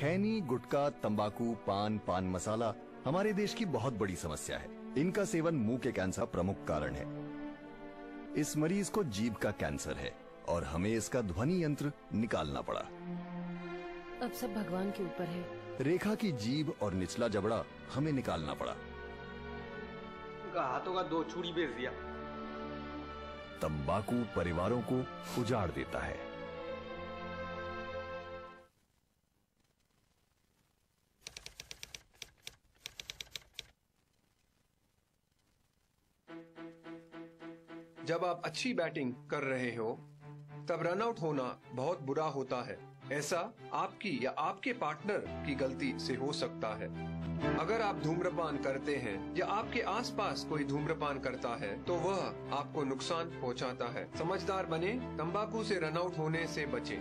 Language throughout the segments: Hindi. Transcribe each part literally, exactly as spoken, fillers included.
खैनी, गुटखा, तंबाकू, पान, पान मसाला हमारे देश की बहुत बड़ी समस्या है। इनका सेवन मुंह के कैंसर प्रमुख कारण है। इस मरीज को जीभ का कैंसर है और हमें इसका ध्वनि यंत्र निकालना पड़ा। अब सब भगवान के ऊपर है। रेखा की जीभ और निचला जबड़ा हमें निकालना पड़ा। उनका हाथों का दो चूड़ी बेच दिया। तंबाकू परिवारों को उजाड़ देता है। जब आप अच्छी बैटिंग कर रहे हो तब रनआउट होना बहुत बुरा होता है। ऐसा आपकी या आपके पार्टनर की गलती से हो सकता है। अगर आप धूम्रपान करते हैं या आपके आसपास कोई धूम्रपान करता है तो वह आपको नुकसान पहुंचाता है। समझदार बने, तंबाकू से रनआउट होने से बचें।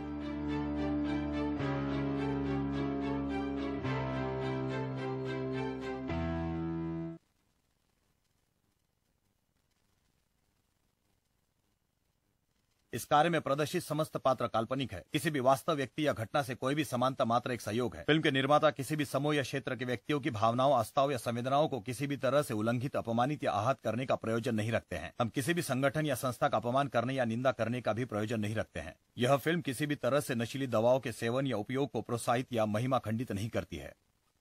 इस कार्य में प्रदर्शित समस्त पात्र काल्पनिक है। किसी भी वास्तव व्यक्ति या घटना से कोई भी समानता मात्र एक सहयोग है। फिल्म के निर्माता किसी भी समूह या क्षेत्र के व्यक्तियों की भावनाओं, आस्थाओं या संवेदनाओं को किसी भी तरह से उल्लंघित, अपमानित या आहत करने का प्रयोजन नहीं रखते हैं। हम किसी भी संगठन या संस्था का अपमान करने या निंदा करने का भी प्रयोजन नहीं रखते हैं। यह फिल्म किसी भी तरह से नशीली दवाओं के सेवन या उपयोग को प्रोत्साहित या महिमा खंडित नहीं करती है।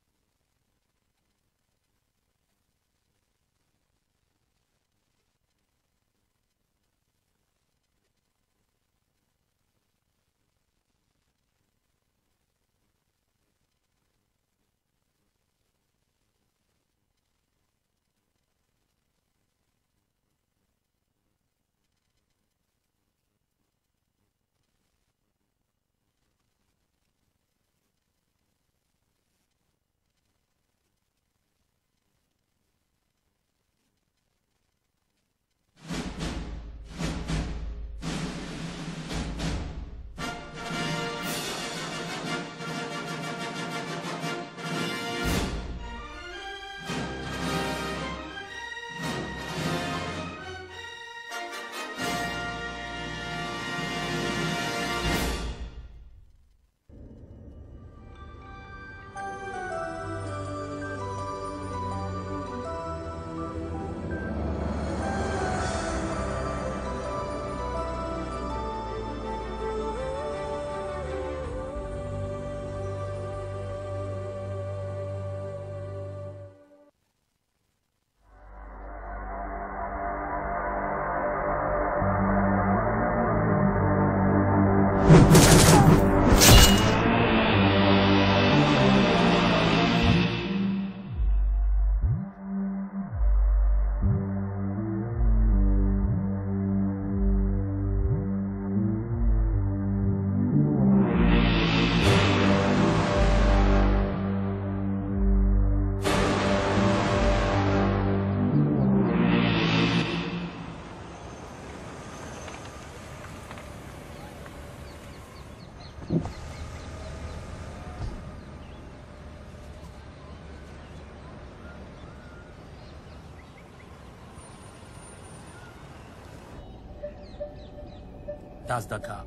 That's the car.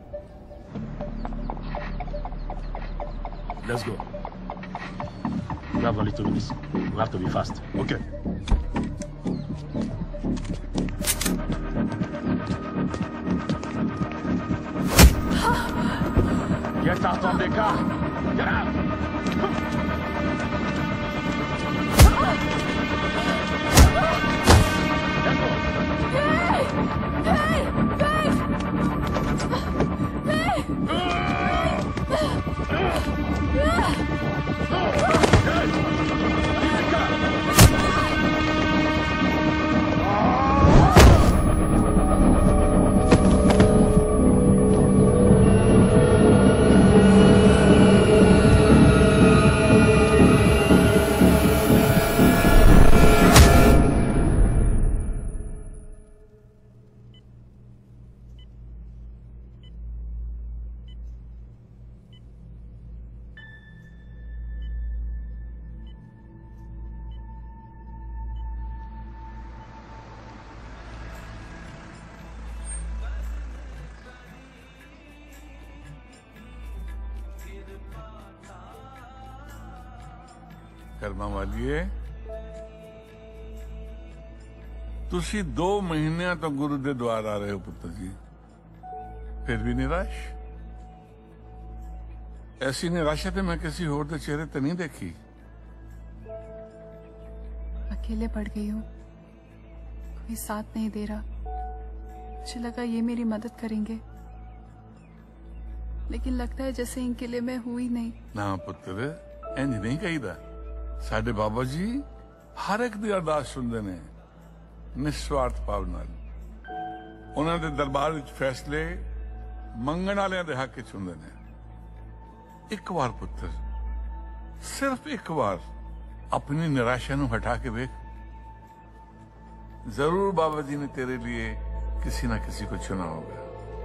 Let's go. We have only two minutes. We have to be fast. Okay. Get out of the car. Get out. Let's go. Hey! Hey! Hey! ਕਰਮਾਂ ਵਾਲੀਏ ਤੁਸੀਂ दो ਮਹੀਨਿਆਂ ਤੋਂ ਗੁਰੂ ਦੇ द्वार आ रहे हो पुत्र जी, फिर भी निराश? ऐसी निराशा तो मैं किसी और के चेहरे तो नहीं देखी। अकेले पड़ गई हूँ, कोई साथ नहीं दे रहा। मुझे लगा ये मेरी मदद करेंगे, लेकिन लगता है जैसे इनके लिए मैं हुई नहीं। ना पुत्र, इंज नहीं कहीदा। साडे बाबा जी हर एक दी अरदास सुनते ने निस्वार्थ भाव नाल। उन्हां दे दरबार विच फैसले मंगण वालियां दे हक विच हुंदे ने। एक बार पुत्र, सिर्फ एक बार अपनी निराशा नूं हटा के वेख, जरूर बाबा जी ने तेरे लिए किसी ना किसी को चुना होगा।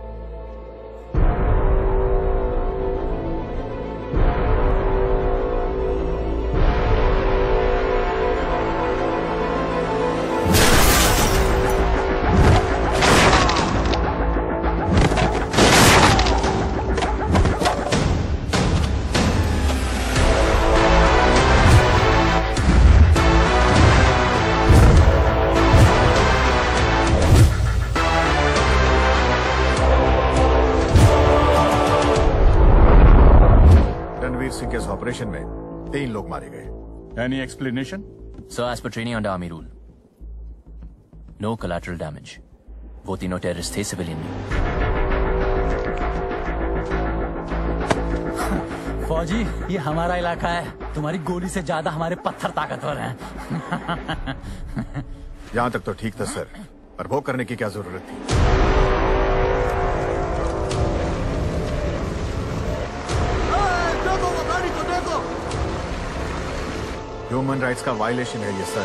ऑपरेशन में तीन लोग मारे गए। Any explanation? Sir, as per training under army rule, no collateral damage. वो तीनों टेररिस्ट थे, सिविलियन नहीं। फौजी, ये हमारा इलाका है, तुम्हारी गोली से ज्यादा हमारे पत्थर ताकतवर हैं। यहां तक तो ठीक था सर, पर वो करने की क्या जरूरत थी? ह्यूमन राइट्स का वायलेशन है ये सर।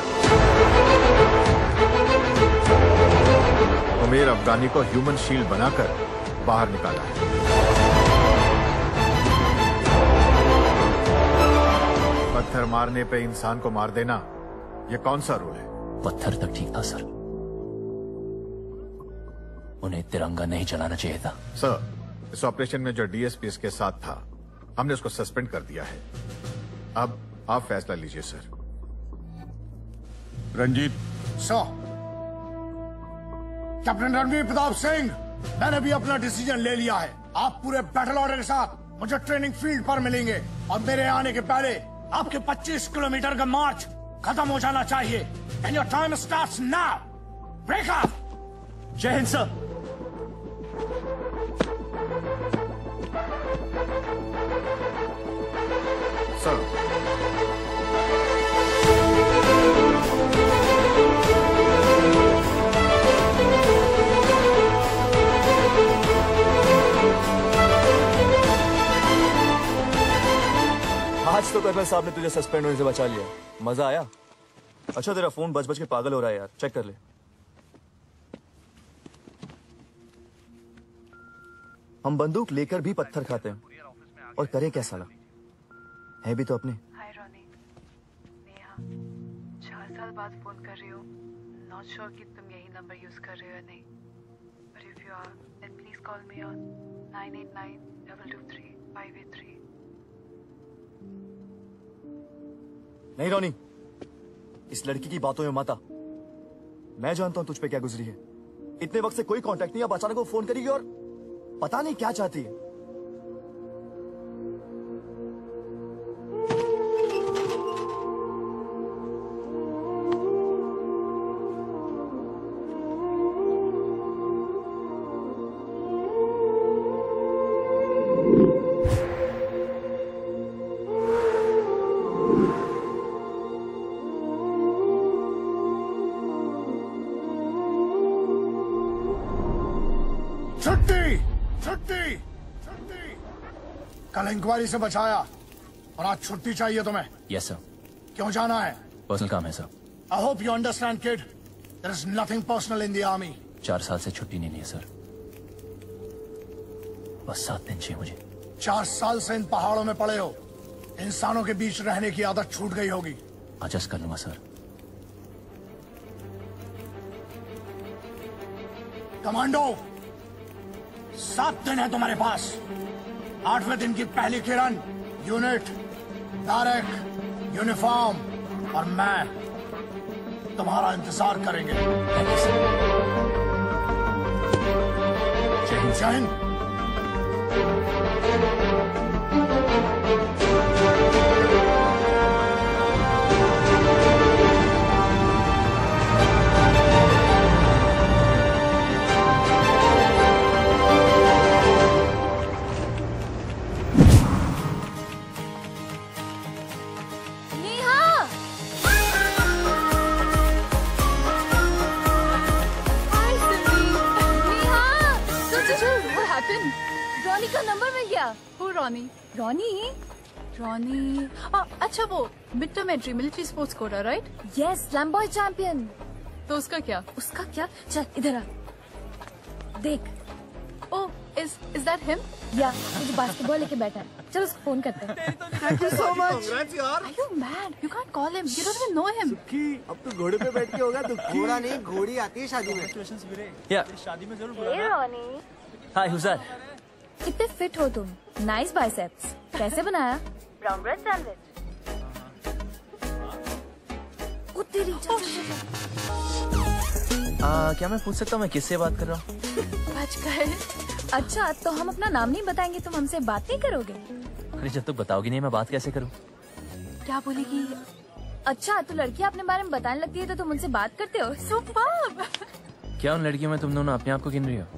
उमेर अफगानी को ह्यूमन शील्ड बनाकर बाहर निकाला है। पत्थर मारने पे इंसान को मार देना, ये कौन सा रूल है? पत्थर तक ठीक था सर, उन्हें तिरंगा नहीं जलाना चाहिए था। सर, इस ऑपरेशन में जो डीएसपी इसके साथ था, हमने उसको सस्पेंड कर दिया है। अब आप फैसला लीजिए sir. Ranjeet. Sir, captain Ranveer Pratap Singh, मैंने भी अपना डिसीजन ले लिया है। आप पूरे बैटल ऑर्डर के साथ मुझे ट्रेनिंग फील्ड पर मिलेंगे और मेरे आने के पहले आपके पच्चीस किलोमीटर का मार्च खत्म हो जाना चाहिए। And your time starts now. Break up. जय हिंद सर। सर, आज तो कर्नल साहब ने तुझे सस्पेंड होने से बचा लिया। मजा आया? अच्छा, तेरा फोन बज बज के पागल हो रहा है यार, चेक कर ले। हम बंदूक लेकर भी पत्थर खाते हैं, और करे क्या साला, है भी तो अपने। हाय रोनी, नेहा, चार साल बाद फोन कर रही हूँ। नॉट श्योर कि तुम यही नंबर यूज कर रहे हो या नहीं, but if you are then please call me on nine eight nine double two three five eight three. नहीं रोनी, इस लड़की की बातों में मत आ। मैं जानता हूं तुझ पे क्या गुजरी है। इतने वक्त से कोई कांटेक्ट नहीं, अब अचानक वो फोन करेगी और पता नहीं क्या चाहती है। छुट्टी छुट्टी छुट्टी। कल इंक्वायरी से बचाया और आज छुट्टी चाहिए तुम्हें। Yes sir. क्यों जाना है? पर्सनल काम है sir. I hope you understand kid, there is nothing personal in the army. चार साल से छुट्टी नहीं ली है सर, बस सात दिन चाहिए मुझे। चार साल से इन पहाड़ों में पड़े हो, इंसानों के बीच रहने की आदत छूट गई होगी। एडजस्ट कर लूंगा सर। कमांडो, सात दिन है तुम्हारे पास। आठवें दिन की पहली किरण यूनिट, बैरक, यूनिफॉर्म और मैं तुम्हारा इंतजार करेंगे। जय हिंद। रॉनी का नंबर मिल गया। हो रॉनी? रॉनी रॉनी आ, अच्छा वो mid term entry military sports quota right? Yes, slam boy champion. तो उसका क्या? उसका क्या? चल इधर आ, देख। Oh, is is that him? या वो जो बास्केटबॉल लेके बैठा है। चल उसको फोन करते हैं। Thank you so much. Are you mad? You can't call him. You don't even know him. अब तो घोड़े पे बैठ के होगा दुखी। घोड़ा नहीं, घोड़ी आती है शादी में। या शादी में जरूर Hey रॉनी। हाय हुजैर। कितने फिट हो तुम। Nice biceps. कैसे बनाया? Brown bread sandwich. ओ तेरी चल चल चल। आ, क्या मैं पूछ सकता हूँ मैं किससे बात कर रहा हूँ? बच गए। अच्छा तो हम अपना नाम नहीं बताएंगे, तुम हमसे बात नहीं करोगे? अरे जब तक बताओगी नहीं मैं बात कैसे करूँ? क्या बोलेगी? अच्छा तो लड़की अपने बारे में बताने लगती है तो तुम उनसे बात करते हो? सुपर्ब। क्या उन लड़कियों में तुम दोनों अपने आप को गिन रही हो?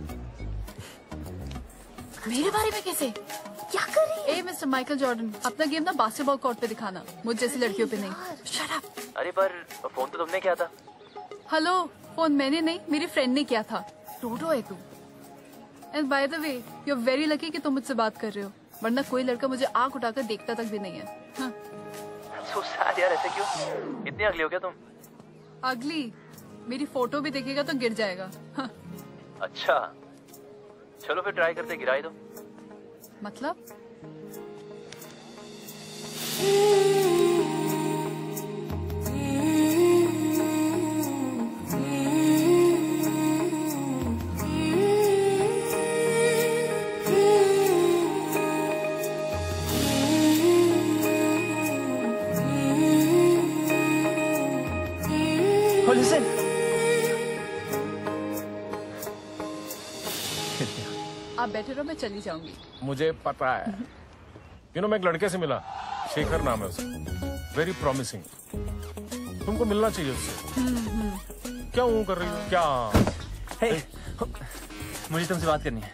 मेरे बारे में कैसे? क्या कर रही है? ए मिस्टर माइकल जॉर्डन, अपना गेम ना बास्केटबॉल कोर्ट पे दिखाना, मुझ जैसी लड़कियों पे नहीं। Shut up. अरे पर फोन तो तुमने किया था। हेलो, फोन मैंने नहीं मेरी फ्रेंड ने किया था। टोटो है तू। And by the way you are very lucky कि तुम मुझसे बात कर रहे हो, वरना कोई लड़का मुझे आंख उठाकर देखता तक भी नहीं है। हाँ। So sad यार, ऐसे क्यों? इतनी अगली हो क्या तुम? अगली? मेरी फोटो भी देखेगा तो गिर जाएगा। हाँ। अच्छा चलो फिर ट्राई करते, गिराई दो। मतलब? Oh, listen. आप बैठे रहो, मैं चली जाऊंगी। मुझे पता है। यू नो मैं एक लड़के से मिला, शेखर नाम है उसका, वेरी प्रॉमिसिंग। तुमको मिलना चाहिए उससे। क्या हूँ कर रही हो? क्या? Hey, मुझे तुमसे बात करनी है।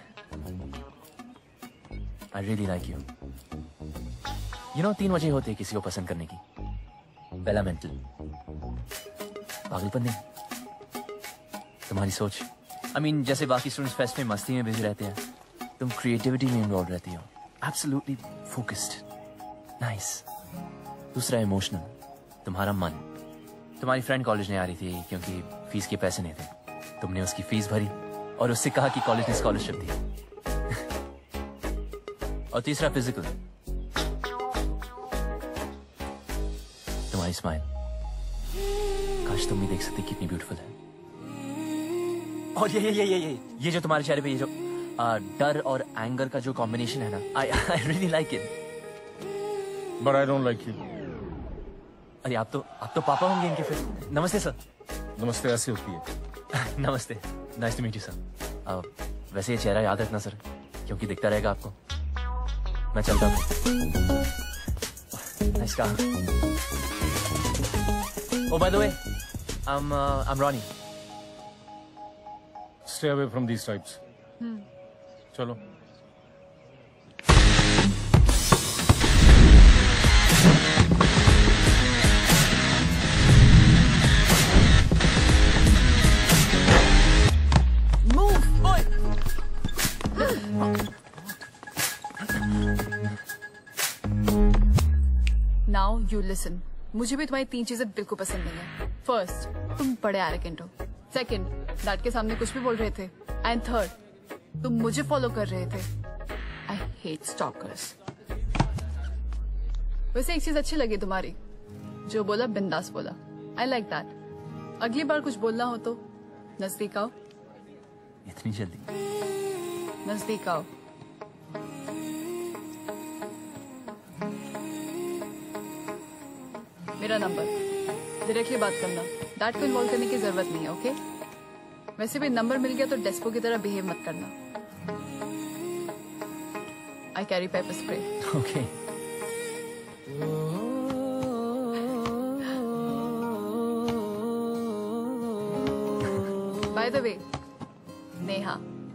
I really like you. You know तीन वजह होती है किसी को पसंद करने की। पहला मेंटल, पागलपन नहीं, तुम्हारी सोच। आई मीन जैसे बाकी स्टूडेंट्स फेस्ट में मस्ती में बिजी रहते हैं, तुम क्रिएटिविटी में इन्वॉल्व रहती हो, एब्सोल्युटली फोकस्ड, नाइस। दूसरा इमोशनल, तुम्हारा मन। तुम्हारी फ्रेंड कॉलेज नहीं आ रही थी क्योंकि फीस के पैसे नहीं थे, तुमने उसकी फीस भरी और उससे कहा कि कॉलेज ने स्कॉलरशिप दी। और तीसरा फिजिकल, तुम्हारी स्माइल, काश तुम भी देख सकते कितनी ब्यूटीफुल है। और ये ये ये ये ये ये जो तुम्हारे चेहरे पे ये जो आ, डर और एंगर का जो कॉम्बिनेशन है ना, I I really like it. But I don't like you. अरे आप तो आप तो पापा होंगे इनके फिर। नमस्ते सर। नमस्ते ऐसी होती है। नमस्ते, nice to meet you sir. वैसे ये चेहरा याद रखना सर, क्योंकि दिखता रहेगा आपको। मैं चलता हूँ। नाइस कहा। Oh, by the way, I'm uh, I'm Ronnie. Stay away from these types. Hmm. चलो। Move, boy. Now you listen. मुझे भी तुम्हारी तीन चीजें बिल्कुल पसंद नहीं है। फर्स्ट, तुम बड़े एरोगेंट हो। सेकंड, डैड के सामने कुछ भी बोल रहे थे। एंड थर्ड, तुम मुझे फॉलो कर रहे थे। I hate stalkers. वैसे एक चीज अच्छी लगी तुम्हारी, जो बोला बिंदास बोला। I like that. अगली बार कुछ बोलना हो तो नजदीक आओ। इतनी जल्दी? नजदीक आओ। मेरा नंबर, डायरेक्टली बात करना। डैड को इन्वॉल्व करने की जरूरत नहीं है, ओके? वैसे भी नंबर मिल गया तो डेस्पो की तरह बिहेव मत करना। I carry pepper spray. Okay. By the way, Neha.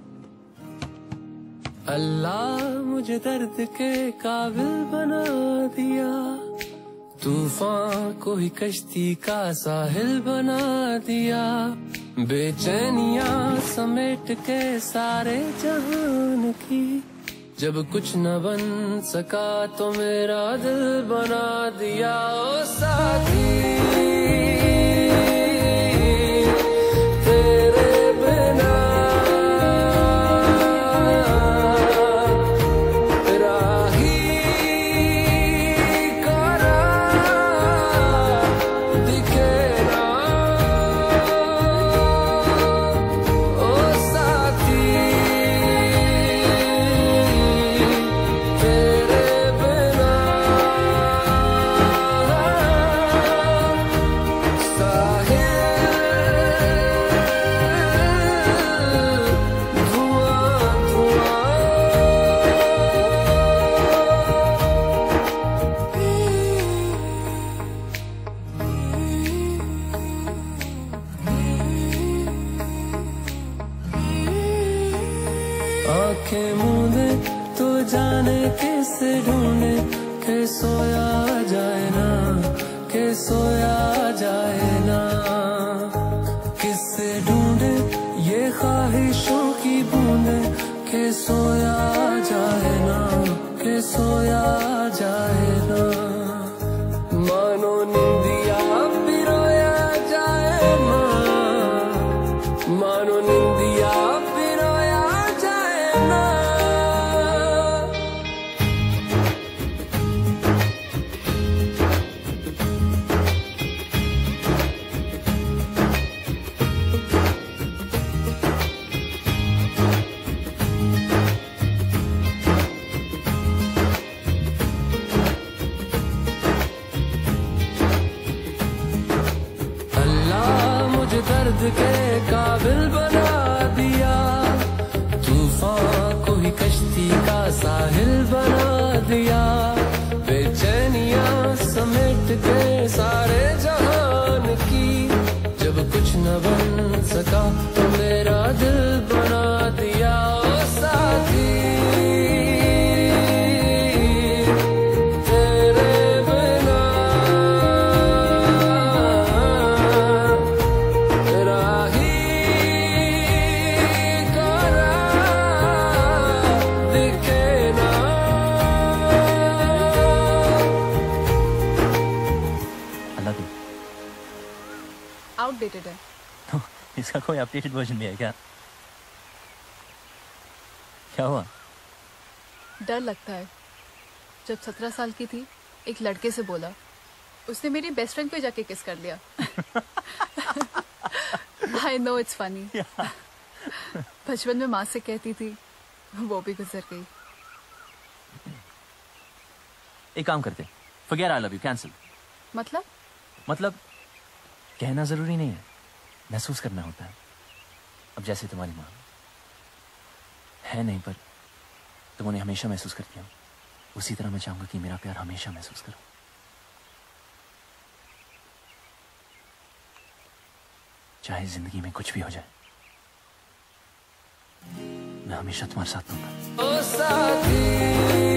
Allah मुझे दर्द के काबिल बना दिया, तूफान को ही कश्ती का साहिल बना दिया, बेचैनियां समेट के सारे जहान की, जब कुछ न बन सका तो मेरा दिल बना दिया। ओ साथी तेरे बिना आंखें मूंदे तो जाने किसे ढूंढे, के सोया जाए ना, के सोया जाए ना, किससे ढूंढे ये ख्वाहिशों की बूंदे, के सोया जाए ना, के सोया जाए ना, मानो निंदिया पिरोया जाए ना, मानो निंदिया पिरोया जाए ना। दर्द के काबिल बना दिया, तूफान को ही कश्ती का साहिल बना दिया, बेचैनियां समेट के सारे जहान की, जब कुछ न बन सका तो मेरा दिल बना दिया। ओ साथी आउटडेटेड है। तो इसका कोई अपडेटेड वर्जन भी है क्या? क्या हुआ? डर लगता है। जब सत्रह साल की थी एक लड़के से बोला, उसने मेरी बेस्ट फ्रेंड को जाके किस कर लिया। I know it's funny. बचपन में माँ से कहती थी, वो भी गुजर गई। एक काम करते, forget I love you, cancel. मतलब? मतलब कहना जरूरी नहीं है, महसूस करना होता है। अब जैसे तुम्हारी माँ है नहीं, पर तुम उन्हें हमेशा महसूस करती हो, उसी तरह मैं चाहूंगा कि मेरा प्यार हमेशा महसूस करो। चाहे जिंदगी में कुछ भी हो जाए, मैं हमेशा तुम्हारे साथ रहूंगा। ओ साथी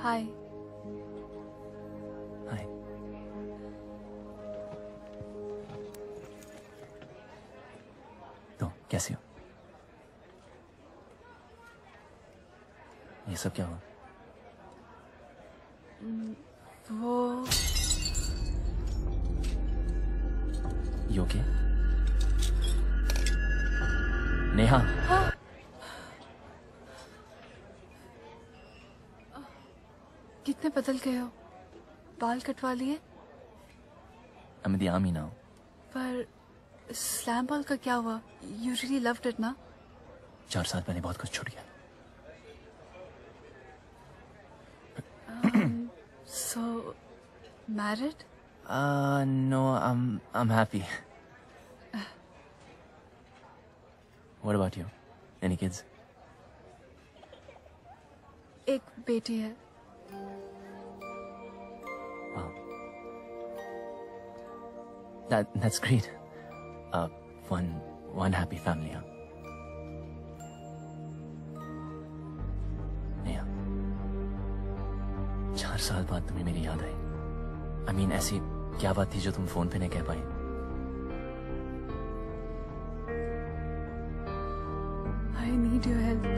हाय। हाय। तो कैसी हो? ये सब क्या हुआ? वो You okay? नेहा। हाँ। कितने बदल गए हो, बाल कटवा लिए। I'm in the army now. पर स्लैम बॉल का क्या हुआ? You really loved it ना? चार साल पहले बहुत कुछ छूट गया। um, so married? Uh, no, I'm I'm happy. What about you? Any kids? एक बेटी है। Wow. That that's great. Uh, one one happy family, huh? Neha, चार साल बाद तुम्हें मेरी याद आई। I mean, ऐसी क्या बात थी जो तुम फोन पे नहीं कह पाई? I need your help.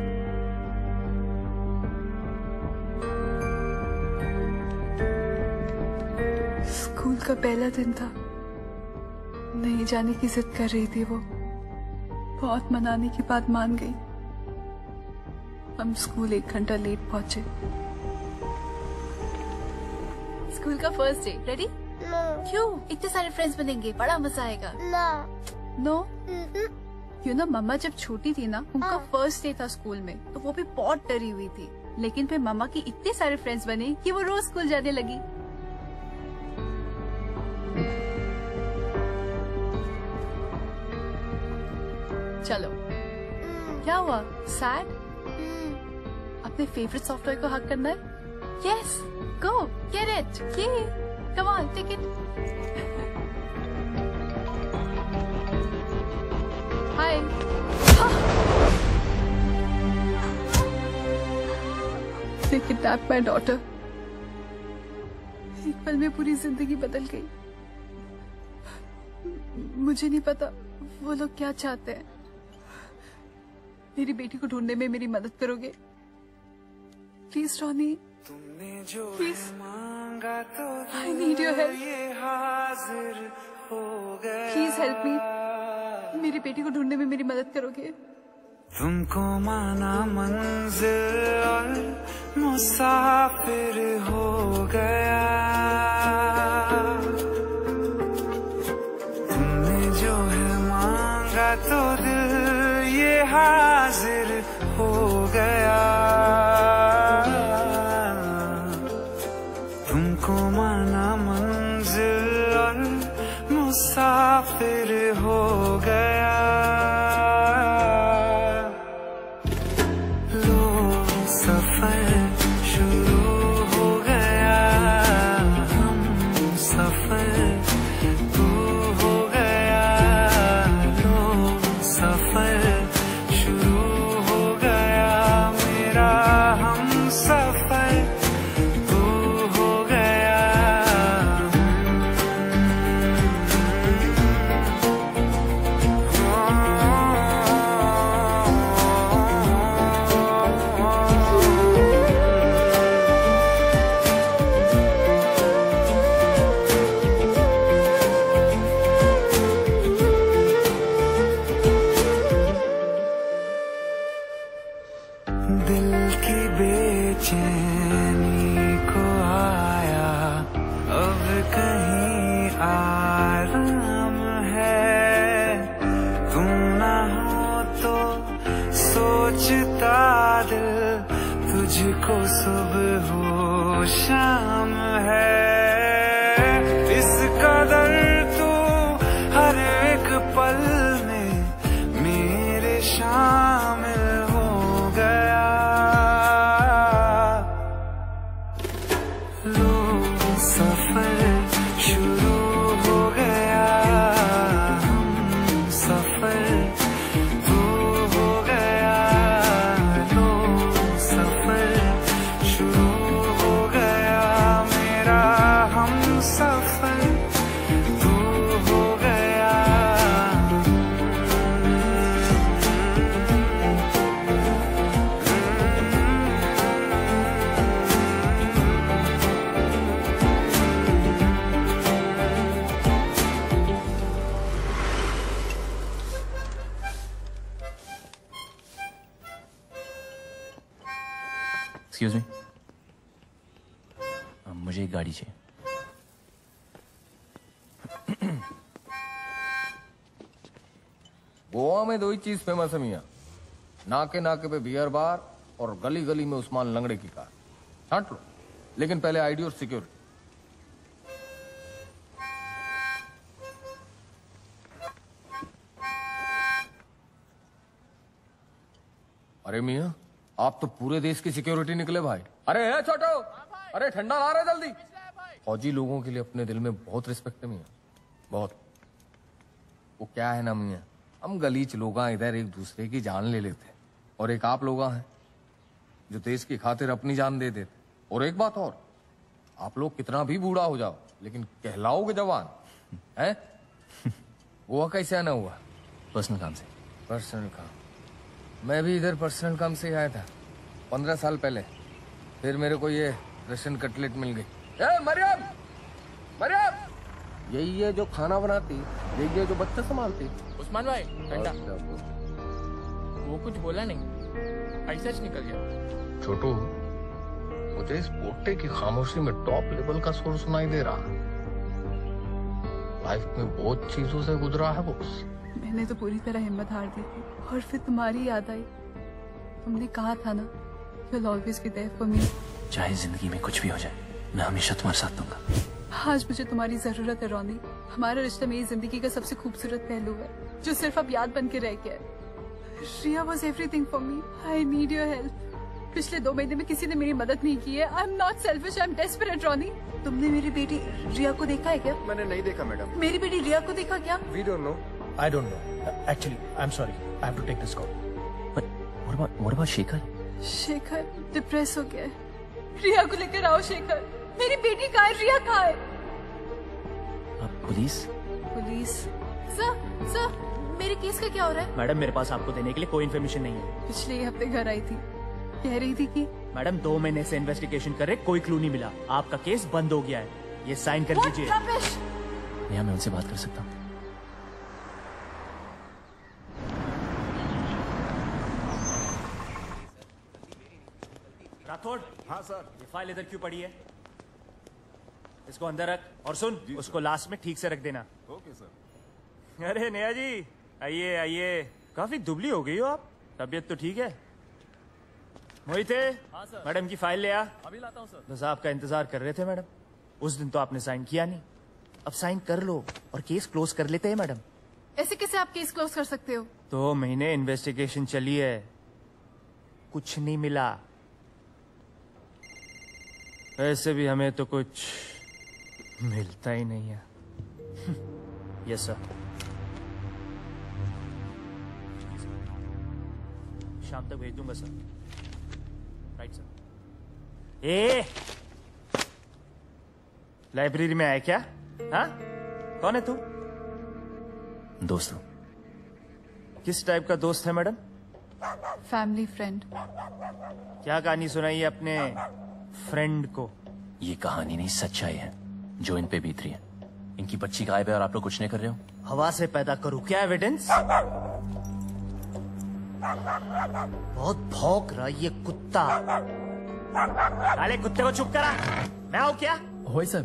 School का पहला दिन था। नहीं जाने की जिद कर रही थी वो। बहुत मनाने की बात मान गई। हम स्कूल एक घंटा लेट पहुंचे। स्कूल का फर्स्ट डे, रेडी? नो। क्यों? इतने सारे फ्रेंड्स बनेंगे, बड़ा मजा आएगा। No. No? You know, mama जब छोटी थी ना, उनका फर्स्ट डे था स्कूल में, तो वो भी बहुत डरी हुई थी। लेकिन फिर मम्मा की इतने सारे फ्रेंड्स बने कि वो रोज स्कूल जाने लगी। चलो, क्या हुआ? सैड? अपने फेवरेट सॉफ्टवेयर को हक करना है? Yes, go get it. ये come on, take it. Hi. They kidnapped my daughter. एक पल में पूरी जिंदगी बदल गई। मुझे नहीं पता वो लोग क्या चाहते हैं। मेरी बेटी को ढूंढने में मेरी मदद करोगे? Please Ronnie, please, I need your help. Please help me. मेरी बेटी को ढूंढने में मेरी मदद करोगे? तुमको माना मंजिल और मुसाफिर हो गया। तुमने जो है मांगा तो दिल ये हाजिर हो गया। तुमको माना मंजिल और मुसाफिर हो गया। तुझको सुबह हो शाम है। इस कदर तू हर एक पल में मेरे शामिल हो गया। लो सफर शुरू हो गया। हम सफर तू हो गया। लो सफर शुरू हो एक्सक्यूज मी, मुझे एक गाड़ी चाहिए। गोवा में दो ही चीज फेमस है मियाँ, नाके नाके पे बियर बार और गली गली में उस्मान लंगड़े की कार। छांट लो, लेकिन पहले आईडी और सिक्योरिटी। अरे मियाँ, आप तो पूरे देश की सिक्योरिटी निकले भाई। अरे है छोटो, अरे ठंडा ला रहे जल्दी। फौजी लोगों के लिए अपने दिल में बहुत रिस्पेक्ट है मियाँ, बहुत। वो क्या है ना मियाँ, हम गलीच लोग इधर एक दूसरे की जान ले लेते, और एक आप लोग हैं जो देश की खातिर अपनी जान दे देते। और एक बात और, आप लोग कितना भी बूढ़ा हो जाओ लेकिन कहलाओगे जवान हैं। वो कैसे आना हुआ? पर्सनल काम से। पर्सनल काम? मैं भी इधर पर्सनल काम से आया था पंद्रह साल पहले। फिर मेरे को ये रशियन कटलेट मिल गई। ए मरियम, मरियम, यही है जो खाना बनाती, यही है जो बच्चा संभालती। उस्मान भाई ठंडा। वो कुछ बोला नहीं, ऐसा ही निकल गया। छोटू, मुझे इस पोटे की खामोशी में टॉप लेवल का सुर सुनाई दे रहा है। लाइफ में बहुत चीजों से गुजरा है बॉस। मैंने तो पूरी तरह हिम्मत हार दी थी, और फिर तुम्हारी याद आई। तुमने कहा था ना, you'll always be there for me। चाहे जिंदगी में कुछ भी हो जाए, मैं हमेशा तुम्हारे साथ दूंगा। आज मुझे तुम्हारी जरूरत है रोनी। हमारा रिश्ता मेरी जिंदगी का सबसे खूबसूरत पहलू है, जो सिर्फ अब याद बन के रह गया है। रिया was everything for me। I need your help। पिछले दो महीने में किसी ने मेरी मदद नहीं की है। I'm not selfish, I'm desperate रोनी। तुमने मेरी बेटी रिया को देखा है क्या? मैंने नहीं देखा मैडम। मेरी बेटी रिया को देखा क्या? We don't know। I don't know। Actually, I'm sorry। I have to take this call। But what about what about Shekhar? Shekhar depress हो गया है। रिया को लेकर आओ शेखर। मेरी बेटी कहाँ है? रिया कहाँ है? पुलिस? पुलिस? सर, सर, मेरे केस का क्या हो रहा है? मैडम, मेरे पास आपको देने के लिए कोई इन्फॉर्मेशन नहीं है। पिछले हफ्ते घर आई थी, कह रही थी कि मैडम दो महीने से इन्वेस्टिगेशन कर रहे, कोई क्लू नहीं मिला। आपका केस बंद हो गया है। ये साइन कर दीजिए। यहाँ मैं उनसे बात कर सकता हूँ? राठौड़। हाँ सर। ये फाइल इधर क्यों पड़ी है? इसको अंदर रख, और सुन, उसको लास्ट में ठीक से रख देना। Okay sir. अरे नेहा जी, आइए आइए। काफी दुबली हो गई हो आप, तबीयत तो ठीक है? मोहिते, हाँ सर। मैडम की फाइल ले आ। अभी लाता हूँ सर। बस आपका इंतजार कर रहे थे मैडम। उस दिन तो आपने साइन किया नहीं, अब साइन कर लो और केस क्लोज कर लेते हैं मैडम। ऐसे कैसे आप केस क्लोज कर सकते हो? दो महीने इन्वेस्टिगेशन चली है, कुछ नहीं मिला। ऐसे भी हमें तो कुछ मिलता ही नहीं है। Yes sir. शाम तक भेज दूंगा सर। Right sir. ए, लाइब्रेरी में आया क्या? हाँ, कौन है तू? दोस्त हूँ। किस टाइप का दोस्त है मैडम? Family friend. क्या कहानी सुनाई है अपने फ्रेंड को? ये कहानी नहीं, सच्चाई है जो इन पे बीत रही है। इनकी बच्ची गायब है और आप लोग कुछ नहीं कर रहे हो। हवा से पैदा करूं क्या एविडेंस? बहुत भौंक रहा ये कुत्ता। काले कुत्ते को चुप करा। मैं आऊं क्या? होए सर।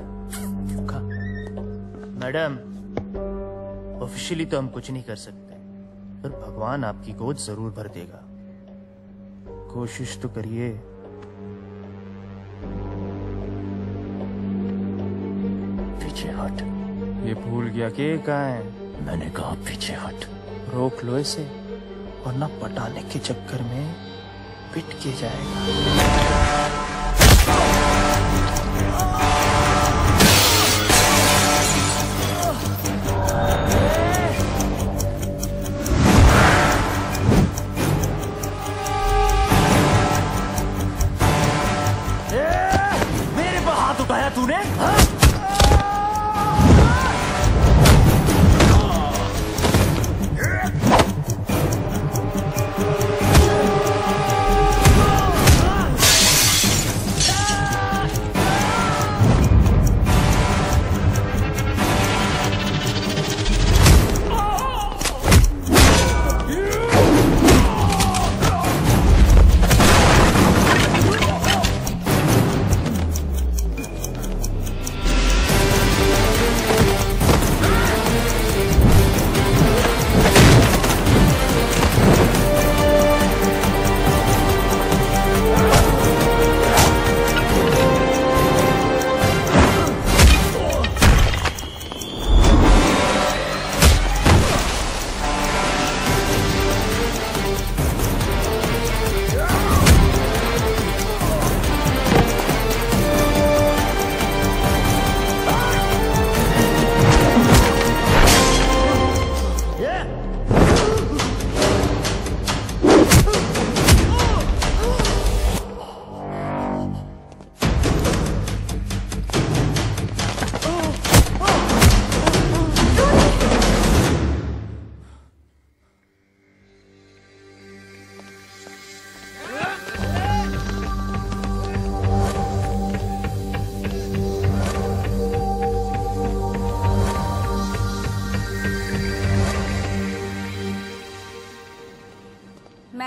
मैडम, ऑफिशियली तो हम कुछ नहीं कर सकते, पर भगवान आपकी गोद जरूर भर देगा। कोशिश तो करिए। पीछे हट। ये भूल गया कि कहाँ है? मैंने कहा पीछे हट। रोक लो इसे, वरना पटाने के चक्कर में पिट के जाएगा। मेरे पर हाथ उठाया तूने? हाँ?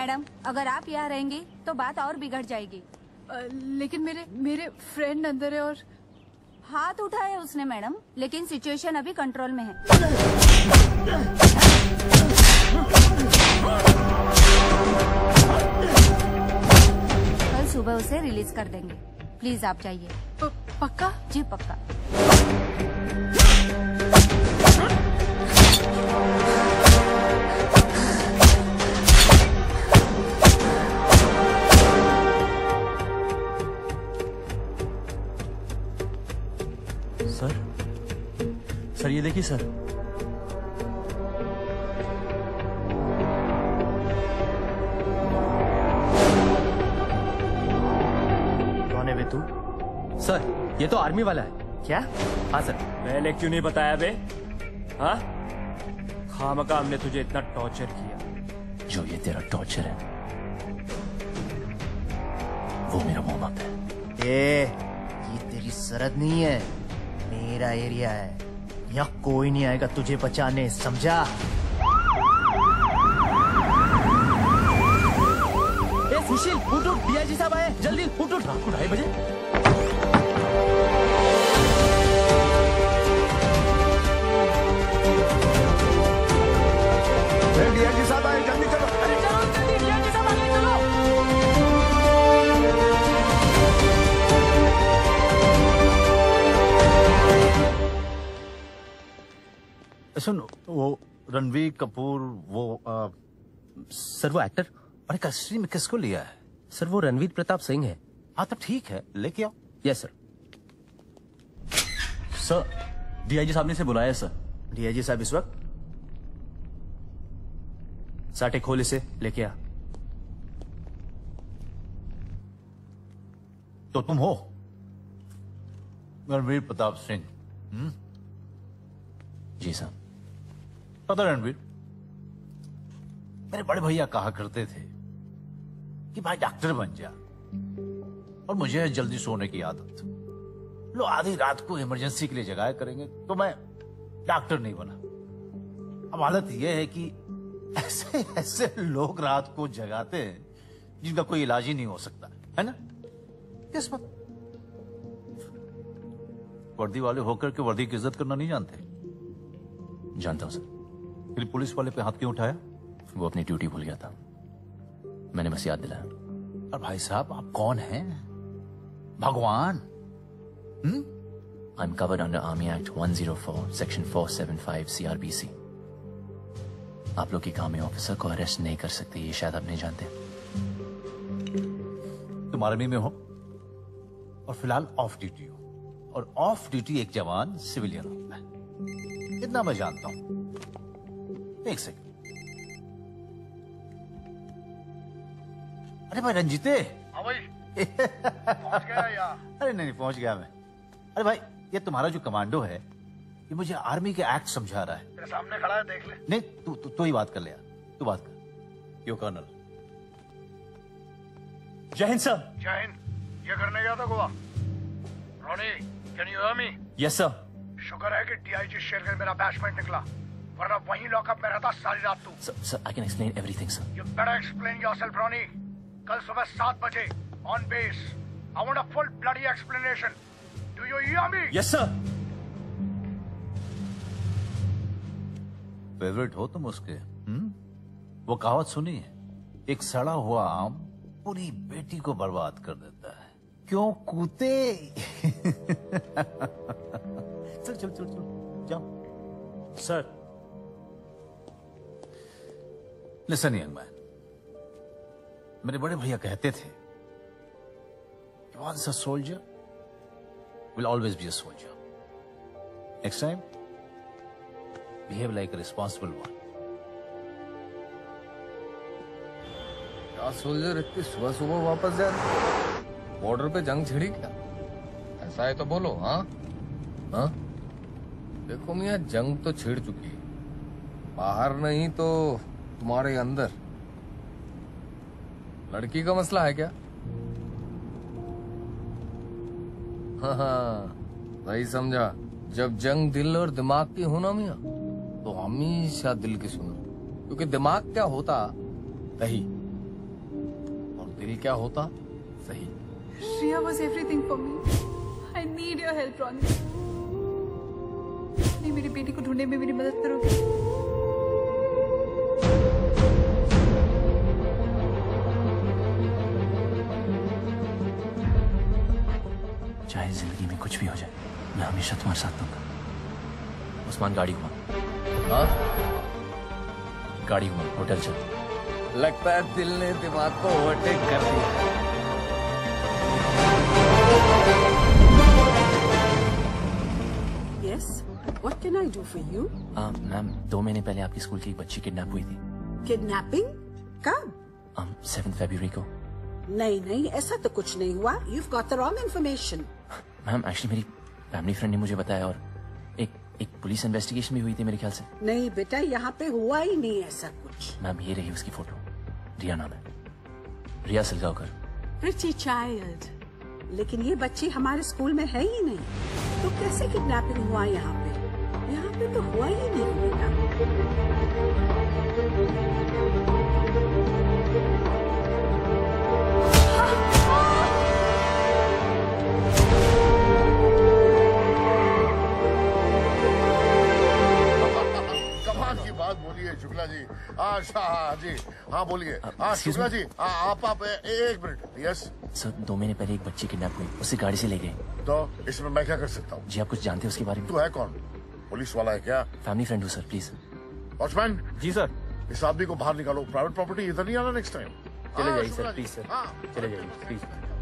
मैडम, अगर आप यहाँ रहेंगी तो बात और बिगड़ जाएगी। आ, लेकिन मेरे मेरे फ्रेंड अंदर है और हाथ उठा है उसने मैडम, लेकिन सिचुएशन अभी कंट्रोल में है। कल सुबह उसे रिलीज कर देंगे। प्लीज आप जाइए। पक्का? जी पक्का। सर सर ये देखिए सर। कौन है बे तू? सर ये तो आर्मी वाला है। क्या? हाँ सर। पहले क्यों नहीं बताया बे? हाँ? खामखा हमने तुझे इतना टॉर्चर किया। जो ये तेरा टॉर्चर है वो मेरा वार्म अप है। ए, ये तेरी सरहद नहीं है, मेरा एरिया है। यहाँ कोई नहीं आएगा तुझे बचाने, समझा? ए सुशील उठ उठ, डीआईजी साहब आए, जल्दी उठ उठ। रात को ढाई बजे। डीआईजी साहब आए, जल्दी चलो। अरे चलो जल्दी, डीआईजी साहब आए, चलो। सुन, वो रणवीर कपूर वो आ... सर वो एक्टर। अरे कस्टडी में किसको लिया है? सर वो रणवीर प्रताप सिंह है। हाँ तब ठीक है, लेके आओ। Yes sir. सर डीआईजी साहब ने इसे बुलाया है सर। डीआईजी साहब इस वक्त? साटे खोल इसे, लेके आ। तो तुम हो रणवीर प्रताप सिंह? हम्म? जी साहब। पता रणवीर, मेरे बड़े भैया कहा करते थे कि भाई डॉक्टर बन जा, और मुझे है जल्दी सोने की आदत। लो आधी रात को इमरजेंसी के लिए जगाया करेंगे, तो मैं डॉक्टर नहीं बना। अब हालत यह है कि ऐसे ऐसे लोग रात को जगाते हैं जिनका कोई इलाज ही नहीं हो सकता, है ना? किस्मत। वर्दी वाले होकर के वर्दी की इज्जत करना नहीं जानते। जानता हूं सर। फिर पुलिस वाले पे हाथ क्यों उठाया? वो अपनी ड्यूटी भूल गया था, मैंने बस याद दिलाया। और भाई साहब आप कौन हैं? भगवान? हम्म? I'm covered under Army Act one oh four, Section four seventy-five C R B C. आप लोग की कामी ऑफिसर को अरेस्ट नहीं कर सकते, ये शायद आप नहीं जानते। तुम आर्मी में हो और फिलहाल ऑफ ड्यूटी हो, और ऑफ ड्यूटी एक जवान सिविलियन होता है, इतना मैं जानता हूं। एक सेकंड। अरे भाई रंजीते। हाँ भाई, पहुंच गया यार। अरे नहीं, नहीं पहुंच गया मैं। अरे भाई ये तुम्हारा जो कमांडो है ये मुझे आर्मी के एक्ट समझा रहा है। तेरे सामने खड़ा है, देख ले। नहीं तू तू तू ही बात कर ले यार, तू बात कर। Yo colonel. जय हिंद सर। जय हिंद। ये करने गया था Goa. Ronnie, can you hear me? Yes sir. शुक्र है कि डीआईजी शेरगिल मेरा बैचमेंट निकला, वरना वहीं लॉकअप में रहता सारी रात तू। Sir sir I can explain everything sir. You better explain yourself Ronnie. कल सुबह सात बजे on base. I want a full bloody explanation. Do you hear me? Yes sir. Favourite हो तुम उसके? हम्म? वो कहावत सुनी है, एक सड़ा हुआ आम पूरी बेटी को बर्बाद कर देता है। क्यों कूते? चल चल चल चल जाओ। सर लिसन यंग मैन, मेरे बड़े भैया कहते थे once a soldier will always be a soldier. Next time behave like a responsible one. क्या सोल्जर इतनी सुबह सुबह वापस जाए? बॉर्डर पे जंग छिड़ी क्या? ऐसा है तो बोलो। हाँ हाँ देखो मियाँ, जंग तो छिड़ चुकी है, बाहर नहीं तो तुम्हारे अंदर। लड़की का मसला है क्या? हाँ हाँ सही समझा। जब जंग दिल और दिमाग की हो ना मियाँ, तो हमेशा दिल की सुनो, क्योंकि दिमाग क्या होता दही, दिल क्या होता सही। Riya was everything for me. I need your help, Ronnie. नहीं, मेरी बेटी को ढूंढने में मेरी मदद करोगे? चाहे जिंदगी में कुछ भी हो जाए, मैं हमेशा तुम्हारे साथ दूंगा। उस्मान, गाड़ी घुमा। हाँ? गाड़ी घुमा, होटल चल। लगता है दिल ने दिमाग को ओवरटेक कर दिया। Yes, what can I do for you? Ma'am, दो महीने पहले आपकी स्कूल की एक बच्ची किडनैप हुई थी। Kidnapping? कब? सेवन फरवरी को। नहीं नहीं, ऐसा तो कुछ नहीं हुआ। You've got the wrong information. Ma'am, actually मेरी फैमिली फ्रेंड ने मुझे बताया और एक एक पुलिस इन्वेस्टिगेशन भी हुई थी मेरे ख्याल से। नहीं बेटा, यहाँ पे हुआ ही नहीं ऐसा कुछ। मैम, ये रही उसकी फोटो। रिया नाम है, रिया सिलगांवकर। Pretty child. लेकिन ये बच्ची हमारे स्कूल में है ही नहीं, तो कैसे किडनैपिंग हुआ यहाँ पे? यहाँ पे तो हुआ ही नहीं बेटा। कमाल की बात बोलिए शुक्ला जी। अच्छा हाँ जी, हाँ बोलिए। हाँ शुक्ला जी, हाँ आप आप एक मिनट। यस सर, दो महीने पहले एक बच्ची किडनैप हुई, उसे गाड़ी से ले गए। तो इसमें मैं क्या कर सकता हूँ? जी, आप कुछ जानते हैं उसके बारे में? तू है कौन? पुलिस वाला है क्या? फैमिली फ्रेंड हूँ सर, प्लीज। वॉचमैन। जी सर। इस आदमी को बाहर निकालो। प्राइवेट प्रॉपर्टी इधर नहीं आना नेक्स्ट टाइम। चले जाइए सर, प्लीज सर, चले जाइए प्लीज।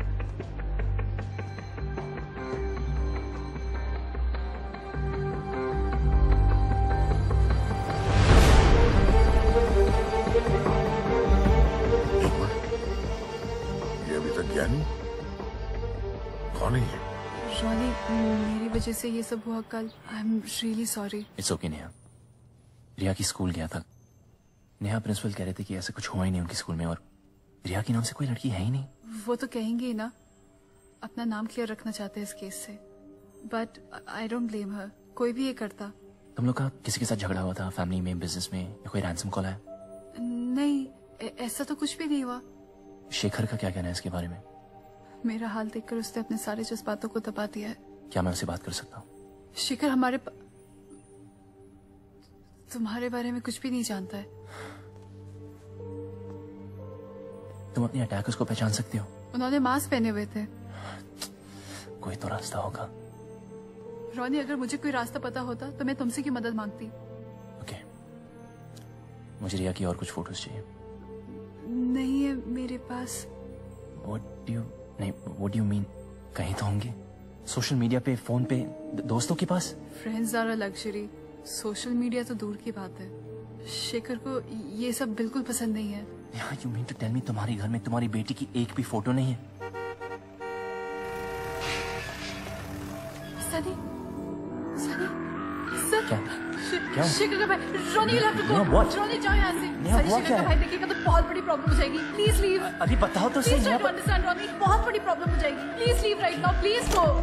ये अभी तक गया नहीं। कौन है ये? रॉनी, मेरी वजह से ये सब हुआ कल। I am really sorry. It's okay Neha. Riya की स्कूल गया था। नेहा प्रिंसिपल कह रहे थे कि ऐसा कुछ हुआ ही नहीं उनकी स्कूल में, और रिया के नाम से कोई लड़की है ही नहीं। वो तो कहेंगे ही ना, अपना नाम क्लियर रखना चाहते हैं इस केस से। But I don't blame her. कोई भी ये करता। तुम लोग का किसी के साथ झगड़ा हुआ था फैमिली में, बिजनेस में, या कोई रैंसम कॉल आया? नहीं, ऐसा तो कुछ भी नहीं हुआ। शेखर का क्या कहना है इसके बारे में? मेरा हाल देखकर उसने अपने सारे जज्बातों को दबा दिया है। क्या मैं उससे बात कर सकता हूँ? शेखर हमारे प... तुम्हारे बारे में कुछ भी नहीं जानता है। तुम अपनी अटैकर्स को पहचान सकती हो? उन्होंने मास्क पहने हुए थे। कोई तो रास्ता होगा। रॉनी, अगर मुझे कोई रास्ता पता होता तो मैं तुमसे क्यों मदद मांगती? ओके, मुझे रिया की और कुछ फोटोज चाहिए। नहीं है मेरे पास। What do you नहीं What do you mean? कहीं तो होंगे, सोशल मीडिया पे, फोन पे, दोस्तों के पास। Friends are a luxury, social media तो दूर की बात है। शेखर को ये सब बिल्कुल पसंद नहीं है। Yeah, you mean to tell me तुम्हारे घर में तुम्हारी बेटी की एक भी फोटो नहीं है? सनी, सनी, सर, क्या? क्या? शेखर का भाई, Ronnie, you'll have to go. Yeah, what? Ronnie, जाओ यहाँ से। Yeah, सनी, what शेखर क्या का है? भाई देखेगा तो बहुत बड़ी प्रॉब्लम हो जाएगी। Please leave. अभी बताओ तो सही। प्लीज ट्राई यहाँ टू पर- अंडरस्टैंड रॉनी, बहुत बड़ी प्रॉब्लम हो जाएगी। Please leave right now, please go.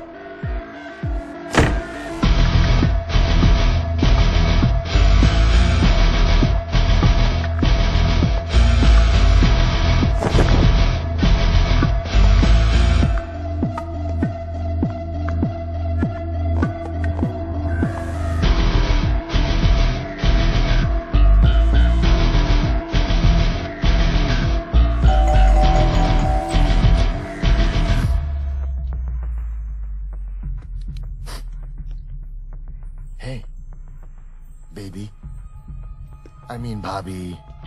Hey, baby. I mean, भाभी.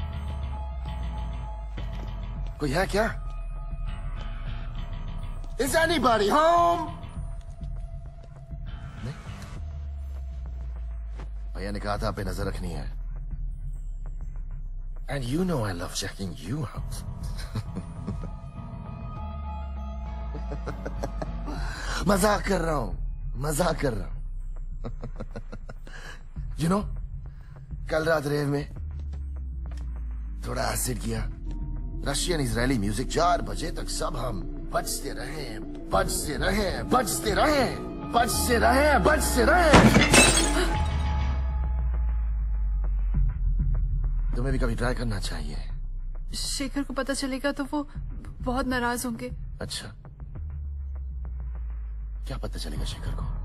कोई है क्या? Is anybody home? नहीं? भैया ने कहा था पे नजर रखनी है. And you know I love checking you out. मजाक कर रहा हूँ, मजाक कर रहा हूँ. You know, कल रात रेव में थोड़ा एसिड किया. रशियन इजरायली म्यूजिक चार बजे तक सब हम बजते रहे, बजते रहे, बजते रहे, बजते रहे, बजते रहे. तुम्हें भी कभी ट्राई करना चाहिए. शेखर को पता चलेगा तो वो बहुत नाराज होंगे। अच्छा, क्या पता चलेगा शेखर को?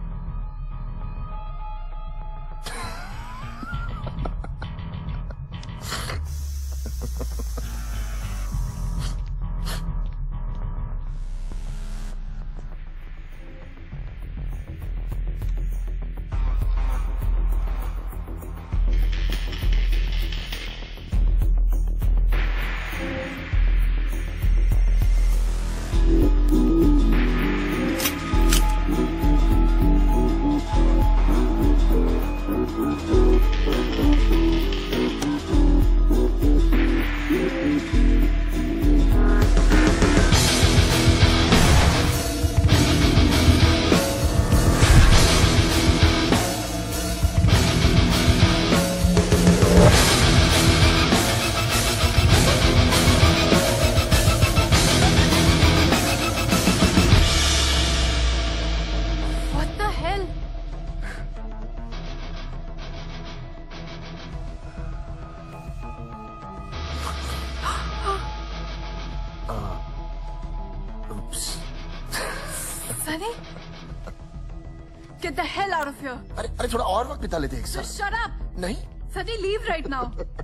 Get the hell out of here. अरे अरे थोड़ा और वक्त बिता लेते हैं एक साथ। Just shut up. नहीं। Sunny, leave right now.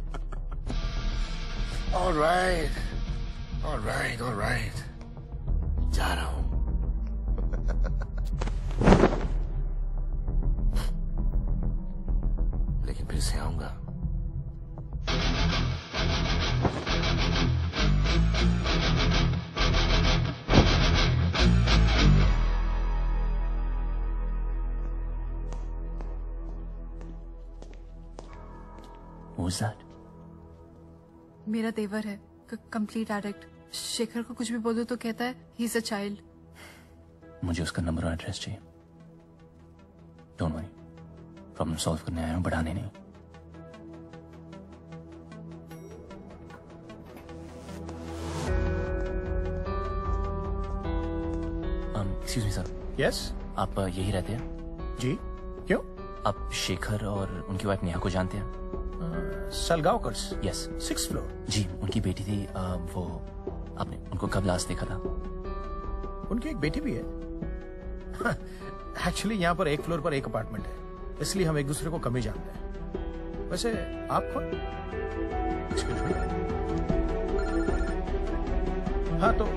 All right, all right, all right. जा रहा हूँ। लेकिन फिर से आऊंगा। Who's that? मेरा देवर है, कंप्लीट एडिक्ट। शेखर को कुछ भी बोलो तो कहता है ही इज अ चाइल्ड। मुझे उसका नंबर और एड्रेस चाहिए। डोंट वरी, प्रॉब्लम सॉल्व करने आया हूँ, बढ़ाने नहीं। Excuse me sir. यस। आप यही रहते हैं? जी, क्यों? आप शेखर और उनकी वाइफ नेहा को जानते हैं? सलगांवकर्स। यस। Six floor. जी, उनकी बेटी थी। आ, वो आपने उनको कब लास्ट देखा था? उनकी एक बेटी भी है। एक्चुअली यहाँ पर एक फ्लोर पर एक अपार्टमेंट है, इसलिए हम एक दूसरे को कम ही जानते हैं। वैसे आप कौन? Excuse me. हाँ तो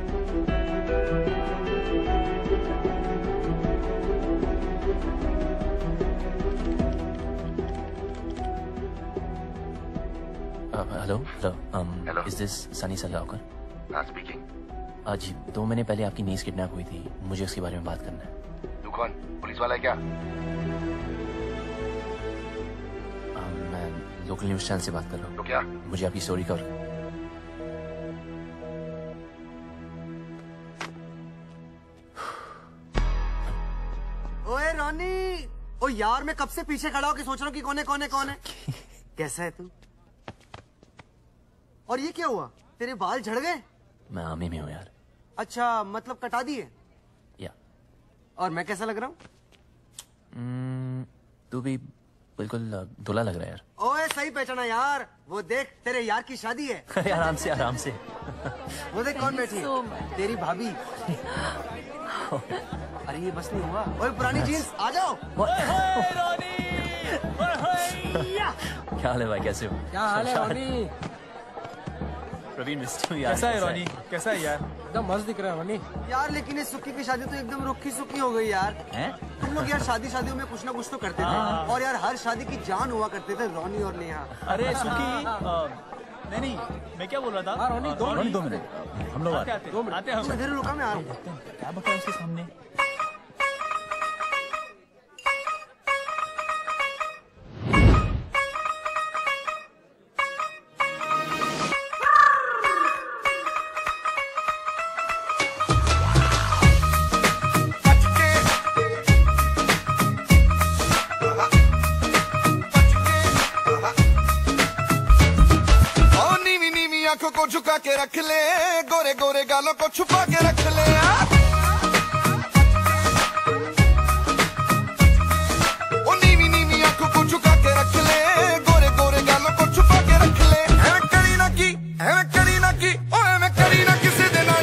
hello hello, is this Sunny Salgaonkar? हाँ, स्पीकिंग। जी, दो महीने पहले आपकी नीस किडनैप हुई थी, मुझे उसके बारे में बात करना है। तू कौन? पुलिस वाला है क्या? आ, मैं लोकल न्यूज चैनल से बात कर रहा हूँ। तो क्या? मुझे आपकी स्टोरी कवर। ओए रॉनी, ओ यार मैं कब से पीछे खड़ा होकर सोच रहा हूँ कि कौन है कौन है कौन है। कैसा है तू? और ये क्या हुआ, तेरे बाल झड़ गए? मैं आर्मी में हूँ यार। अच्छा, मतलब कटा दिए? या। और मैं कैसा लग रहा हूँ? तू भी बिल्कुल दूल्हा लग रहा है यार। ओए सही पहचाना यार, वो देख तेरे यार की शादी है। अरे आराम से आराम से। वो देख कौन बैठी है, तेरी भाभी। अरे ये बस नहीं हुआ। ओए पुरानी जीन्स, आ जाओ। क्या हाल है भाई, कैसे हो? क्या हाल है रॉनी? प्रवीण मिस्टर यार, कैसा है रॉनी? कैसा है यार? एकदम मस्त दिख रहा है रॉनी। यार लेकिन ये सुक्की की शादी तो एकदम रुखी सुक्की हो गई यार। हैं? तुम लोग यार शादी शादियों में कुछ ना कुछ तो करते थे, और यार हर शादी की जान हुआ करते थे रॉनी और नेहा। अरे सुक्की, नहीं नहीं, मैं क्या बोल रहा था? हाँ रॉनी, दो रॉनी दो मिनट, हम लोग आते हैं। दो मिनट आते हैं। इधर रुका, मैं आ रहा हूँ। क्या बताया उसके सामने? आंखों को झुका के रख ले, गोरे गोरे गालों को छुपा के रख ले। ओ नीवी नीवी आंखों को झुका के रख ले, गोरे गोरे गालों को छुपा के रख ले। एवें करी ना की, एवें करी ना की, ओ एवें करी ना किसी दे नाल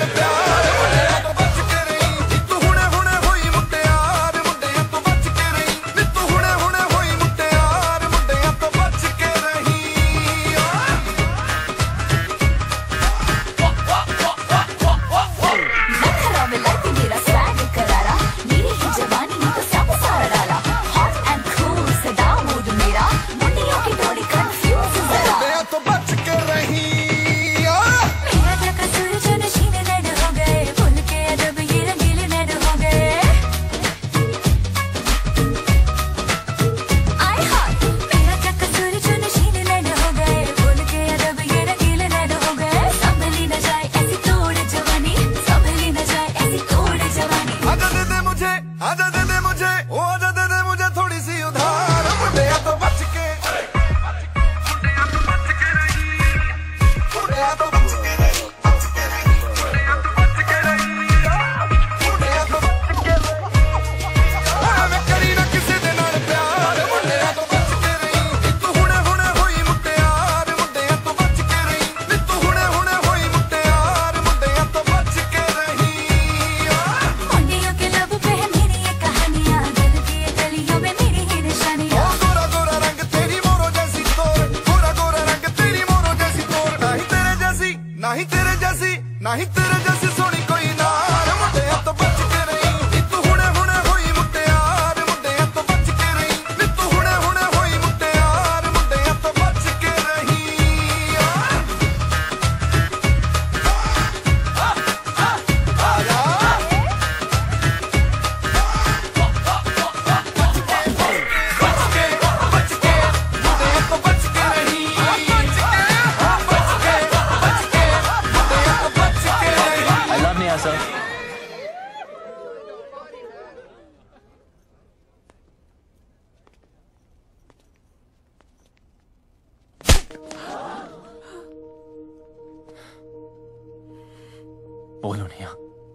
बोलो नेहा।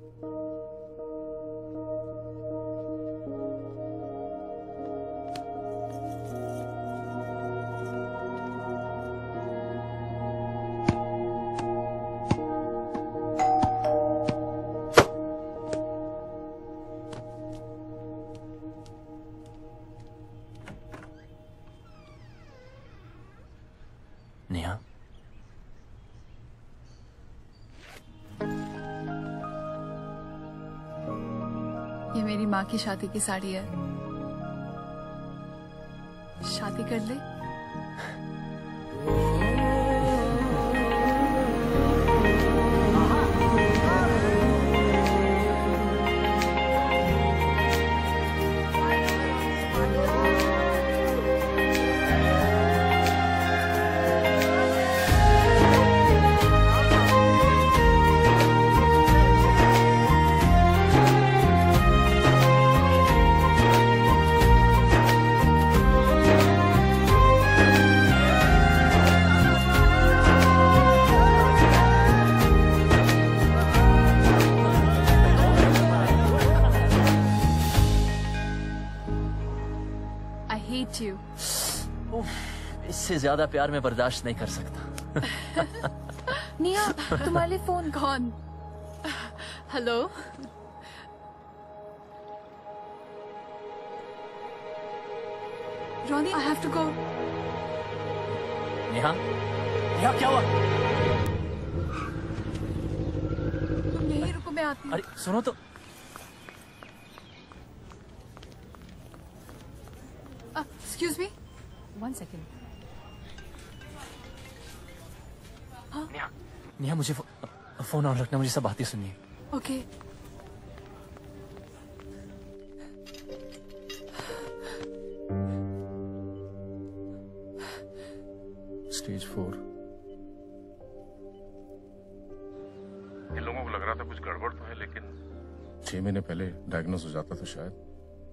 नेहा, ये मेरी माँ की शादी की साड़ी है। शादी कर ले। You. इससे ज्यादा प्यार मैं बर्दाश्त नहीं कर सकता। नेहा, तुम्हारे लिए फोन। कौन? Hello. Ronnie, I have to go. Neha, Neha क्या हुआ? तुम यहीं रुको, मैं आती हूँ। अरे सुनो तो। Excuse me? One second. हाँ? नेहा, नेहा मुझे फो, फोन ऑन रखना, मुझे सब बातें सुनिए। Okay. Stage four. इन लोगों को लग रहा था कुछ गड़बड़ तो है, लेकिन छह महीने पहले डायग्नोस हो जाता तो शायद।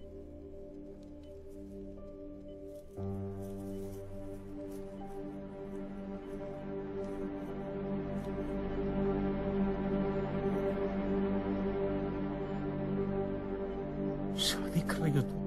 शादी कर रही हो तुम?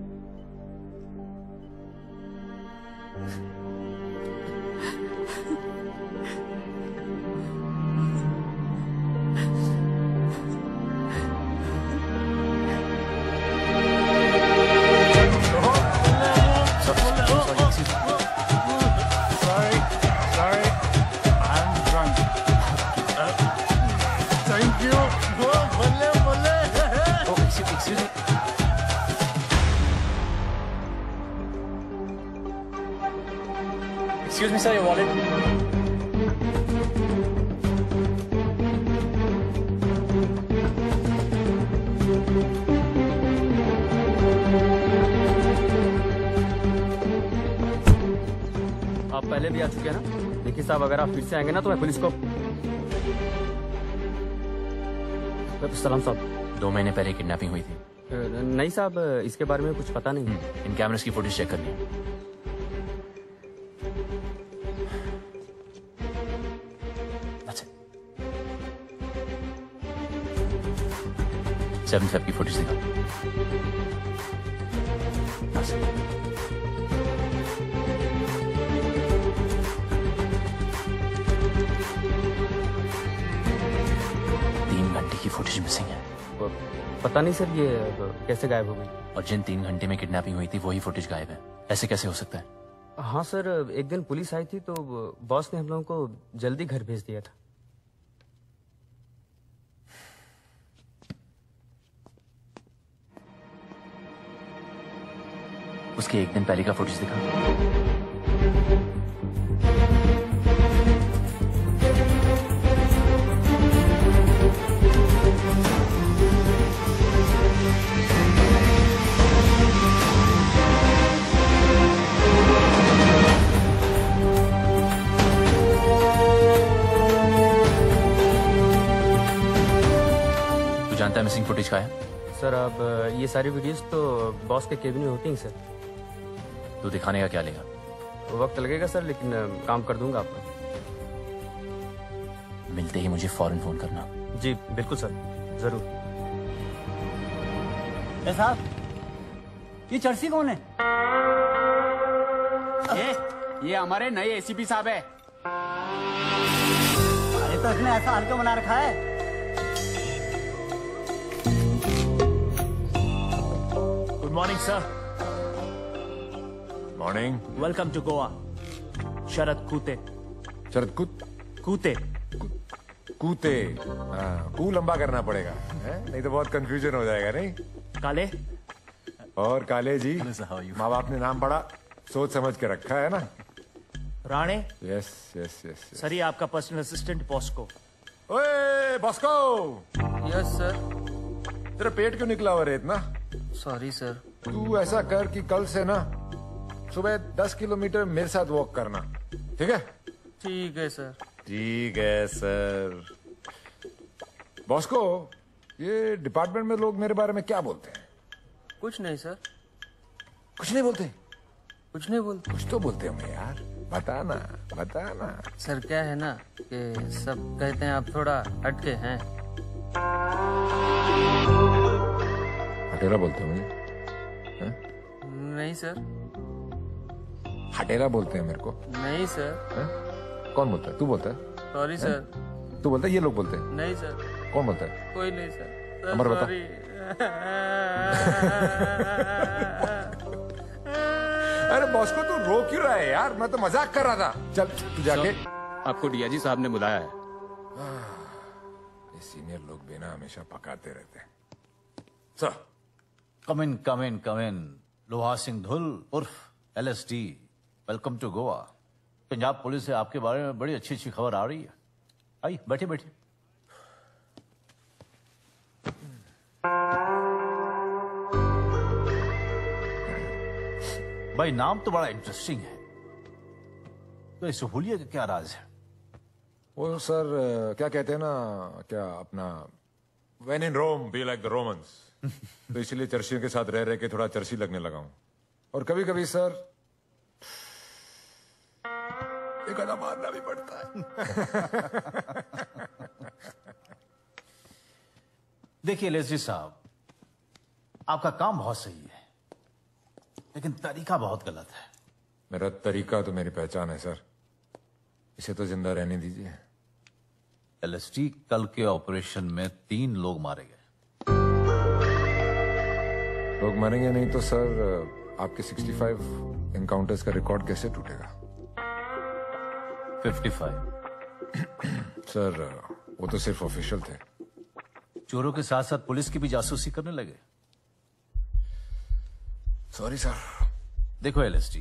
Excuse me, sir, your wallet. आप पहले भी आ चुके हैं ना? देखिए साहब, अगर आप फिर से आएंगे ना तो मैं पुलिस को। सलाम साहब। दो महीने पहले किडनैपिंग हुई थी। नहीं साहब, इसके बारे में कुछ पता नहीं। इन कैमरास की फुटेज चेक करनी है। सेवन फेब की फुटेज दिखा। तीन घंटे की फुटेज मिसिंग है। पता नहीं सर, ये कैसे गायब हो गई? और जिन तीन घंटे में किडनैपिंग हुई थी वही फुटेज गायब है। ऐसे कैसे हो सकता है? हाँ सर, एक दिन पुलिस आई थी तो बॉस ने हम लोगों को जल्दी घर भेज दिया था। उसके एक दिन पहले का फुटेज दिखा। तू जानता है मिसिंग फुटेज का है? सर अब ये सारी वीडियोस तो बॉस के केबिन में होती हैं सर। तू दिखाने का क्या लेगा? वक्त लगेगा सर, लेकिन काम कर दूंगा आपका। मिलते ही मुझे फौरन फोन करना। जी बिल्कुल सर, जरूर। ए साहब, ये चर्सी कौन है? ये ये हमारे नए एसीपी साहब है। अरे तो इसने ऐसा हल्का बना रखा है। Good morning sir. Morning. Welcome to Goa. Sharad Kute. Sharad कूत कूते कूते हाँ, कू लंबा करना पड़ेगा है? नहीं तो बहुत कंफ्यूजन हो जाएगा। नहीं काले और काले जी, माँ बाप ने नाम पढ़ा, सोच समझ के रखा है ना। Rane. Yes yes yes. Sir ये आपका पर्सनल असिस्टेंट बॉस्को। ओए बॉस्को। Yes sir. तेरा पेट क्यों निकला हुआ रे इतना? Sorry sir. तू ऐसा कर कि कल से ना सुबह दस किलोमीटर मेरे साथ वॉक करना, ठीक है? ठीक है सर। ठीक है सर। बॉस्को, ये डिपार्टमेंट में लोग मेरे बारे में क्या बोलते हैं? कुछ नहीं सर। कुछ नहीं बोलते? कुछ नहीं बोलते। कुछ तो बोलते होंगे यार, बताना बताना। सर क्या है ना कि सब कहते हैं आप थोड़ा हटके हैं। हटेरा बोलते हो मुझे? नहीं सर। हटेरा बोलते हैं मेरे को? नहीं सर। है? कौन बोलता है? तू बोलता है? Sorry sir. तू बोलता है? ये लोग बोलते हैं? नहीं सर। कौन बोलता है? कोई नहीं सर। अमर बता। अरे बॉस को तू रो क्यों रहा है यार? मैं तो मजाक कर रहा था। चल तू जाके। आपको डीआईजी साहब ने बुलाया है। ये सीनियर लोग बिना हमेशा पकाते रहते हैं। Sir come in come in come in. Loha Singh Dhul उर्फ LSD, welcome to Goa. Punjab police से आपके बारे में बड़ी अच्छी अच्छी खबर आ रही है। आइए बैठिए बैठिए। भाई नाम तो बड़ा इंटरेस्टिंग है, तो इस हुलिया का क्या राज है? वो सर क्या कहते हैं ना, क्या अपना When in Rome, be like the Romans। तो इसलिए चर्चियों के साथ रह रह के थोड़ा चर्ची लगने लगा हूं। और कभी कभी सर एक आधा मारना भी पड़ता है। देखिए लेस्ली साहब, आपका काम बहुत सही है, लेकिन तरीका बहुत गलत है। मेरा तरीका तो मेरी पहचान है सर, इसे तो जिंदा रहने दीजिए। एलएसटी, कल के ऑपरेशन में तीन लोग मारे गए। लोग मरेंगे नहीं तो सर आपके पैंसठ एनकाउंटर्स का रिकॉर्ड कैसे टूटेगा? पचपन। सर वो तो सिर्फ ऑफिशियल थे। चोरों के साथ साथ पुलिस की भी जासूसी करने लगे। Sorry sir. देखो एलएसटी,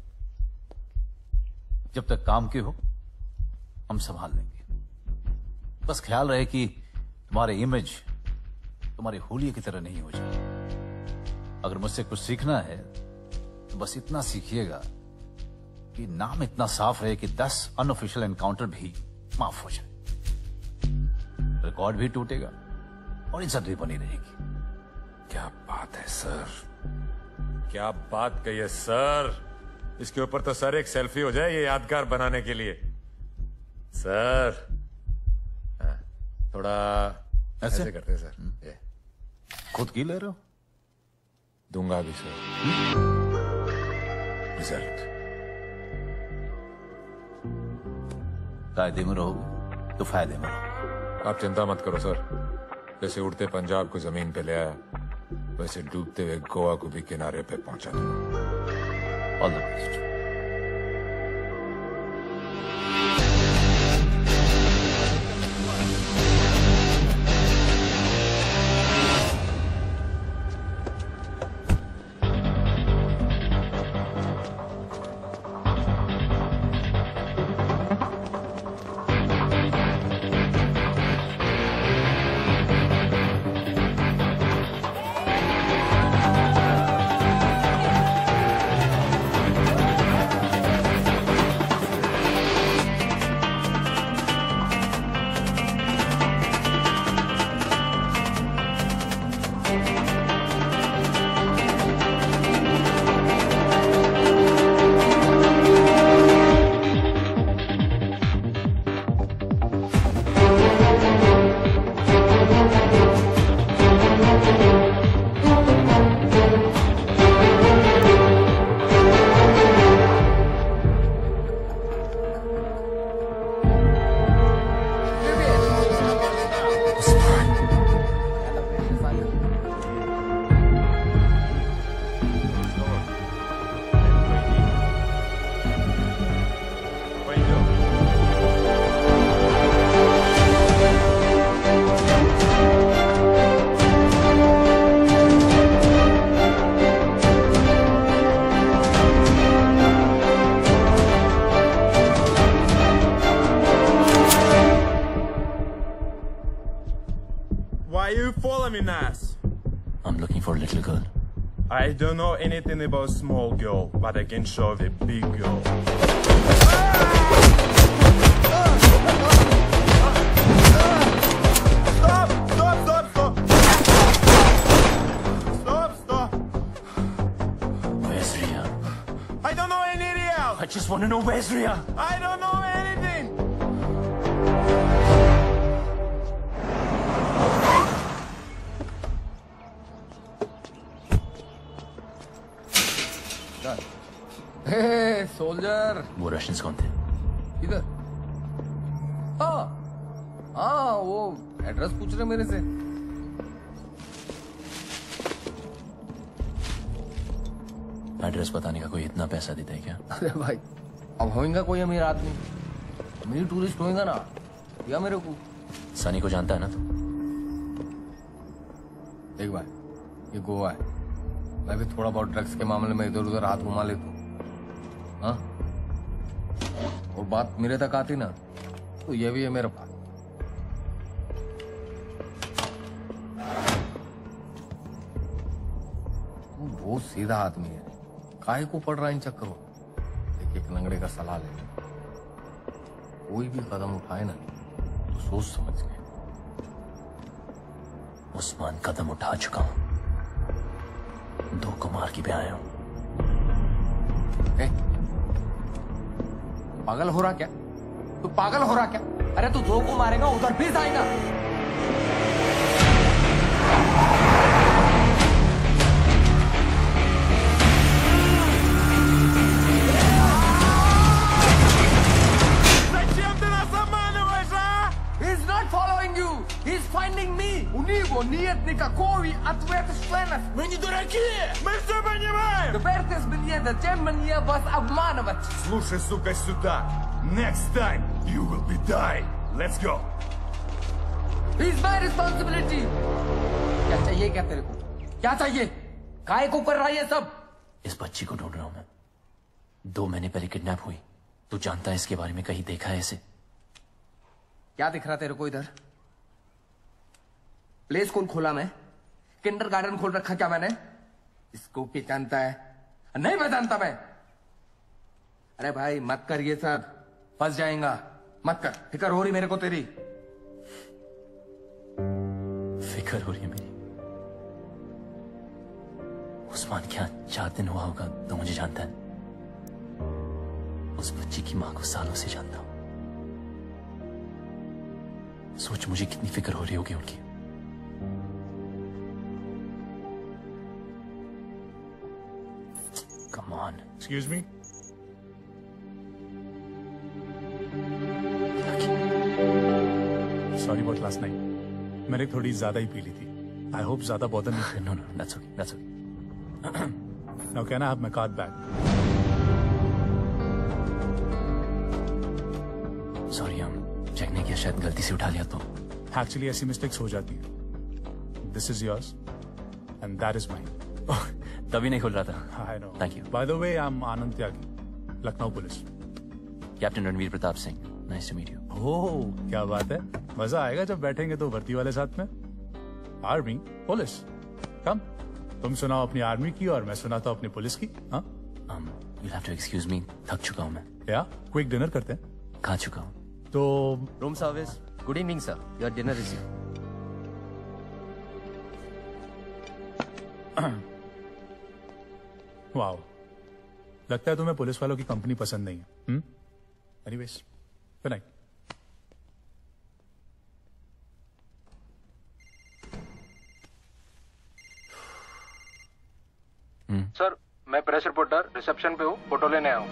जब तक काम के हो हम संभाल लेंगे। बस ख्याल रहे कि तुम्हारे इमेज तुम्हारे होलिये की तरह नहीं हो जाए। अगर मुझसे कुछ सीखना है तो बस इतना सीखिएगा कि नाम इतना साफ रहे कि दस अनऑफिशियल एनकाउंटर भी माफ हो जाए, रिकॉर्ड भी टूटेगा और इज्जत भी बनी रहेगी। क्या बात है सर, क्या बात कही है सर। इसके ऊपर तो सर एक सेल्फी हो जाए ये यादगार बनाने के लिए। सर थोड़ा ऐसे, ऐसे करते हैं सर। ये खुद की ले रहे हो? दूंगा भी सर। रिजल्ट कायदे में रहोगे तो फायदे में रहोगे। आप चिंता मत करो सर, जैसे उड़ते पंजाब को जमीन पे ले आया वैसे डूबते हुए गोवा को भी किनारे पे पहुंचा दूंगा। All the best. follow me, Nas. I'm looking for a little girl. I don't know anything about small girl, but I can show the big girl. Stop! Stop! Stop! Stop! Stop! Stop! Where's Ria? I don't know any Ria. I just want to know where's Ria. I don't know anything. Hey soldier. वो रशियंस कौन थे? इधर। हाँ हाँ वो एड्रेस पूछ रहे मेरे से। एड्रेस बताने का कोई इतना पैसा देता है क्या? अरे भाई अब होएगा कोई अमीर आदमी, अमीर टूरिस्ट होएगा ना या मेरे को। सनी को जानता है ना तू? देख भाई ये गोवा है, मैं भी थोड़ा बहुत ड्रग्स के मामले में इधर उधर हाथ घुमा लेता हूँ। हाँ और बात मेरे तक आती ना तो ये भी है मेरे पास। तू बहुत सीधा आदमी है, काहे को पड़ रहा इन चक्करों। एक एक लंगड़े का सलाह ले, कोई भी कदम उठाए ना तो सोच समझ के। उस्मान कदम उठा चुका हूं, दो को मार के भी आया हूं। पागल हो रहा क्या तू? पागल हो रहा क्या? अरे तू दो को मारेगा उधर भी जाएगा। He's not following you. He's finding me. У него нет никакого ответа членов. Мы не дураки. Мы все понимаем. Теперь ты мне зачем мне вас обманывать? Слушай, сука, сюда. Next time you will be die. Let's go. It's my responsibility. क्या चाहिए क्या तेरे को? क्या चाहिए? काहे को कर रहा है ये सब? इस बच्ची को ढूंढ रहा हूं मैं। दो महीने पहले किडनैप हुई। तू जानता है इसके बारे में? कहीं देखा है इसे? क्या दिख रहा तेरे को इधर? प्ले स्कूल खोला मैं, किंडर गार्डन खोल रखा क्या मैंने? इसको पहचानता है? नहीं पहचानता मैं। अरे भाई मत कर ये सब, फंस जाएगा। मत कर, फिक्र हो रही मेरे को तेरी। फिक्र हो रही है मेरी? उस्मान क्या चार दिन हुआ होगा तो मुझे जानता है? उस बच्ची की मां को सालों से जानता हूं। सोच मुझे कितनी फिक्र हो रही होगी उनकी। Come on. Excuse me? Sorry about last night. मैंने थोड़ी ज्यादा ही पी ली थी। I hope ज्यादा बॉदर नहीं। No, no, that's okay, that's okay. Now can I have my card back? Sorry, हम चेक नहीं किया, शायद गलती से उठा लिया तो। Actually ऐसी मिस्टेक्स हो जाती हैं। This is yours and that is mine. तभी नहीं खुल रहा था। I know. Thank you. By the way, I'm Anand Tyagi, Lucknow police. Captain Ranveer Pratap Singh, nice to meet you. Oh क्या बात है, मजा आएगा जब बैठेंगे तो भर्ती वाले साथ में। आर्मी पुलिस, कम तुम सुनाओ अपनी आर्मी की और मैं सुनाता हूँ अपनी पुलिस की। हाँ You'll have to excuse me, थक चुका हूँ मैं। या क्विक डिनर करते हैं? खा चुका हूँ। तो room service. Good evening sir, your dinner is here. Wow, लगता है तुम्हें पुलिस वालों की कंपनी पसंद नहीं है। Hmm anyways, good night. Sir मैं प्रेस रिपोर्टर रिसेप्शन पे हूँ, फोटो लेने आया हूँ।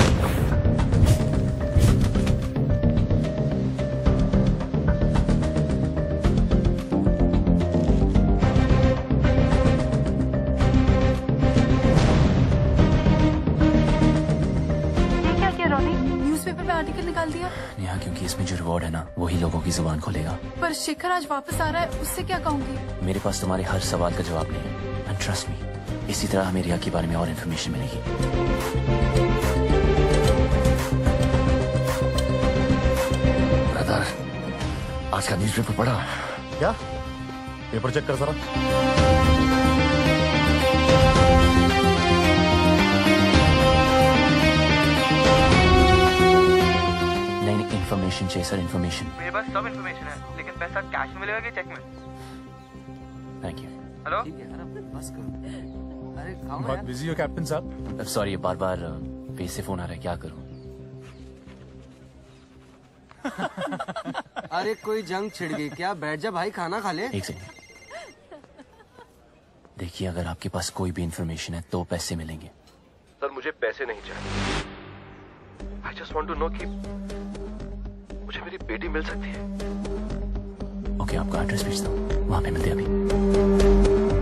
न्यूज़पेपर में आर्टिकल निकाल दिया। नेहा, क्योंकि इसमें जो रिवॉर्ड है ना वही लोगों की जुबान खोलेगा। पर शेखर आज वापस आ रहा है, उससे क्या कहूंगी? मेरे पास तुम्हारे हर सवाल का जवाब नहीं है। एंड ट्रस्ट मी, इसी तरह हमें रिया के बारे में और इन्फॉर्मेशन मिलेगी। ब्रदर, आज का न्यूज़पेपर पढ़ा क्या? पेपर चेक कर जरा। नहीं नहीं, इन्फॉर्मेशन चाहिए सर, इन्फॉर्मेशन। मेरे पास सब इन्फॉर्मेशन है, लेकिन पैसा कैश में मिलेगा कि चेक में? Thank you. हेलो, बस करो। अरे खाओ ना बहुत यार। बिजी हो कैप्टन साहब? सॉरी, बार बार पेज से फोन आ रहा है, क्या करूं? अरे कोई जंग छिड़ गई क्या? बैठ जा भाई, खाना खा ले। एक सेकंड, देखिए अगर आपके पास कोई भी इंफॉर्मेशन है तो पैसे मिलेंगे। सर मुझे पैसे नहीं चाहिए, I just want to know कि मुझे मेरी बेटी मिल सकती है। ओके, आपका एड्रेस भेजता हूँ, वहां पे मिलते हैं अभी।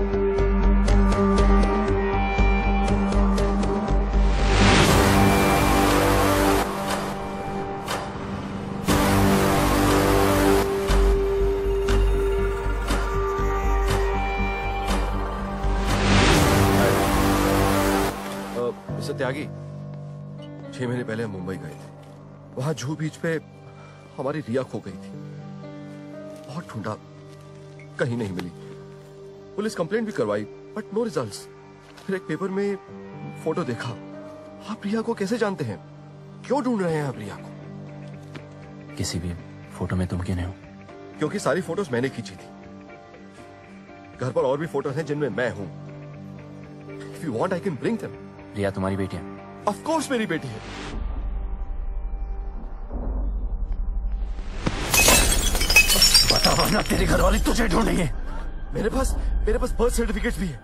मिस्टर त्यागी, छह महीने पहले हम मुंबई गए थे। वहां जूहू बीच पे हमारी रिया खो गई थी। बहुत ढूंढा, कहीं नहीं मिली। पुलिस कंप्लेंट भी करवाई, बट नो रिजल्ट्स। फिर एक पेपर में फोटो देखा। आप रिया को कैसे जानते हैं? क्यों ढूंढ रहे हैं आप रिया को? किसी भी फोटो में तुम क्यों नहीं हो? क्योंकि सारी फोटोज मैंने खींची थी। घर पर और भी फोटोज हैं जिनमें मैं हूं। If you want, I can bring them. रिया तुम्हारी बेटी है? Of course मेरी बेटी है। बता वरना तेरे घर वाले तुझे ढूंढेंगे। मेरे पास मेरे पास बर्थ सर्टिफिकेट भी है।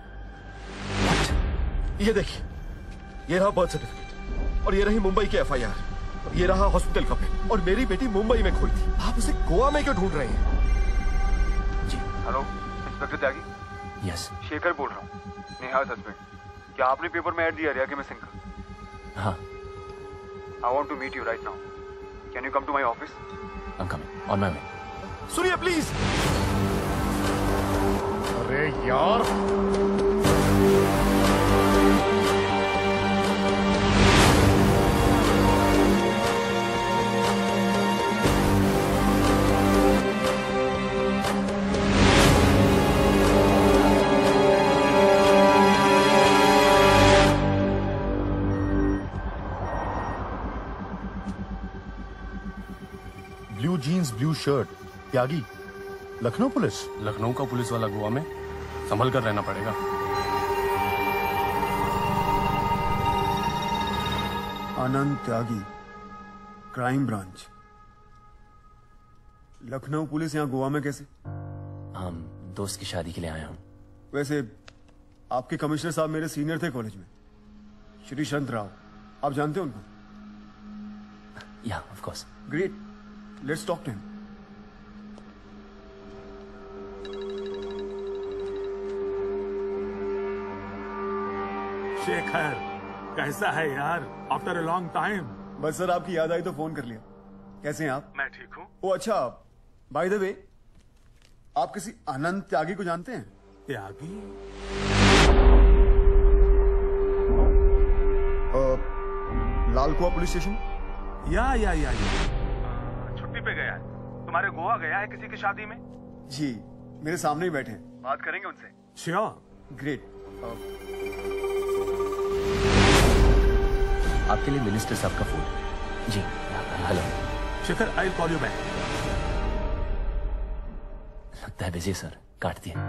ये देखिए, ये रहा बर्थ सर्टिफिकेट और ये रही मुंबई की एफ आई आर। ये रहा हॉस्पिटल का बिल। और मेरी बेटी मुंबई में खोई थी। आप उसे गोवा में क्यों ढूंढ रहे हैं? जी। Hello, inspector Tyagi. Yes. Shekhar बोल रहा हूँ, नेहा हस्बैंड। क्या आपने पेपर में ऐड दिया रिया के मिसिंग का? हाँ। I want to meet you right now. Can you come to my office? I am coming, on my way. सुनिए प्लीज। अरे यार, blue jeans blue shirt, Tyagi, Lucknow police? Lucknow का पुलिस वाला गोवा में, संभल कर रहना पड़ेगा। Anand Tyagi, crime branch. Lucknow police यहाँ गोवा में कैसे? हम दोस्त की शादी के लिए आया हूँ। वैसे आपके कमिश्नर साहब मेरे सीनियर थे कॉलेज में, श्री शंत राव। आप जानते हैं उनको? Yeah, of course. Great, let's talk to him. Shekhar, कैसा है यार? After a long time. बस सर, आपकी याद आई तो फोन कर लिया। कैसे हैं आप? मैं ठीक हूँ। ओ अच्छा, बाय द वे, आप किसी आनंद त्यागी को जानते हैं? त्यागी? लाल कुआं पुलिस स्टेशन? या या या, या। छुट्टी पे गया है। तुम्हारे गोवा गया है किसी की शादी में? जी, मेरे सामने ही बैठे हैं। बात करेंगे उनसे? श्योर। ग्रेट। आपके लिए मिनिस्टर साहब का फोन। जी, hello. Shekhar, I will call you back. लगता है बिजी सर, काट दिया।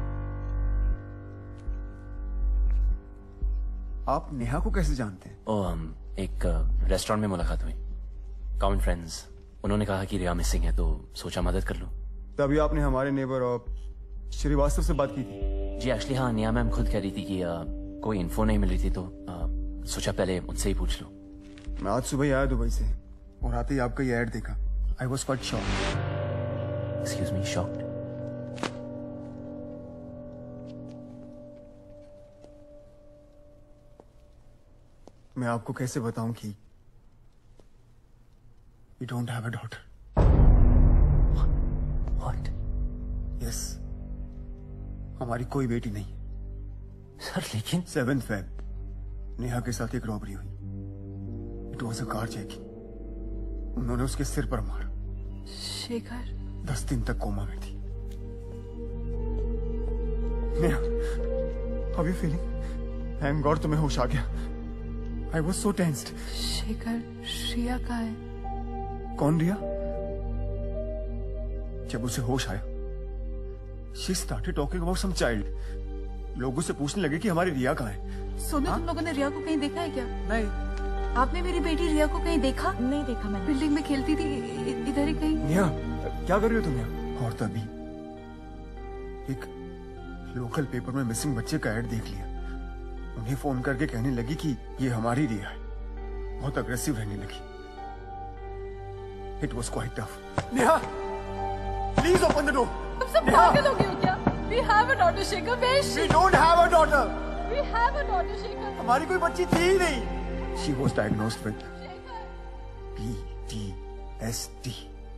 आप नेहा को कैसे जानते हैं? ओ, हम एक रेस्टोरेंट में मुलाकात हुई, कॉमन फ्रेंड्स। उन्होंने कहा कि रिया मिसिंग है तो सोचा मदद कर लूं। तभी आपने हमारे नेबर और श्रीवास्तव से बात की थी? जी एक्चुअली हाँ, नेहा मैम खुद कह रही थी कि आ, कोई इन्फो नहीं मिल रही थी तो आ, सोचा पहले उनसे ही पूछ लूं। मैं आज सुबह ही आया दुबई से और आते ही आपका ये ऐड देखा। I was quite shocked. Excuse me, shocked? मैं आपको कैसे बताऊं कि we don't have a daughter. What? Yes, हमारी कोई बेटी नहीं। सर लेकिन सेवेंथ फेब नेहा के साथ एक रॉबरी हुई। It was a car checking. उन्होंने उसके सिर पर मारा। शेखर? दस दिन तक कोमा में थी। Neha, how are you feeling? Thank God तुम्हें होश आ गया. I was so tensed. Shekhar, रिया कहाँ है? कौन रिया? जब उसे होश आया, she started talking about some child. लोगों से पूछने लगे कि हमारी रिया कहाँ है. सोनू, तुम लोगों ने रिया को कहीं देखा है क्या? नहीं. आपने मेरी बेटी रिया को कहीं देखा? नहीं देखा मैंने. बिल्डिंग में खेलती थी, इधर ही कहीं. नेहा, क्या कर रही हो तुम यहाँ? और तभी एक लोकल पेपर में मिसिंग बच्चे का ऐड देख लिया. उन्हें फोन करके कहने लगी कि ये हमारी रिया है. बहुत अग्रेसिव रहने लगी. It was quite tough. Neha, please open the door. तुम सब पागल हो गए हो क्या? We have a daughter, Shekhar. Where is she? We don't have a daughter. We have a daughter, Shekhar. हमारी कोई बच्ची थी ही नहीं. She was diagnosed with P T S D.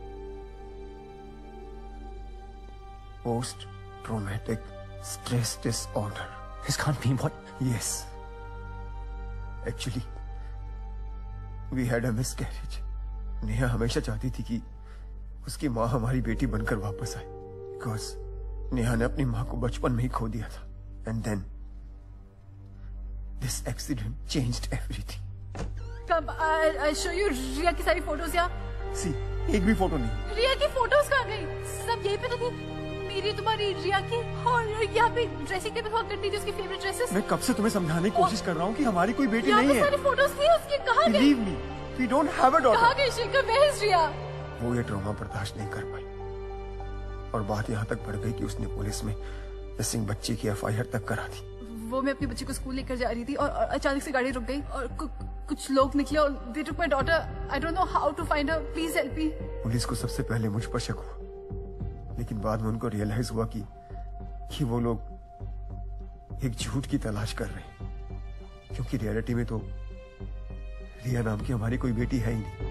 Post traumatic stress disorder. This can't be what? Yes. Actually, we had a miscarriage. Neha हमेशा चाहती थी कि उसकी माँ हमारी बेटी बनकर वापस आए. Because नेहा ने अपनी माँ को बचपन में ही खो दिया था. And then this accident changed everything. कब? I'll, I'll show you रिया की सारी फोटोज या. See, एक भी फोटो नहीं. रिया की फोटोज कहाँ गई? सब यहीं पे तो थी. मेरी, तुम्हारी, रिया की, और यहाँ पे ड्रेसिंग टेबल हुआ करती थी उसकी फेवरेट ड्रेसेस. मैं कब से तुम्हें समझाने की कोशिश कर रहा हूँ कि हमारी कोई बेटी नहीं है. यहाँ पे सारी फोटोज थी उसकी. कहाँ गई? Believe me, we don't have a daughter. कहाँ गई शेखर? Where is रिया? वो ये ट्रॉमा बर्दाश्त नहीं कर पाई और बात यहाँ तक बढ़ गई कि उसने पुलिस में मिसिंग बच्ची की एफ आई आर तक करा दी. वो मैं अपनी बच्ची को स्कूल लेकर जा रही थी और, और अचानक से गाड़ी रुक गई और कु, कुछ लोग निकले और they took my daughter. I don't know how to find her. Please help me. Police को सबसे पहले मुझ पर शक हुआ, लेकिन बाद में उनको रियलाइज हुआ कि कि वो लोग एक झूठ की तलाश कर रहे हैं, क्योंकि रियलिटी में तो रिया नाम की हमारी कोई बेटी है ही नहीं.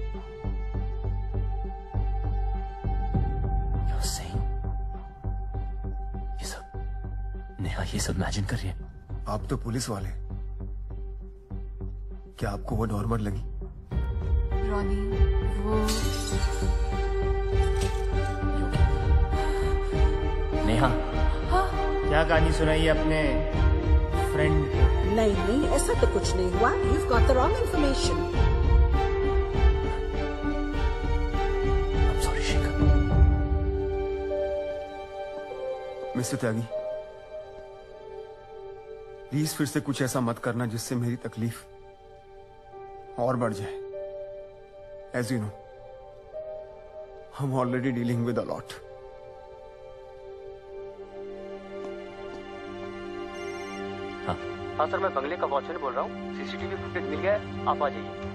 You're saying ये सब नेहा ये सब इमेजिन कर रही है? आप तो पुलिस वाले, क्या आपको वो नॉर्मल लगी? रॉनी, वो नेहा, हाँ? क्या कहानी सुनाई अपने फ्रेंड को? नहीं नहीं, ऐसा तो कुछ नहीं हुआ. You've got the wrong information. I'm sorry, Shekhar. Mister Tyagi, please फिर से कुछ ऐसा मत करना जिससे मेरी तकलीफ और बढ़ जाए. As you know, I'm already dealing with a lot. हाँ सर, मैं बंगले का वॉचमैन बोल रहा हूँ. सीसीटीवी फुटेज मिल गया है, आप आ जाइए.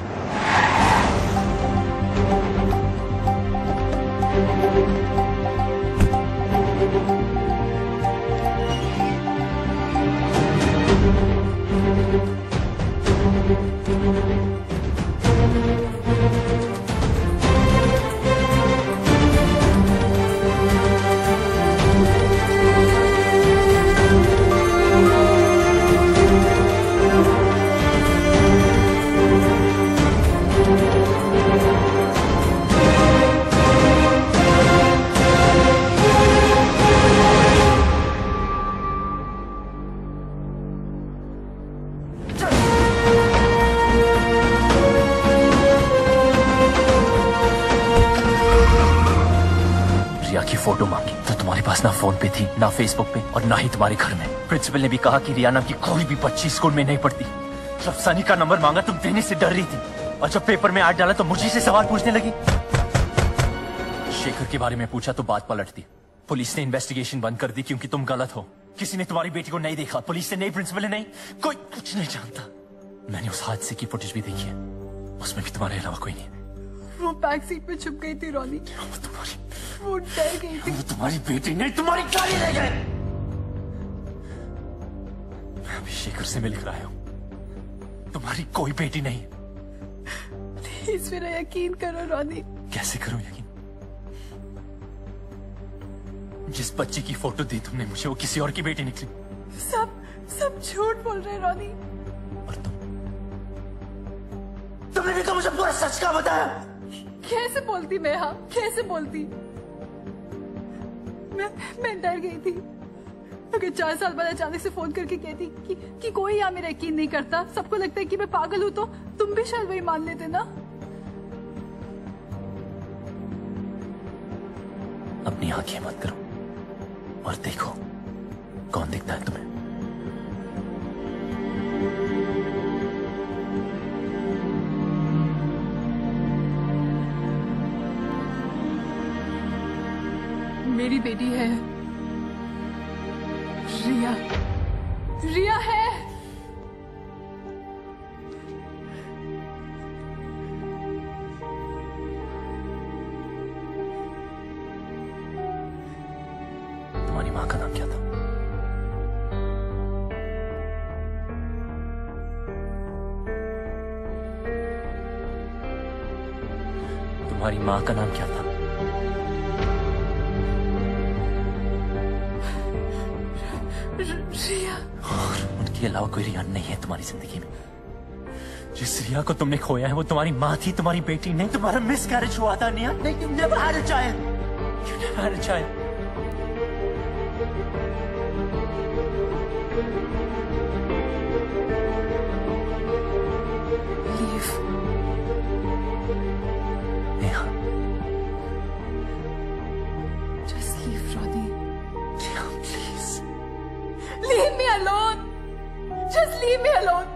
फोटो मांगी तो तुम्हारे पास ना फोन पे थी, ना फेसबुक पे, और ना ही तुम्हारे घर में. प्रिंसिपल ने भी कहा कि रिया नाम की कोई भी बच्ची स्कूल में नहीं पढ़ती. जब सनी का नंबर मांगा तुम देने से डर रही थी, और जब पेपर में ऐड डाला तो मुझे से सवाल पूछने लगी. शेखर के बारे में पूछा तो बात पलटती. पुलिस ने इन्वेस्टिगेशन बंद कर दी क्योंकि तुम गलत हो. किसी ने तुम्हारी बेटी को नहीं देखा, पुलिस ने नहीं, प्रिंसिपल ने नहीं, कोई कुछ नहीं जानता. मैंने उस हादसे की फुटेज भी देखी है, उसमें भी तुम्हारे अलावा कोई नहीं. वो बैक सीट पे छुप गई थी रॉनी. वो तुम्हारी वो डर गई थी. वो तुम्हारी बेटी नहीं, तुम्हारी गाड़ी ले गए. मैं अभी शेखर से मिलकर आया हूँ. तुम्हारी कोई बेटी नहीं. प्लीज मेरा यकीन करो रॉनी. कैसे करूं यकीन? जिस बच्ची की फोटो दी तुमने मुझे वो किसी और की बेटी निकली. सब सब झूठ बोल रहे रॉनी. और तुम तुमने भी तो मुझे पूरा सच का बताया. कैसे बोलती मैं? हाँ कैसे बोलती? मैं मैं डर गई थी. अगर चार साल बाद अचानक से फोन करके कहती कि, कि कोई यहाँ मेरा यकीन नहीं करता, सबको लगता है कि मैं पागल हूँ, तो तुम भी शायद वही मान लेते ना। अपनी आंखें मत करो और देखो कौन दिखता है तुम्हें। मेरी बेटी है, रिया। रिया है। तुम्हारी माँ का नाम क्या था? तुम्हारी माँ का नाम क्या था? रिया। और उनके अलावा कोई रिया नहीं है तुम्हारी जिंदगी में। जिस रिया को तुमने खोया है वो तुम्हारी माँ थी, तुम्हारी बेटी नहीं। तुम्हारा मिसकैरेज हुआ था निया। नहीं, you never had a child. You never had a child. Leave. Neha. Just leave, Rodney. Neha, please. Leave me alone. Just leave me alone.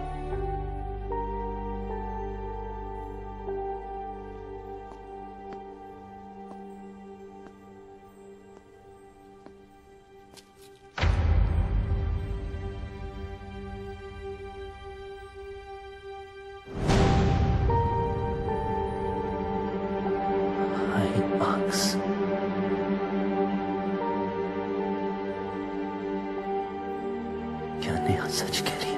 Max. क्या नेहा सच कह रही है?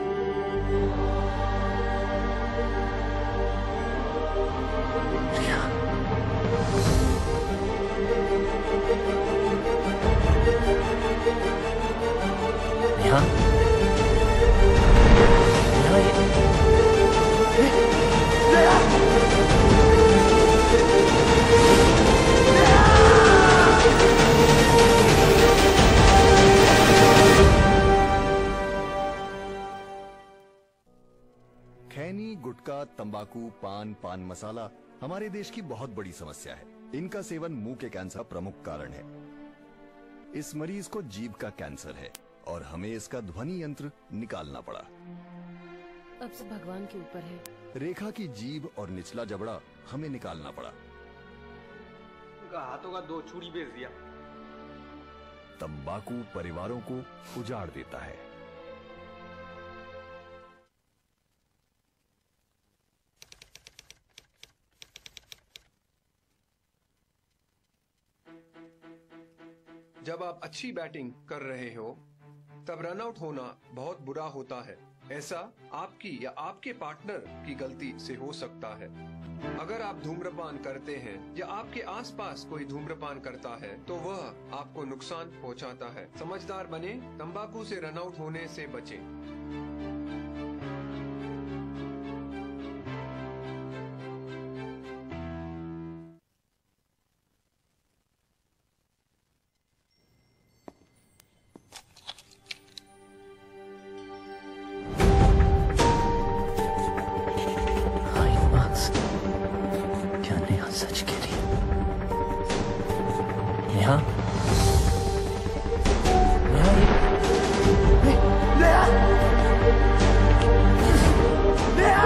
रिया। नेहा। नेहा ये नेहा। खैनी, गुटखा, तंबाकू, पान, पान मसाला हमारे देश की बहुत बड़ी समस्या है। इनका सेवन मुंह के कैंसर का प्रमुख कारण है। इस मरीज को जीभ का कैंसर है और हमें इसका ध्वनि यंत्र निकालना पड़ा। अब सब भगवान के ऊपर है। रेखा की जीभ और निचला जबड़ा हमें निकालना पड़ा। उनका हाथों का दो चूड़ी बेच दिया। तंबाकू परिवारों को उजाड़ देता है। जब आप अच्छी बैटिंग कर रहे हो तब रनआउट होना बहुत बुरा होता है। ऐसा आपकी या आपके पार्टनर की गलती से हो सकता है। अगर आप धूम्रपान करते हैं या आपके आसपास कोई धूम्रपान करता है तो वह आपको नुकसान पहुंचाता है। समझदार बने, तंबाकू से रनआउट होने से बचें। सच कह रही है नेहा। नेहा ये नेहा नेहा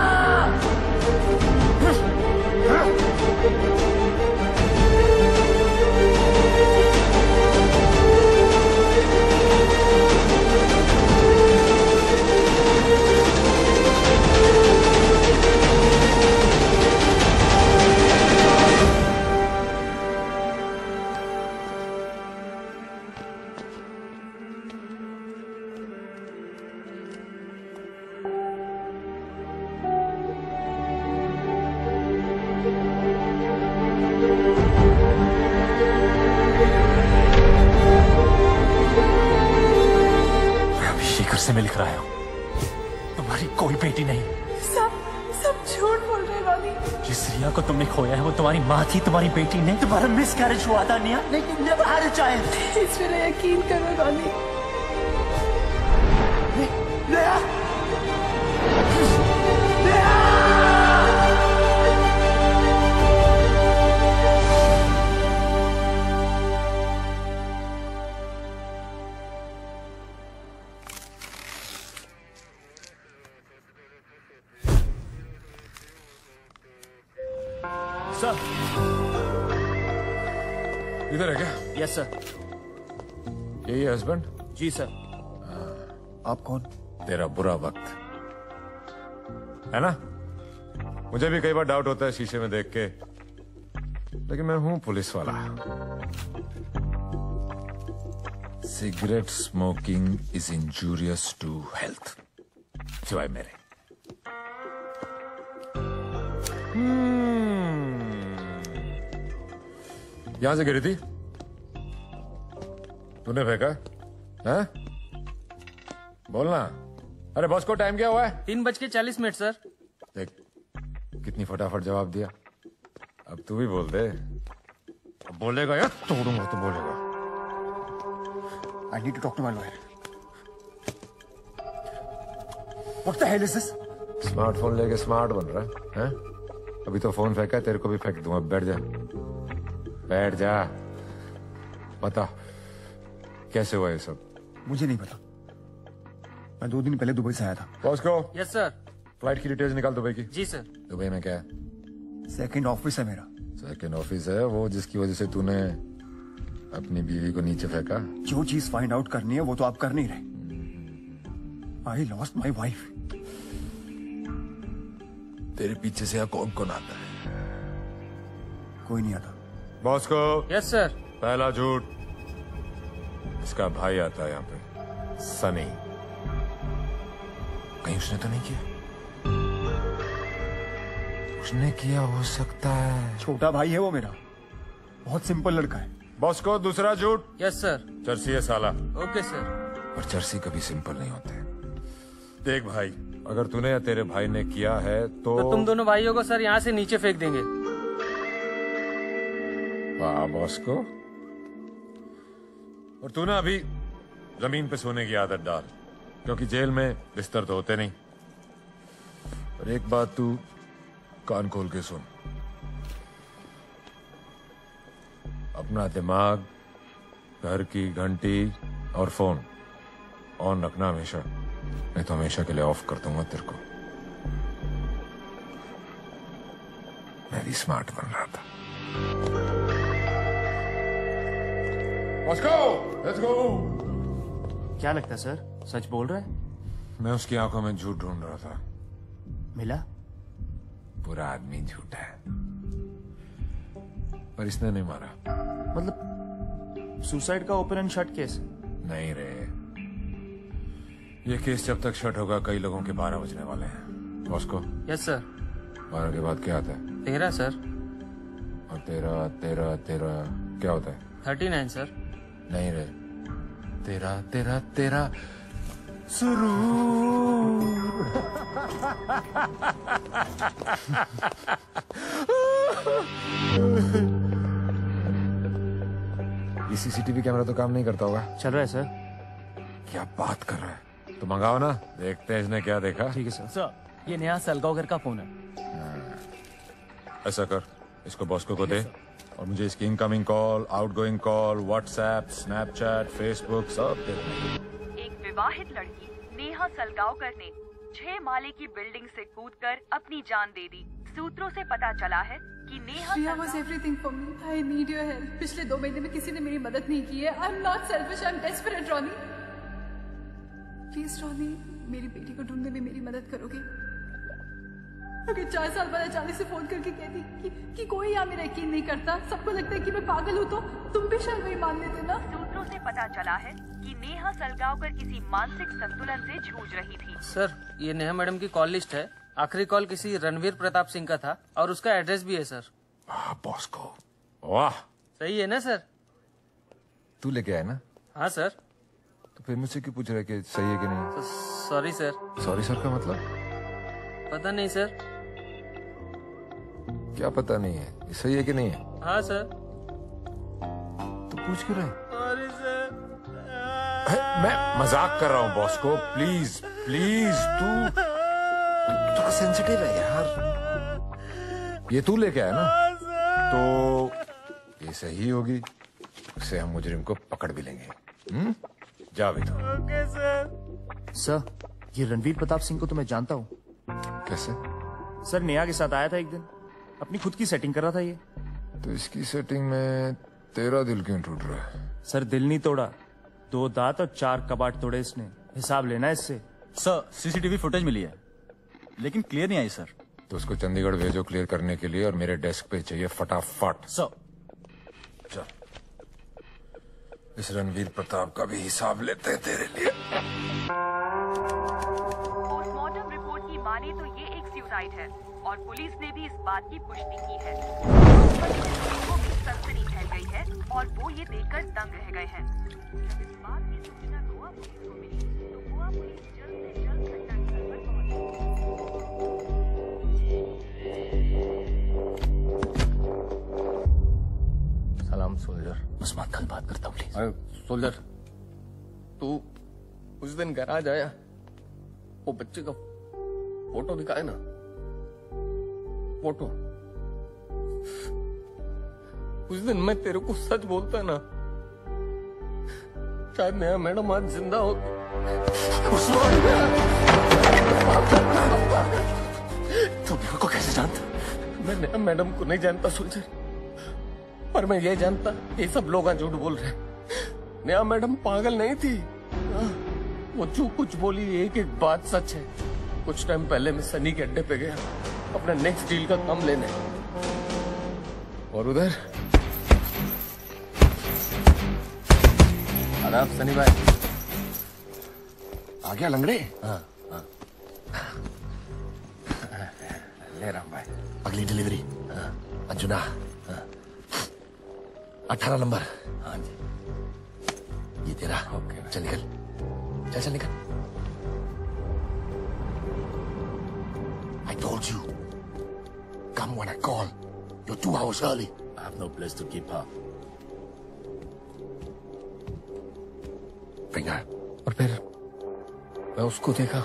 से मिल कर आया हूं। तुम्हारी कोई बेटी नहीं। सब सब झूठ बोल रहे रॉनी। जिस रिया को तुमने खोया है वो तुम्हारी माँ थी, तुम्हारी बेटी नहीं। तुम्हारा मिसकैरेज हुआ था निया। नहीं, you never had a child. Please मेरा यकीन करो रॉनी। सर इधर है क्या? Yes sir. यही है हस्बैंड? जी सर। आप कौन? तेरा बुरा वक्त है ना? मुझे भी कई बार डाउट होता है शीशे में देख के, लेकिन मैं हूं पुलिस वाला। Cigarette smoking is injurious to health, सिवाय मेरे। यहां से गिरी थी? तूने फेंका है? बोलना। अरे बॉस को टाइम क्या हुआ है? तीन बज के चालीस मिनट सर। देख कितनी फटाफट जवाब दिया। अब तू भी बोल दे। अब बोलेगा या तोड़ूंगा तो बोलेगा। I need to talk to my lawyer. What the hell is this? Smartphone लेके स्मार्ट बन रहा है, हैं? अभी तो फोन फेंका है, तेरे को भी फेंक दूंगा। बैठ जा, बैठ जा। बता कैसे हुआ ये सब? मुझे नहीं पता। मैं दो दिन पहले दुबई से आया था। बॉस को? Yes sir. फ्लाइट की डिटेल्स निकाल दुबई की। जी सर। दुबई में क्या है? सेकंड ऑफिस है मेरा। सेकंड ऑफिस है वो जिसकी वजह से तूने अपनी बीवी को नीचे फेंका? जो चीज फाइंड आउट करनी है वो तो आप कर नहीं रहे। I lost my wife. तेरे पीछे से कौन कौन आता है? कोई नहीं आता। बॉस को? Yes sir. पहला झूठ, इसका भाई आता है यहाँ पे, सनी। कहीं उसने तो नहीं किया? उसने किया हो सकता है। छोटा भाई है वो मेरा, बहुत सिंपल लड़का है। बॉस को दूसरा झूठ? Yes sir. चर्सी है साला। Okay sir. पर चर्सी कभी सिंपल नहीं होते। देख भाई, अगर तूने या तेरे भाई ने किया है तो, तो तुम दोनों भाइयों को सर यहाँ से नीचे फेंक देंगे। वाह बॉस को। और तू ना अभी जमीन पे सोने की आदत डाल, क्योंकि जेल में बिस्तर तो होते नहीं। और एक बात तू कान खोल के सुन, अपना दिमाग, घर की घंटी और फोन ऑन रखना हमेशा, नहीं तो हमेशा के लिए ऑफ कर दूंगा तेरे को। मैं भी स्मार्ट बन रहा था। Let's go! Let's go! क्या लगता है सर, सच बोल रहा है? मैं उसकी आंखों में झूठ ढूंढ रहा था। मिला? पूरा आदमी झूठा है, पर इसने नहीं मारा। मतलब सुसाइड का ओपन एंड शट केस? नहीं रे, ये केस जब तक शट होगा कई लोगों के बारह बजने वाले हैं। बॉस को? Yes sir. बारह के बाद क्या आता है? तेरह सर। और तेरह तेरह तेरह क्या होता है? Thirty nine sir. नहीं रे, तेरह तेरह तेरह शुरू। ये सीसीटीवी कैमरा तो काम नहीं करता होगा? चल रहा है सर। क्या बात कर रहा है? तो मंगाओ ना, देखते हैं इसने क्या देखा। ठीक है सर। सर, ये नया सलगावकर का फोन है। ऐसा कर, इसको बॉस को दे और मुझे इसकी incoming call, outgoing call, WhatsApp, Snapchat, Facebook सब दे। एक विवाहित लड़की नेहा सलगावकर ने छह माले की बिल्डिंग से कूदकर अपनी जान दे दी। सूत्रों से पता चला है कि Neha Shreya was everything for me. I need your help. पिछले दो महीने में किसी ने मेरी मदद नहीं की है। I'm not selfish. I'm desperate, Ronnie. Please, Ronnie, मेरी बेटी को ढूंढने में मेरी मदद करोगे? अगर चार साल बाद अचानक से फोन करके कहती कि, कि कोई यहाँ मेरा यकीन नहीं करता, सबको लगता है कि मैं पागल हूँ, तो तुम भी शायद वही मान लेते ना। सूत्रों से पता चला है कि नेहा सलगावकर किसी मानसिक संतुलन से जूझ रही थी। सर, ये नेहा मैडम की कॉल लिस्ट है। आखिरी कॉल किसी रणवीर प्रताप सिंह का था और उसका एड्रेस भी है सर। वाह बॉस को, वाह। सही है ना सर? तू लेके आया ना? हाँ सर। तो फिर मुझसे क्यों पूछ रहा है कि सही है कि नहीं? Sorry sir. सॉरी सर का मतलब? पता नहीं सर। क्या पता नहीं है? ये सही है कि नहीं है? हाँ सर। तो पूछ क्यों रहे? Sorry sir. मैं मजाक कर रहा हूँ बॉस को, प्लीज प्लीज तू थोड़ा सेंसिटिव है यार। ये तू लेके आया ना, तो ये सही होगी, उससे हम मुजरिम को पकड़ भी लेंगे। हम्म, जा भी तो। Okay sir. सर, ये रणवीर प्रताप सिंह को तो मैं जानता हूँ। कैसे? सर, नेहा के साथ आया था एक दिन, अपनी खुद की सेटिंग कर रहा था ये। तो इसकी सेटिंग में तेरा दिल क्यों टूट रहा है? सर, दिल नहीं तोड़ा, दो दांत और चार कबाट तोड़े इसने। हिसाब लेना है इससे। सर, सीसीटीवी फुटेज मिली है, लेकिन क्लियर नहीं आई सर। तो उसको चंडीगढ़ भेजो क्लियर करने के लिए, और मेरे डेस्क पे चाहिए फटाफट। सर। चल, इस रणवीर प्रताप का भी हिसाब लेते हैं तेरे लिए। पोस्टमार्टम रिपोर्ट की माने तो ये एक सुसाइड है, और पुलिस ने भी इस बात की पुष्टि की है। लोगों में सनसनी फैल गई है, और वो ये देखकर दंग रह गए हैं। जब इस बात की सूचना गोवा पुलिस को मिली, तो गोवा पुलिस जल्द से जल्द घटनास्थल पर पहुंची। सलाम सोल्जर। उस्मान, कल बात करता हूँ प्लीज। अरे सोल्जर, तू उस दिन गैराज आया, वो बच्चे का फोटो दिखाए ना, फोटो। उस दिन मैं तेरे को सच बोलता ना, शायद नेहा मैडम आज जिंदा होती। तुम नेहा को कैसे जानता? मैं नेहा मैडम को नहीं जानता सोल्जर, पर मैं ये जानता ये सब लोग झूठ बोल रहे हैं। नेहा मैडम पागल नहीं थी, वो जो कुछ बोली एक एक बात सच है। कुछ टाइम पहले मैं सनी के अड्डे पे गया अपना नेक्स्ट डील का काम लेने, और उधर आदाब सनी भाई। आ गया लंगड़े? हाँ हाँ ले राम भाई। अगली डिलीवरी अंजुना, अठारह नंबर। हाँ जी, ये तेरा। ओके, चल निकल, चल चल निकल। I told you, come when I call. You're two hours early. I have no place to keep her. Finger. और फिर मैं उसको देखा,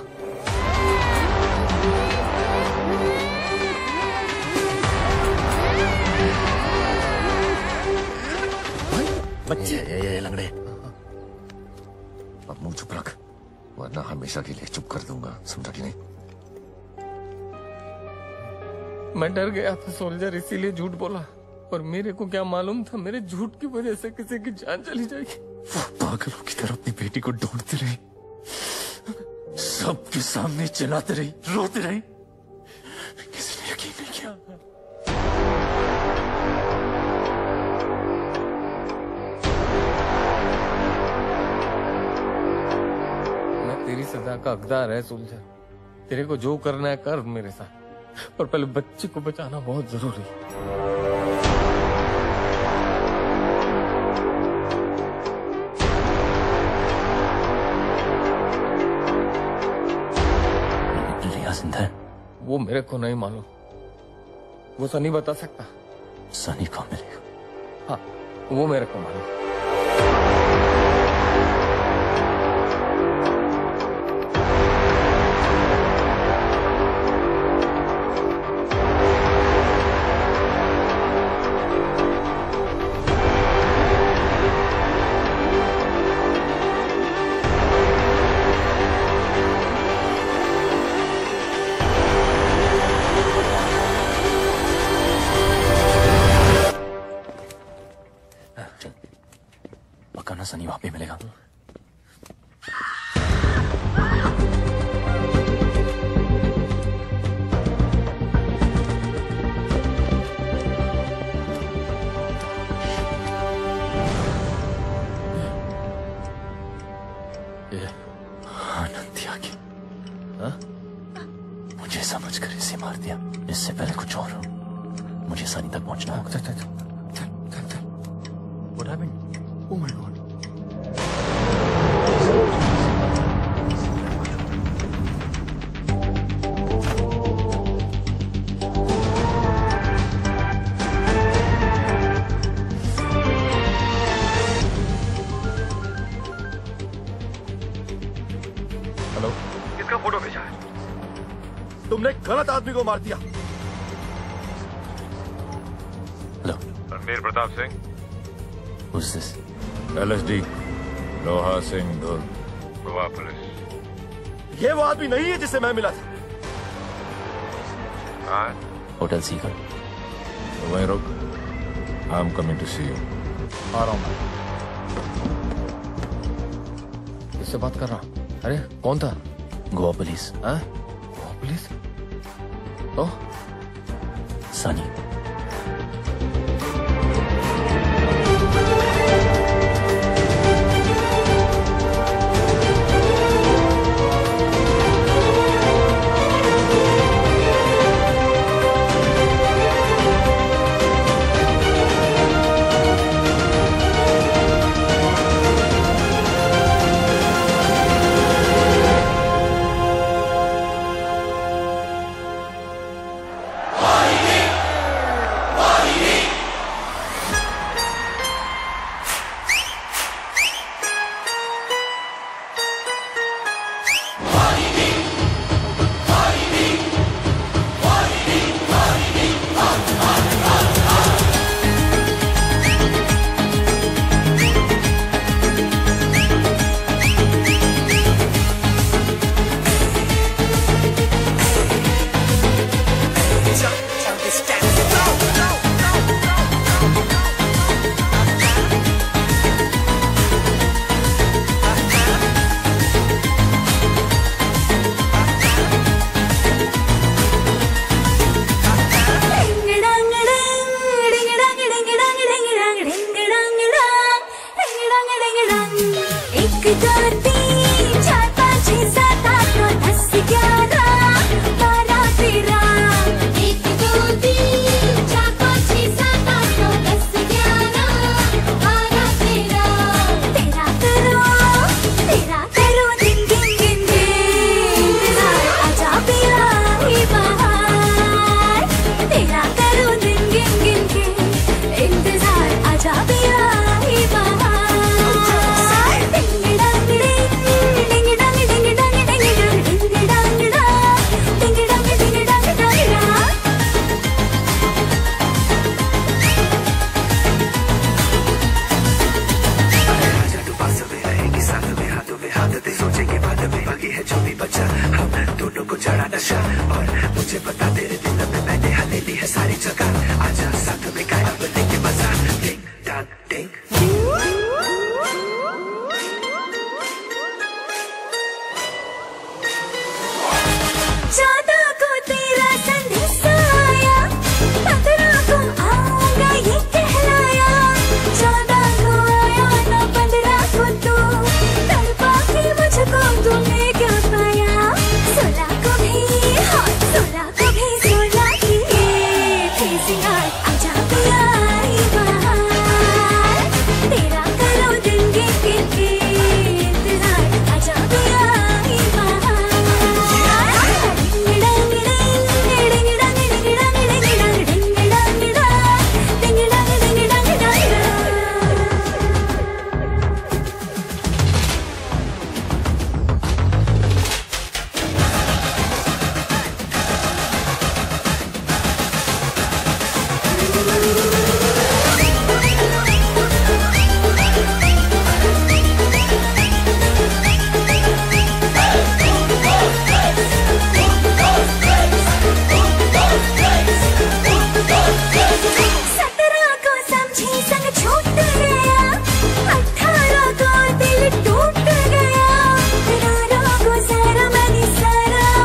बच्चे। ये, ये, ये लंगड़े, अब मुंह चुप रख, वरना हमेशा के लिए चुप कर दूंगा, समझा कि नहीं? मैं डर गया था सोल्जर, इसीलिए झूठ बोला, और मेरे को क्या मालूम था मेरे झूठ की वजह से किसी की जान चली जाएगी। वो पागलों की तरह अपनी बेटी को ढूंढती रही, सबके सामने चिल्लाती रही, रोती रही, किसी ने यकीन नहीं किया। मैं तेरी सजा का हकदार है सोल्जर, तेरे को जो करना है कर मेरे साथ, पर पहले बच्चे को बचाना बहुत जरूरी है। रिया जिंदा है? वो मेरे को नहीं मालूम, वो सनी बता सकता। सनी कौन मिलेगा? हाँ, वो मेरे को मालूम। सनी वहां पे मिलेगा। आनंद आ गई। मुझे समझ कर इसे मार दिया, इससे पहले कुछ और हो। मुझे सनी तक पहुंचना होगा। चल चल चल चल चल। What happened? Oh my God. अज्ञात आदमी को मार दिया। Ranbir Pratap Singh. Who's this? L S D Loha Singh धुर, गोवा पुलिस। ये वो आदमी नहीं है जिससे मैं मिला था। हाँ? होटल सीकर। तो वहीं रुक। I am coming to see you. आ रहा हूँ मैं। किससे बात कर रहा हूँ? अरे कौन था? गोवा पुलिस। हाँ? गोवा पुलिस? तो? सनी।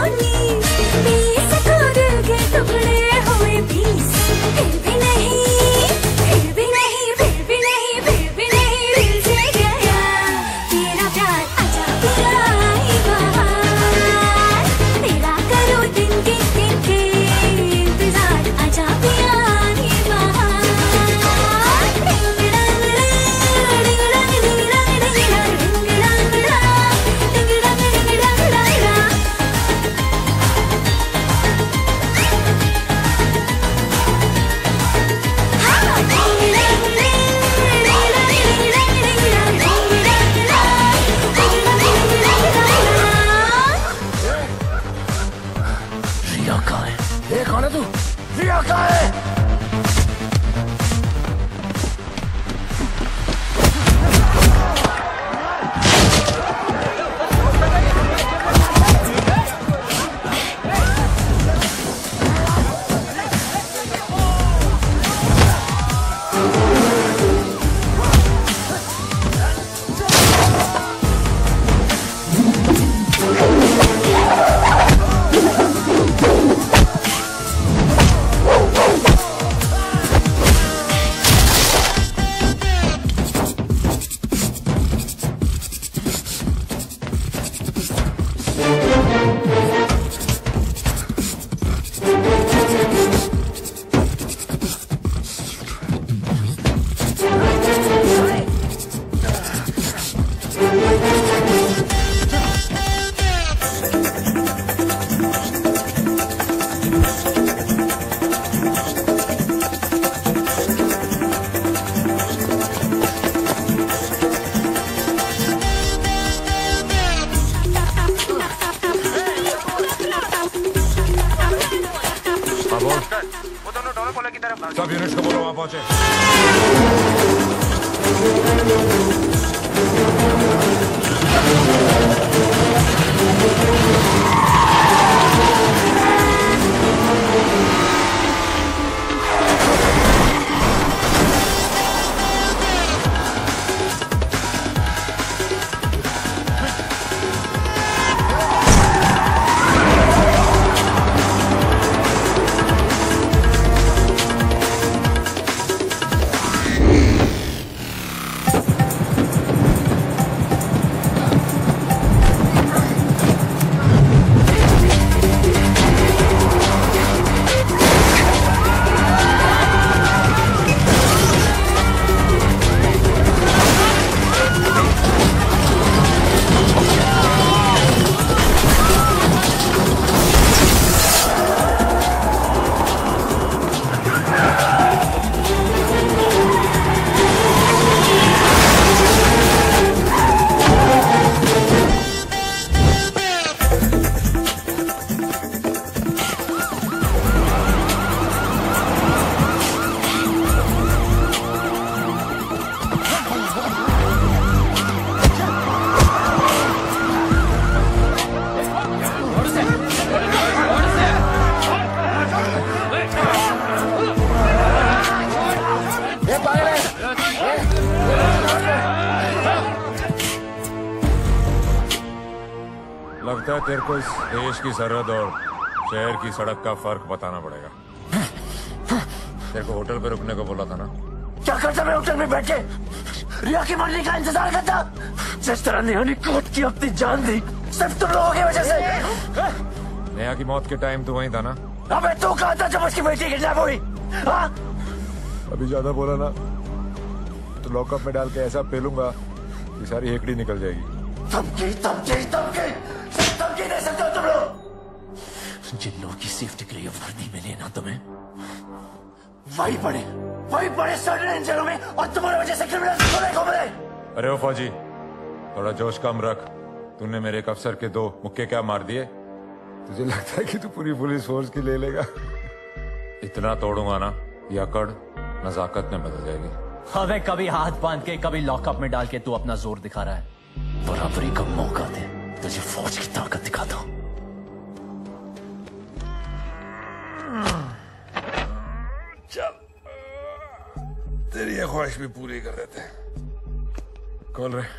फिर भी नहीं है तू? रिया कहाँ है? सब यूनिट्स को बोलो वहां पहुंचे। लगता है तेरे को इस देश की सरहद और शहर की सड़क का फर्क बताना पड़ेगा। तेरे को होटल पे रुकने को बोला था ना? क्या करता मैं होटल में बैठ के? रिया की मरने का इंतजार करता। जिस तरह नेहा ने कोर्ट की अपनी जान दी सिर्फ तुम लोगों की वजह से। नेहा की मौत के टाइम तो वहीं था ना? अबे तू कहा था जब उसकी बेटी किडनैप हुई? हाँ? अभी ज्यादा बोला ना तो लॉकअप में डाल के ऐसा पेलूंगा कि सारी हेकड़ी निकल जाएगी। धमकी धमकी धमकी धमकी दे सकते हो तुम लोग? जिन लोगों की सेफ्टी के लिए वर्दी मिली है ना तुम्हें, वही पड़े वही पड़े सड़ने जेलों में और तुम्हारी वजह से क्रिमिनल घूमे घूमे। अरे ओ फौजी, थोड़ा जोश कम रख। तूने मेरे एक अफसर के दो मुक्के क्या मार दिए? तुझे लगता है कि तू पूरी पुलिस फोर्स की ले लेगा? इतना तोड़ूंगा ना ये अकड़ नजाकत में बदल जाएगी। हमें कभी हाथ बांध के कभी लॉकअप में डाल के तू अपना जोर दिखा रहा है। बराबरी का मौका दे, तुझे फौज की ताकत दिखाता हूं। चल तेरी ये ख्वाहिश भी पूरी कर देते हैं। कॉल रहे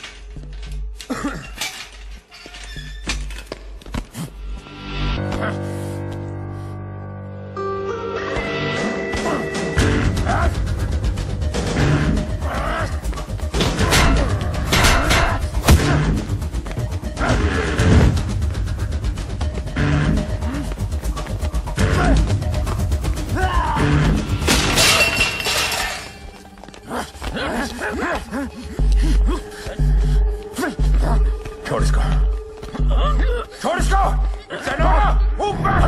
छोड़ इसको, छोड़ इसको, ऊपर।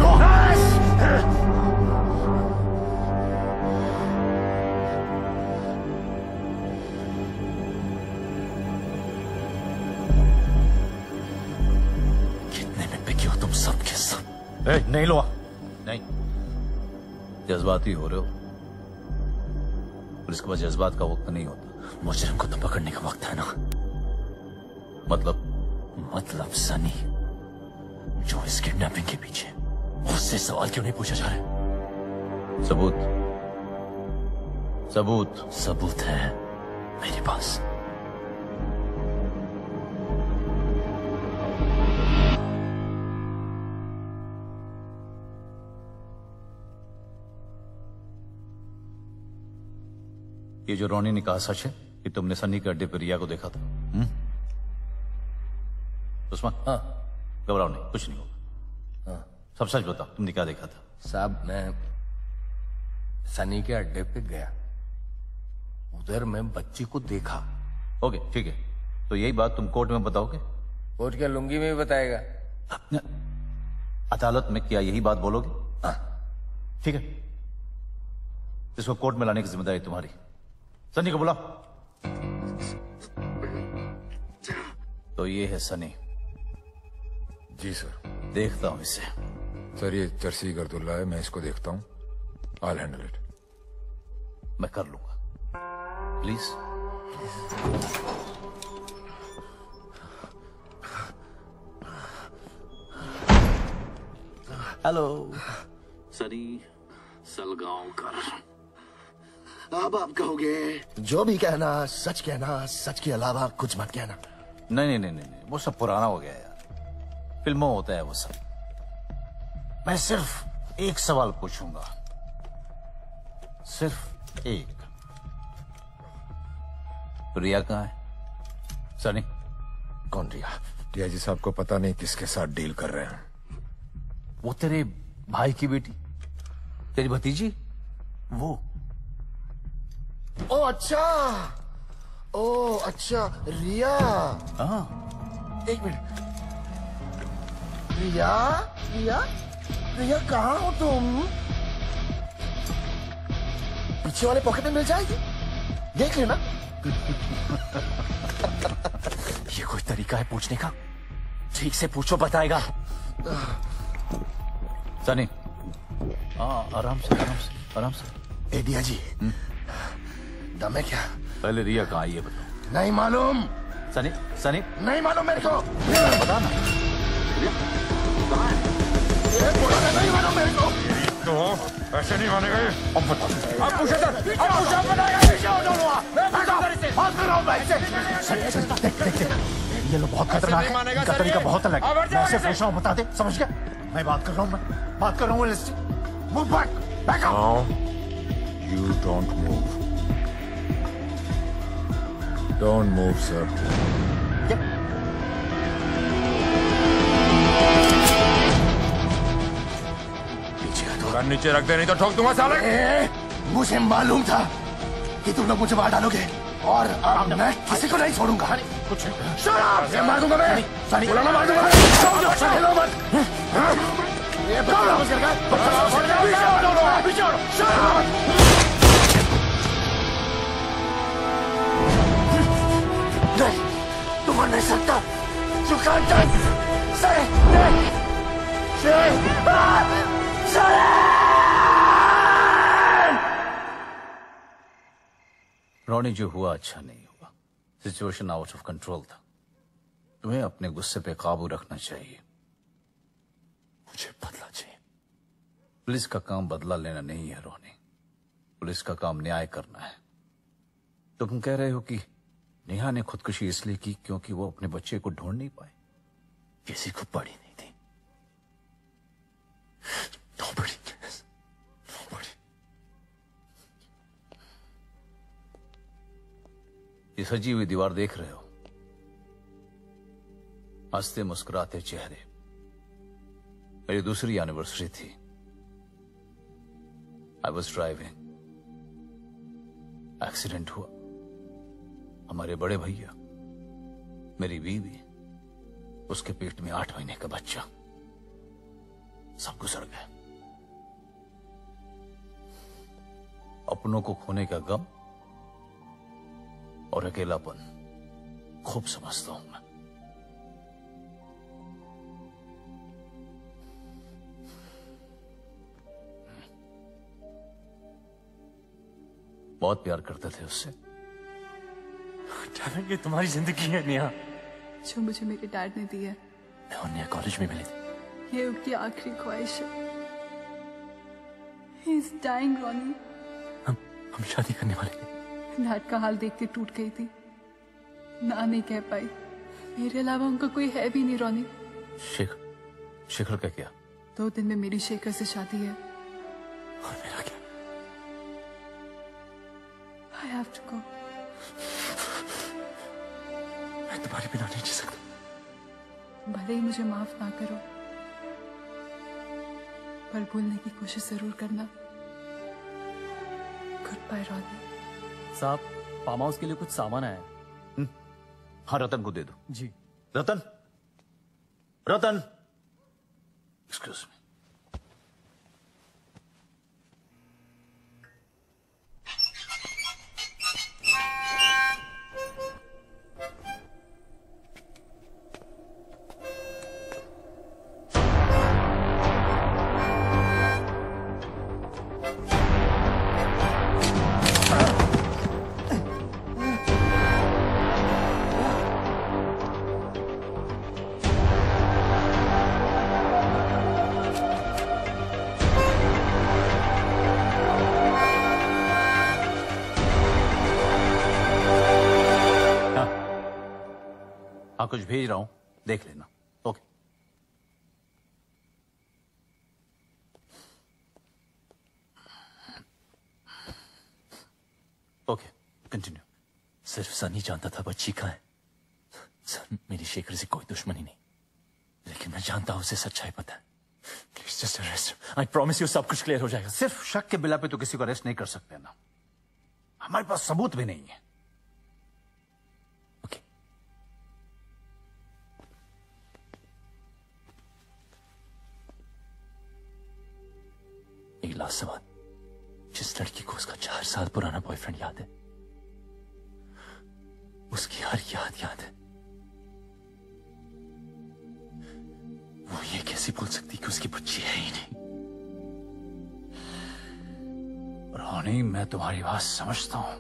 कितने में बिके हो तुम सब के सब? ए, नहीं लो नहीं जज्बाती हो रहे हो। पुलिस के पास जज्बात का वक्त नहीं होता। मुजरिम को तो पकड़ने का वक्त है ना। मतलब मतलब सनी जो इस किडनैपिंग के पीछे, उससे सवाल क्यों नहीं पूछा जा रहा? सबूत सबूत सबूत है मेरे पास। ये जो रोनी ने कहा सच है कि तुमने सन्नी के अड्डे पर रिया को देखा था? हम्म? उस्मान, हाँ, घबराओ नहीं, कुछ नहीं होगा। हाँ। सब सच बताओ, तुमने क्या देखा था? साहब, मैं सनी के अड्डे पे गया, उधर मैं बच्ची को देखा। ओके, ठीक है, तो यही बात तुम कोर्ट में बताओगे? कोर्ट क्या लुंगी में भी बताएगा? अदालत में क्या यही बात बोलोगे? हाँ। ठीक है, इसको कोर्ट में लाने की जिम्मेदारी तुम्हारी। सनी को बुलाओ। तो ये है सनी। जी सर। देखता हूं इसे। सर ये चर्सी गर्दुल्ला है, मैं इसको देखता हूँ। I'll handle it. मैं कर लूंगा। प्लीज। हेलो सनी सलगांवकर। अब आप कहोगे जो भी कहना सच कहना, सच के अलावा कुछ मत कहना। नहीं नहीं नहीं नहीं, वो सब पुराना हो गया यार, फिल्मों होता है वो सब। मैं सिर्फ एक सवाल पूछूंगा, सिर्फ एक। रिया कहाँ है? सनी। कौन रिया? रिया जी साहब को पता नहीं किसके साथ डील कर रहे हैं। वो तेरे भाई की बेटी, तेरी भतीजी, वो। ओ अच्छा, ओ अच्छा, रिया। हाँ। एक मिनट, रिया, रिया, रिया कहाँ हो तुम? पीछे वाले पॉकेट में मिल जाएगी, देख लेना। ये कोई तरीका है पूछने का? ठीक से पूछो, बताएगा। सनी, हाँ, आराम से आराम से आराम से। ए दिया जी, दम है क्या? पहले रिया कहाँ आई है बताओ। नहीं मालूम। सनी, सनी, नहीं मालूम मेरे को। बता ना। नहीं मालूम मेरे को। तो ऐसे नहीं मानेगा ये। अब बता। आप पूछे सर, आप पूछे, आप बताएगा। बात कर रहा हूँ मैं। देख देख देख, ये लोग बहुत खतरनाक है, इनका तरीका बहुत अलग है। मैं ऐसे पूछ रहा हूँ, बता दे, समझ गया? मैं बात कर रहा हूँ, मैं बात कर रहा हूँ। Move back, back up. Now you don't move. Don't move, sir. पीछे नीचे रख दे, नहीं तो ठोक दूंगा साले। मुझे मालूम था कि तुम लोग मुझे मार डालोगे, और अब मैं किसी को नहीं छोड़ूंगा। कुछ नहीं मार दूंगा मैं। बुलाना मार दूंगा। खेलो मत। ये नहीं, तुम मर नहीं सकता। You can't touch. Say, say, say. रोनी, जो हुआ अच्छा नहीं हुआ। सिचुएशन आउट ऑफ कंट्रोल था। तुम्हें अपने गुस्से पे काबू रखना चाहिए। मुझे बदला चाहिए। पुलिस का काम बदला लेना नहीं है रोनी, पुलिस का काम न्याय करना है। तुम कह रहे हो कि नेहा ने खुदकुशी इसलिए की क्योंकि वो अपने बच्चे को ढूंढ नहीं पाई। किसी को पड़ी नहीं थी। Nobody cares. Nobody. ये सजी हुई दीवार देख रहे हो? हंसते मुस्कुराते चेहरे। मेरी दूसरी एनिवर्सरी थी। आई वॉज ड्राइविंग, एक्सीडेंट हुआ। हमारे बड़े भैया, मेरी बीवी, उसके पेट में आठ महीने का बच्चा, सब गुजर गए। अपनों को खोने का गम और अकेलापन खूब समझता हूं मैं। बहुत प्यार करते थे उससे। ये तुम्हारी जिंदगी है नेहा। जो मुझे मेरे डैड ने दी है। मैं और नेहा कॉलेज में मिले थे। ये उसकी आखिरी ख्वाहिश है। He is dying, रोनी। हम हम शादी करने वाले थे। डैड का हाल देख के टूट गई थी, ना नहीं कह पाई। मेरे अलावा उनका कोई है भी नहीं रोनी। शेखर शेखर का क्या? दो दिन में मेरी शेखर से शादी है। और मेरा क्या? I have to go। मैं तुम्हारे बिना नहीं जी सकता। भले ही मुझे माफ ना करो, पर भूलने की कोशिश जरूर करना। Good bye Ronnie. साहब, फार्म हाउस के लिए कुछ सामान आया है। हाँ, रतन को दे दो। जी। Ratan, Ratan, excuse me. हाँ, कुछ भेज रहा हूं, देख लेना। ओके। Okay, continue. सिर्फ सनी जानता था बच्ची कहाँ है। सर, मेरी शेखर से कोई दुश्मनी नहीं, लेकिन मैं जानता हूं उसे सच्चाई पता है। Please just arrest. I promise you सब कुछ क्लियर हो जाएगा। सिर्फ शक के बिला पे तो किसी को अरेस्ट नहीं कर सकते ना। हमारे पास सबूत भी नहीं है। एक लास्ट सवाल। जिस लड़की को उसका चार साल पुराना बॉयफ्रेंड याद है, उसकी हर याद याद है, वो ये कैसे बोल सकती कि उसकी बच्ची है ही नहीं? रोनी, मैं तुम्हारी बात समझता हूं,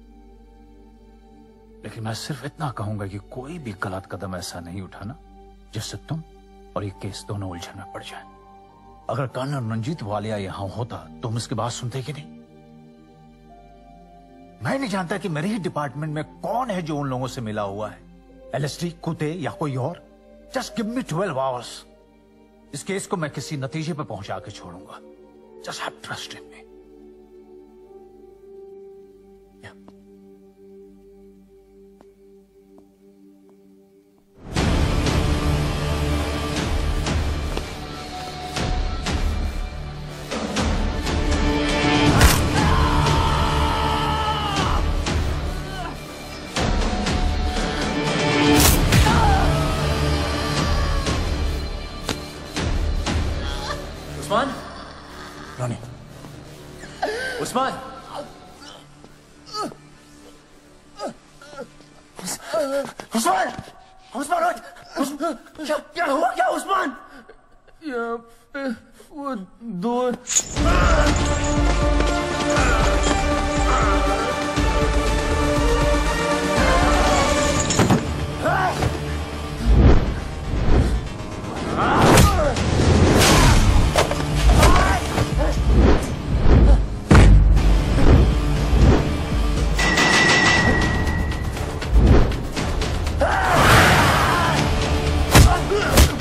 लेकिन मैं सिर्फ इतना कहूंगा कि कोई भी गलत कदम ऐसा नहीं उठाना जिससे तुम और ये केस दोनों उलझन में पड़ जाए। अगर कर्नल रंजीत वालिया यहां होता तो हम इसकी बात सुनते कि नहीं? मैं नहीं जानता कि मेरे ही डिपार्टमेंट में कौन है जो उन लोगों से मिला हुआ है, एलएसडी, कुत्ते या कोई और। Just give me twelve hours. इस केस को मैं किसी नतीजे पर पहुंचा के छोड़ूंगा। Just have trust in me. Usman, Ronnie, Usman, Usman, Usman, क्या क्या हुआ क्या उस्मान? यहाँ पे वो दो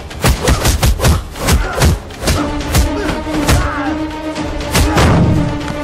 Ah!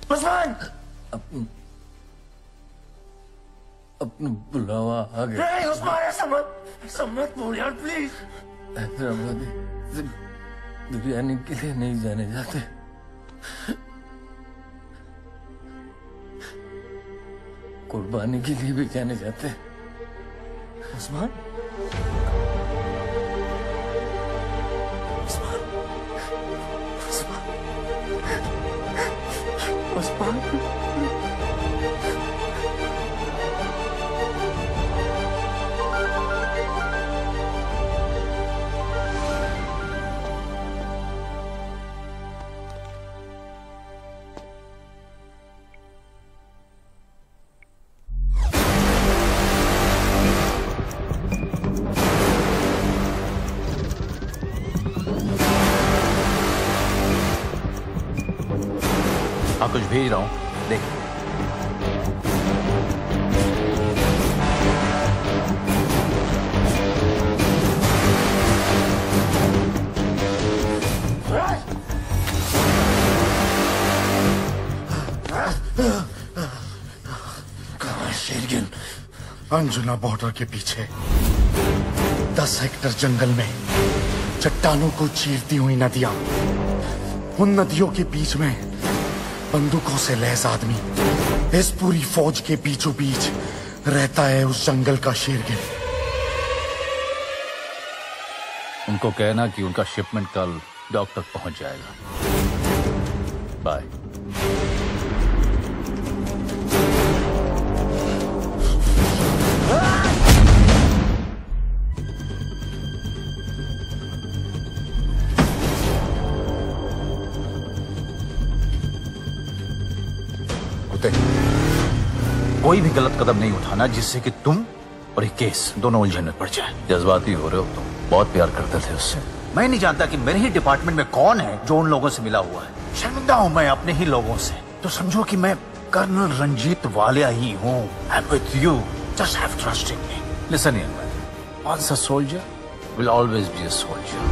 उस्मान! अपना बुलावा आ गया। नहीं उस्मान, ऐसा मत ऐसा मत बोल यार प्लीज। हैदराबादी सिर्फ बिरयानी के लिए नहीं जाने जाते, कुर्बानी के लिए भी जाने जाते। उस्मान उस्मान उस्मान उस्मान हाँ कुछ भेज रहा हूं, देख। कहाँ शेरगिल? अंजुना बॉर्डर के पीछे दस हेक्टर जंगल में चट्टानों को चीरती हुई नदियां, उन नदियों के बीच में बंदूकों से लैस आदमी इस पूरी फौज के बीचों बीच रहता है उस जंगल का शेरगिल। उनको कहना कि उनका शिपमेंट कल डॉक तक पहुंच जाएगा। बाय। कोई भी गलत कदम नहीं उठाना जिससे कि तुम और एक केस दोनों उलझन में पड़ जाए। जज्बाती हो रहे हो तुम, बहुत प्यार करते थे उससे। मैं नहीं जानता कि मेरे ही डिपार्टमेंट में कौन है जो उन लोगों से मिला हुआ है। शर्मिंदा हूं मैं अपने ही लोगों से। तो समझो कि मैं कर्नल रंजीत वालिया ही हूँ। I'm with you. Just have trust in me. Listen young man, once a soldier will always be a soldier.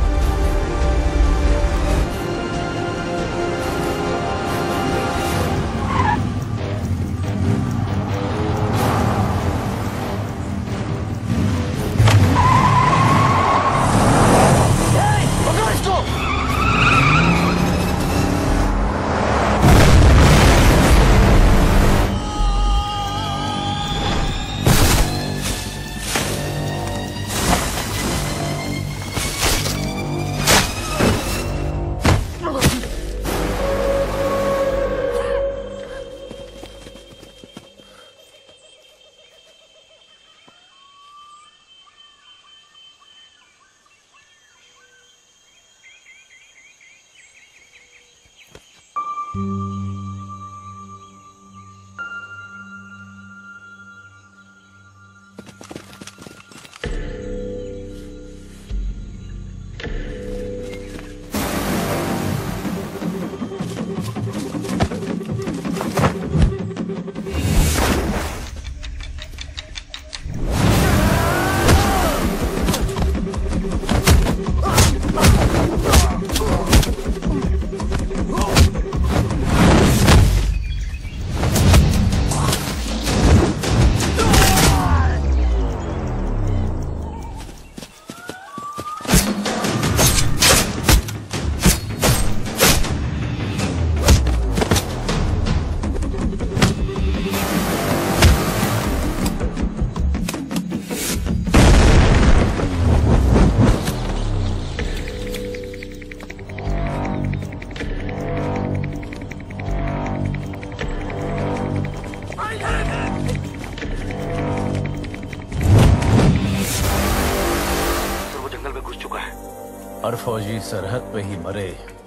हर फौजी सरहद पे ही मरे,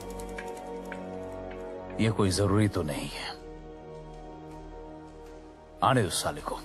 ये कोई जरूरी तो नहीं है। आने दो साले को।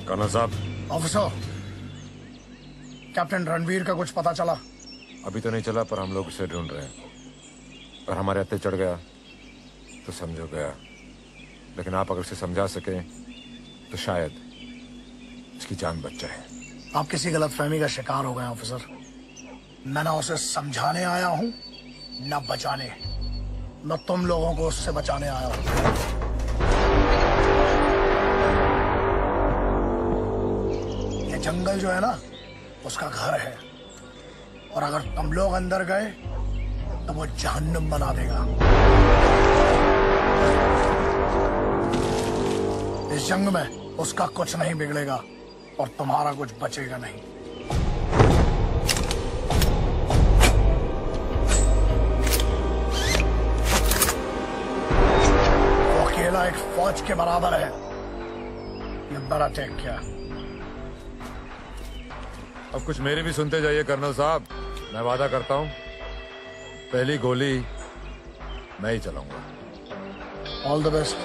कर्नल साहब। ऑफिसर, कैप्टन रणवीर का कुछ पता चला? अभी तो नहीं चला, पर हम लोग उसे ढूंढ रहे हैं। और हमारे हत्थे चढ़ गया तो समझो गया। लेकिन आप अगर उसे समझा सके तो शायद उसकी जान बच जाए। आप किसी गलतफहमी का शिकार हो गए ऑफिसर। मैं ना उसे समझाने आया हूँ न बचाने। मैं तुम लोगों को उससे बचाने आया हूँ। ये जंगल जो है ना, उसका घर है। और अगर तुम लोग अंदर गए तो वो जहन्नुम बना देगा। इस जंग में उसका कुछ नहीं बिगड़ेगा और तुम्हारा कुछ बचेगा नहीं। वो अकेला एक फौज के बराबर है। ये बड़ा टेक क्या? अब कुछ मेरी भी सुनते जाइए कर्नल साहब। मैं वादा करता हूँ, पहली गोली मैं ही चलाऊंगा। All the best.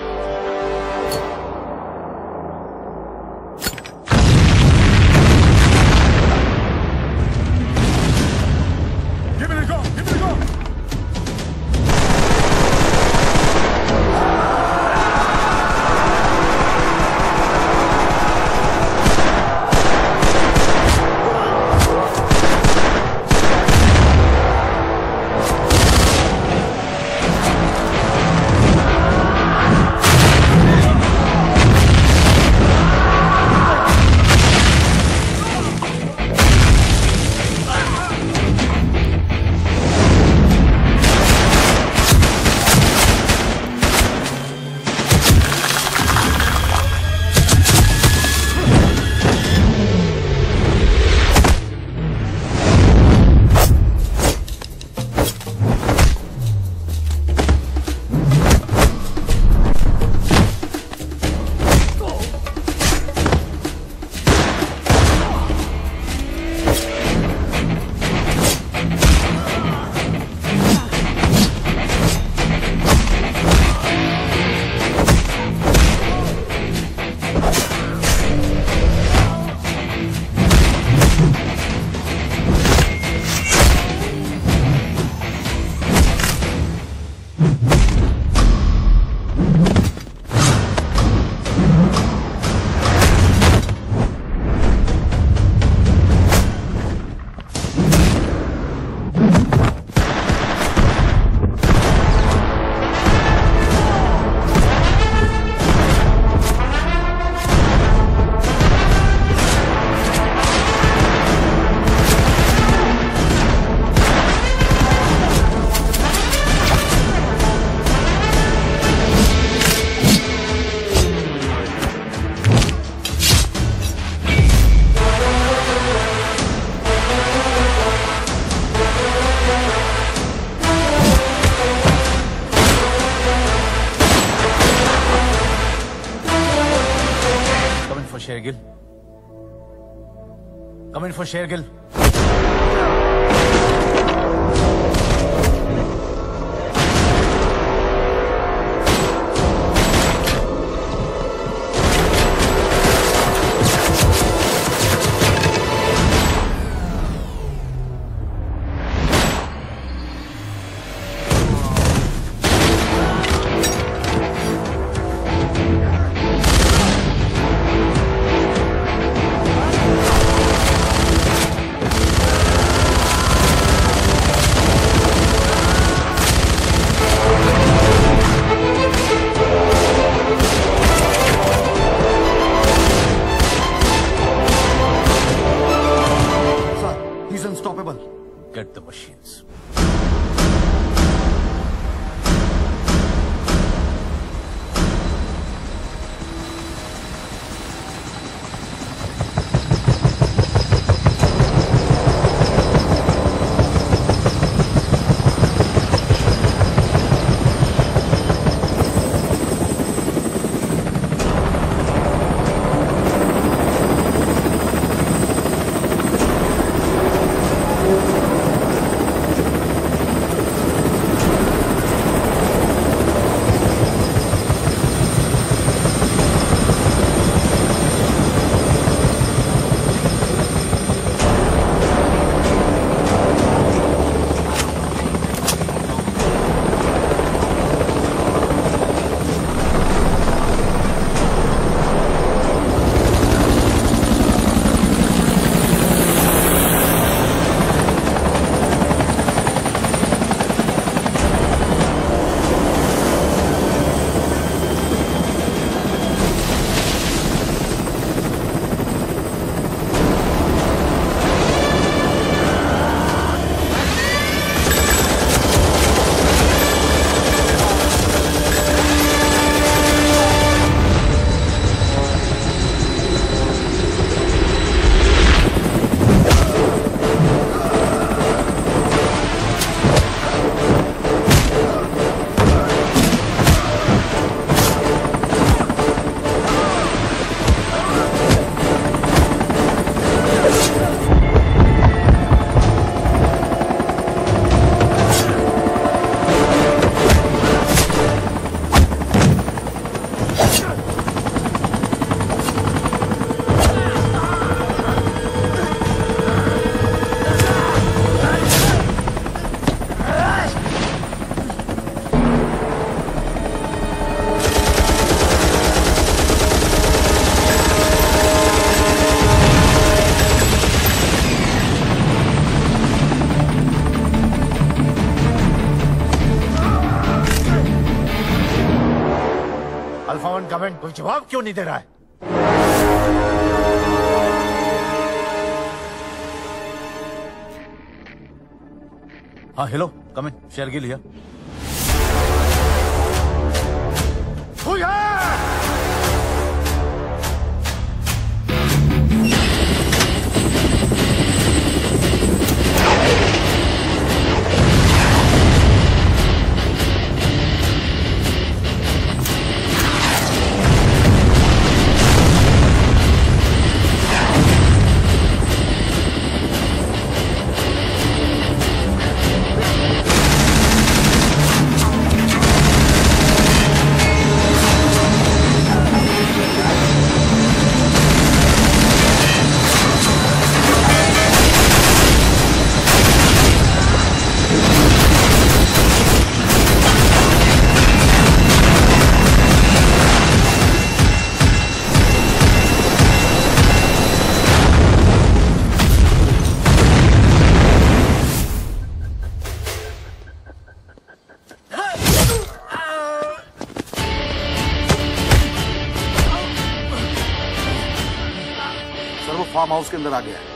Shergill. Come in for Shergill. Alpha one comment, कोई जवाब क्यों नहीं दे रहा है? हाँ हेलो, कमेंट, शेयर के लिया। फार्म हाउस के अंदर आ गया है।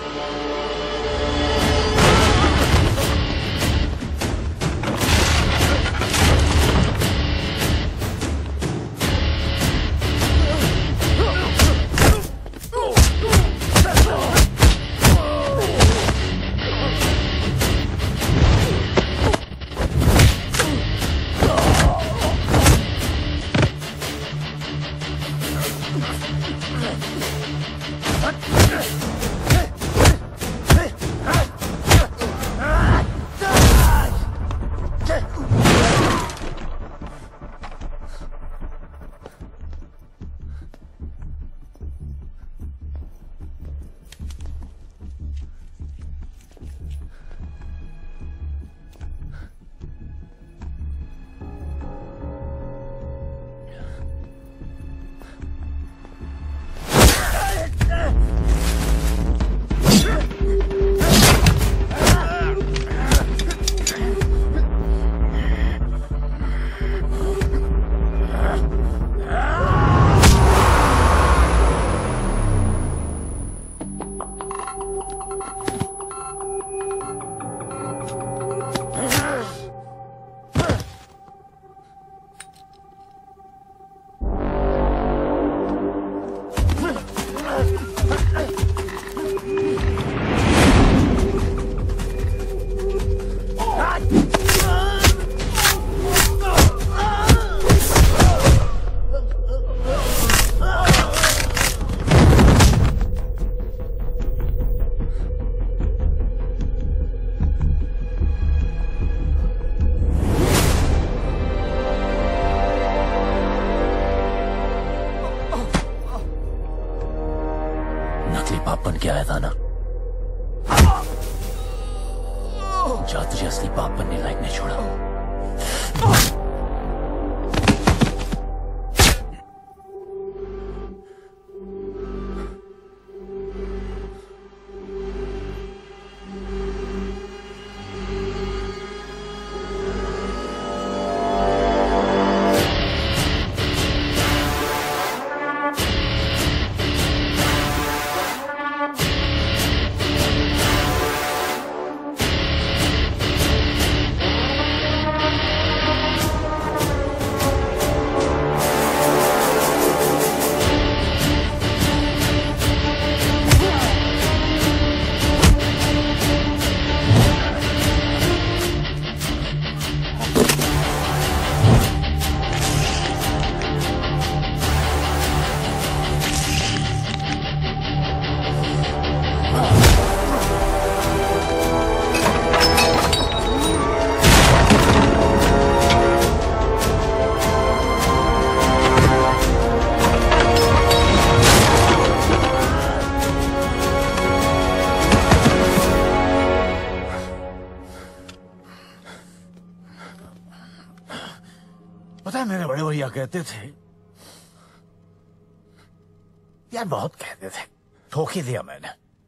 कहते थे यार, बहुत कहते थे, ठोक ही दिया मैंने।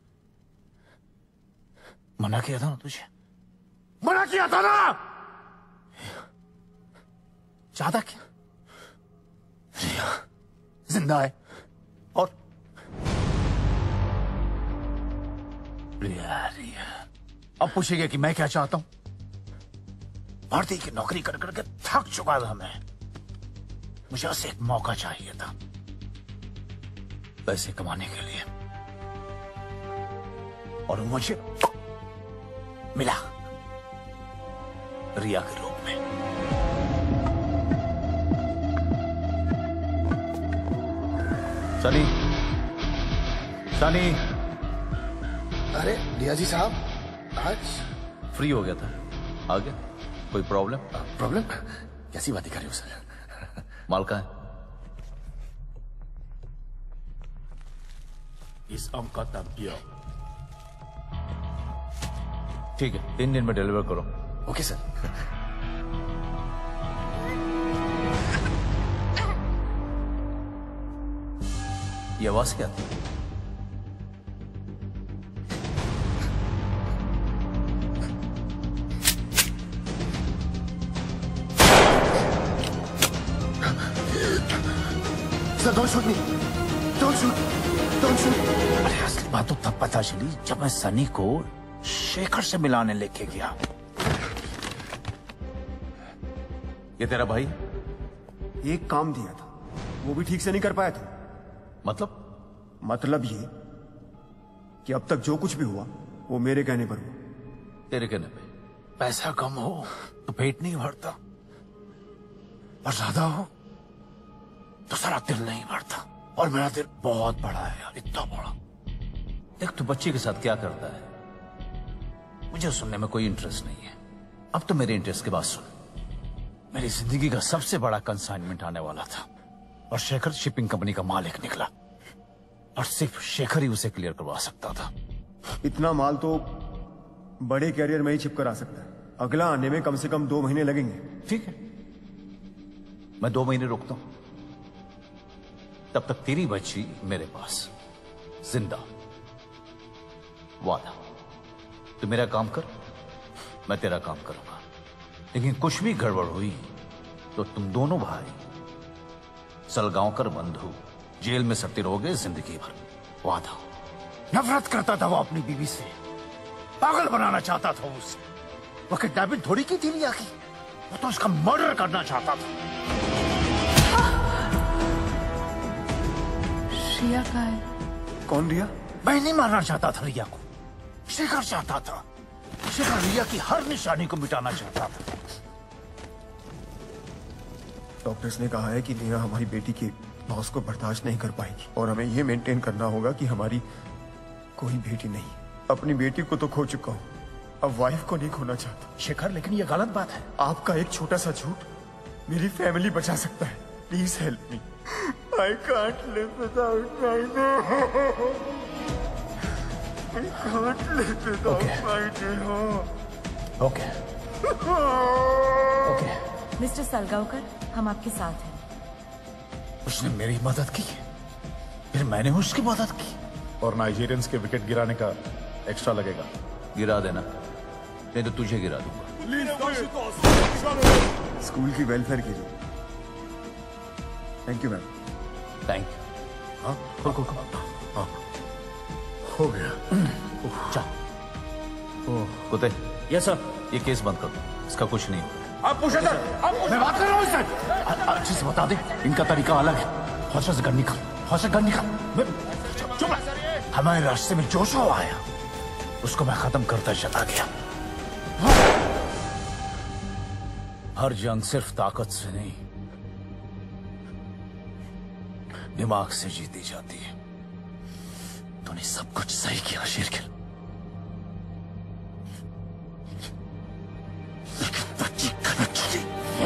मना किया था ना तुझे, मना किया था ना। ज्यादा क्या रिया जिंदा है और रिया रिया अब पूछेगा कि मैं क्या चाहता हूं। भारतीय की नौकरी कर करके थक चुका था मैं। मुझे बस एक मौका चाहिए था पैसे कमाने के लिए, और वो मुझे मिला रिया के रूप में। सनी, सनी। अरे रिया जी साहब, आज फ्री हो गया था, आ गया। कोई प्रॉब्लम? प्रॉब्लम? कैसी बातें कर रहे हो सर? माल कहाँ है? इस अंक का तब्दिया। ठीक है, तीन दिन में डिलीवर करो। Okay sir. ये आवाज क्या थी? Sir don't shoot me, don't shoot, don't shoot. अरे असली बात तो तब पता चली जब मैं सनी को शेखर से मिलाने लेके गया। ये तेरा भाई? एक काम दिया था, वो भी ठीक से नहीं कर पाया था। मतलब? मतलब ये कि अब तक जो कुछ भी हुआ वो मेरे कहने पर हुआ। तेरे कहने पे? पैसा कम हो तो पेट नहीं भरता, और ज्यादा हो तो सारा दिल नहीं भरता। और मेरा दिल बहुत बड़ा है यार, इतना बड़ा। देख, तू बच्ची के साथ क्या करता है मुझे सुनने में कोई इंटरेस्ट नहीं है। अब तो मेरे इंटरेस्ट की बात सुन। मेरी जिंदगी का सबसे बड़ा कंसाइनमेंट आने वाला था, और शेखर शिपिंग कंपनी का मालिक निकला, और सिर्फ शेखर ही उसे क्लियर करवा सकता था। इतना माल तो बड़े कैरियर में ही छिप कर आ सकता है। अगला आने में कम से कम दो महीने लगेंगे। ठीक है, मैं दो महीने रुकता हूं। तब तक तेरी बच्ची मेरे पास जिंदा। वादा, तू मेरा काम कर, मैं तेरा काम करूंगा। लेकिन कुछ भी गड़बड़ हुई तो तुम दोनों भाई सलगांवकर बंधु जेल में सड़ते रहोगे जिंदगी भर। वादा। नफरत करता था वो अपनी बीवी से, पागल बनाना चाहता था उसे। वो किडनैपिंग थोड़ी की थी रिया की, वो तो उसका मर्डर करना चाहता था। रिया कहाँ है? कौन रिया? मैं नहीं मारना चाहता था रिया को, शेखर चाहता था। शेखर रिया की हर निशानी को मिटाना चाहता था। डॉक्टर्स ने कहा है कि रिया हमारी बेटी के लॉस को बर्दाश्त नहीं कर पाएगी, और हमें यह मेंटेन करना होगा कि हमारी कोई बेटी नहीं। अपनी बेटी को तो खो चुका हूँ, अब वाइफ को नहीं खोना चाहता। शेखर, लेकिन ये गलत बात है। आपका एक छोटा सा झूठ मेरी फैमिली बचा सकता है। Please help me. I can't live without my dog. I can't live without Okay. my dog. Okay okay. Mister Salgaonkar, हम आपके साथ हैं। उसने मेरी मदद की, फिर मैंने उसकी मदद की। और नाइजीरियंस के विकेट गिराने का एक्स्ट्रा लगेगा। गिरा देना, नहीं तो तुझे गिरा दूंगा। स्कूल की वेलफेयर के लिए। Thank you ma'am. Thank you. हाँ, खोल खोल खोल। हाँ, हो गया। चल कुत्ते। Yes sir. ये केस बंद कर दो, इसका कुछ नहीं होगा। आप पूछे सर, मैं बात कर रहा हूँ इससे। अच्छे से बता दे, इनका तरीका अलग है। हौसले से गन निकाल, हौसले गन निकाल। चुप रह। हमारे रास्ते में जो जो आया उसको मैं खत्म करता चला गया। हर जंग सिर्फ ताकत से नहीं, दिमाग से जीती जाती है। तूने सब कुछ सही किया शेरगिल, लेकिन बच्ची गलत चली।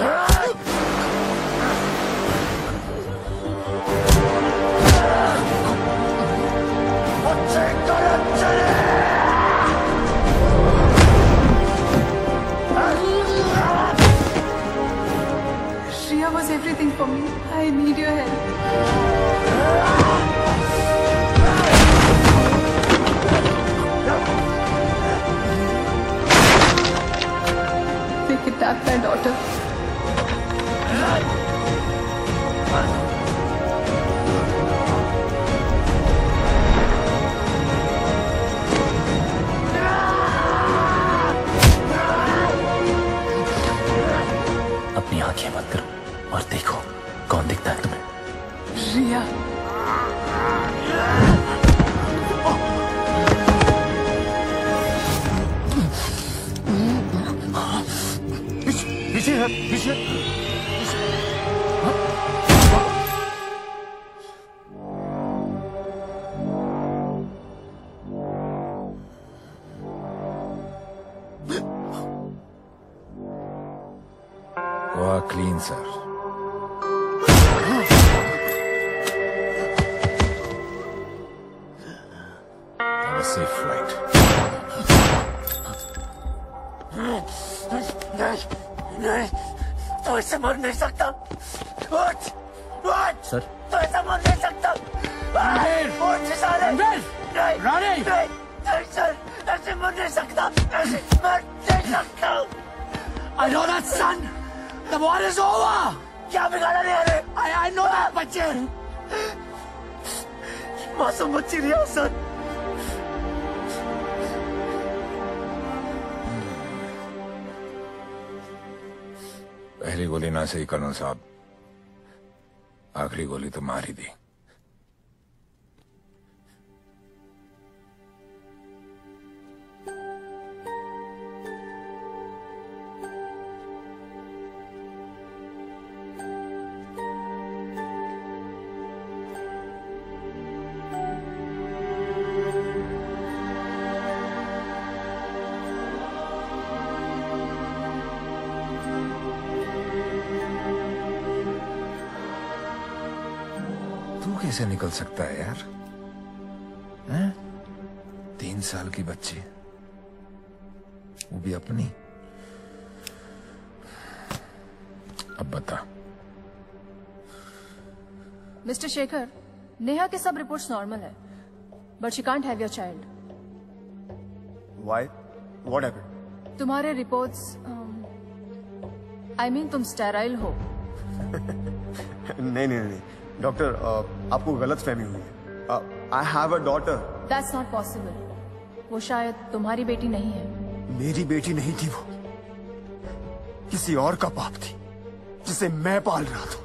बच्चे गलत चले। Shreya was everything for me. I need your help. They kidnapped my daughter. आंखें बंद करो और देखो कौन दिखता है तुम्हें। रिया। पीछे है, पीछे। Goa clean sir. Have a safe flight. नहीं, नहीं, तो ऐसे मर नहीं सकता। उठ, उठ, सर तो ऐसे मर नहीं सकता। उठ साले। नहीं, नहीं, नहीं, सर, ऐसे मर नहीं सकता। ऐसे मर नहीं सकता। I know that son. The war is over. क्या बिगाड़ा नहीं है? I I know that बच्चे। मासूम बच्ची रिया सर। पहली गोली ना सही कर्नल साहब, आखिरी गोली तो मार ही दी। कैसे निकल सकता है यार? हैं? तीन साल की बच्ची, वो भी अपनी। अब बता। मिस्टर शेखर, नेहा के सब रिपोर्ट्स नॉर्मल है, but she can't have your child. Why? What happened? तुम्हारे रिपोर्ट्स, आई मीन तुम स्टेराइल हो। नहीं नहीं नहीं डॉक्टर, आपको गलत फहमी हुई है। I have a daughter. That's not possible. वो शायद तुम्हारी बेटी नहीं है। मेरी बेटी नहीं थी, वो किसी और का पाप थी जिसे मैं पाल रहा था।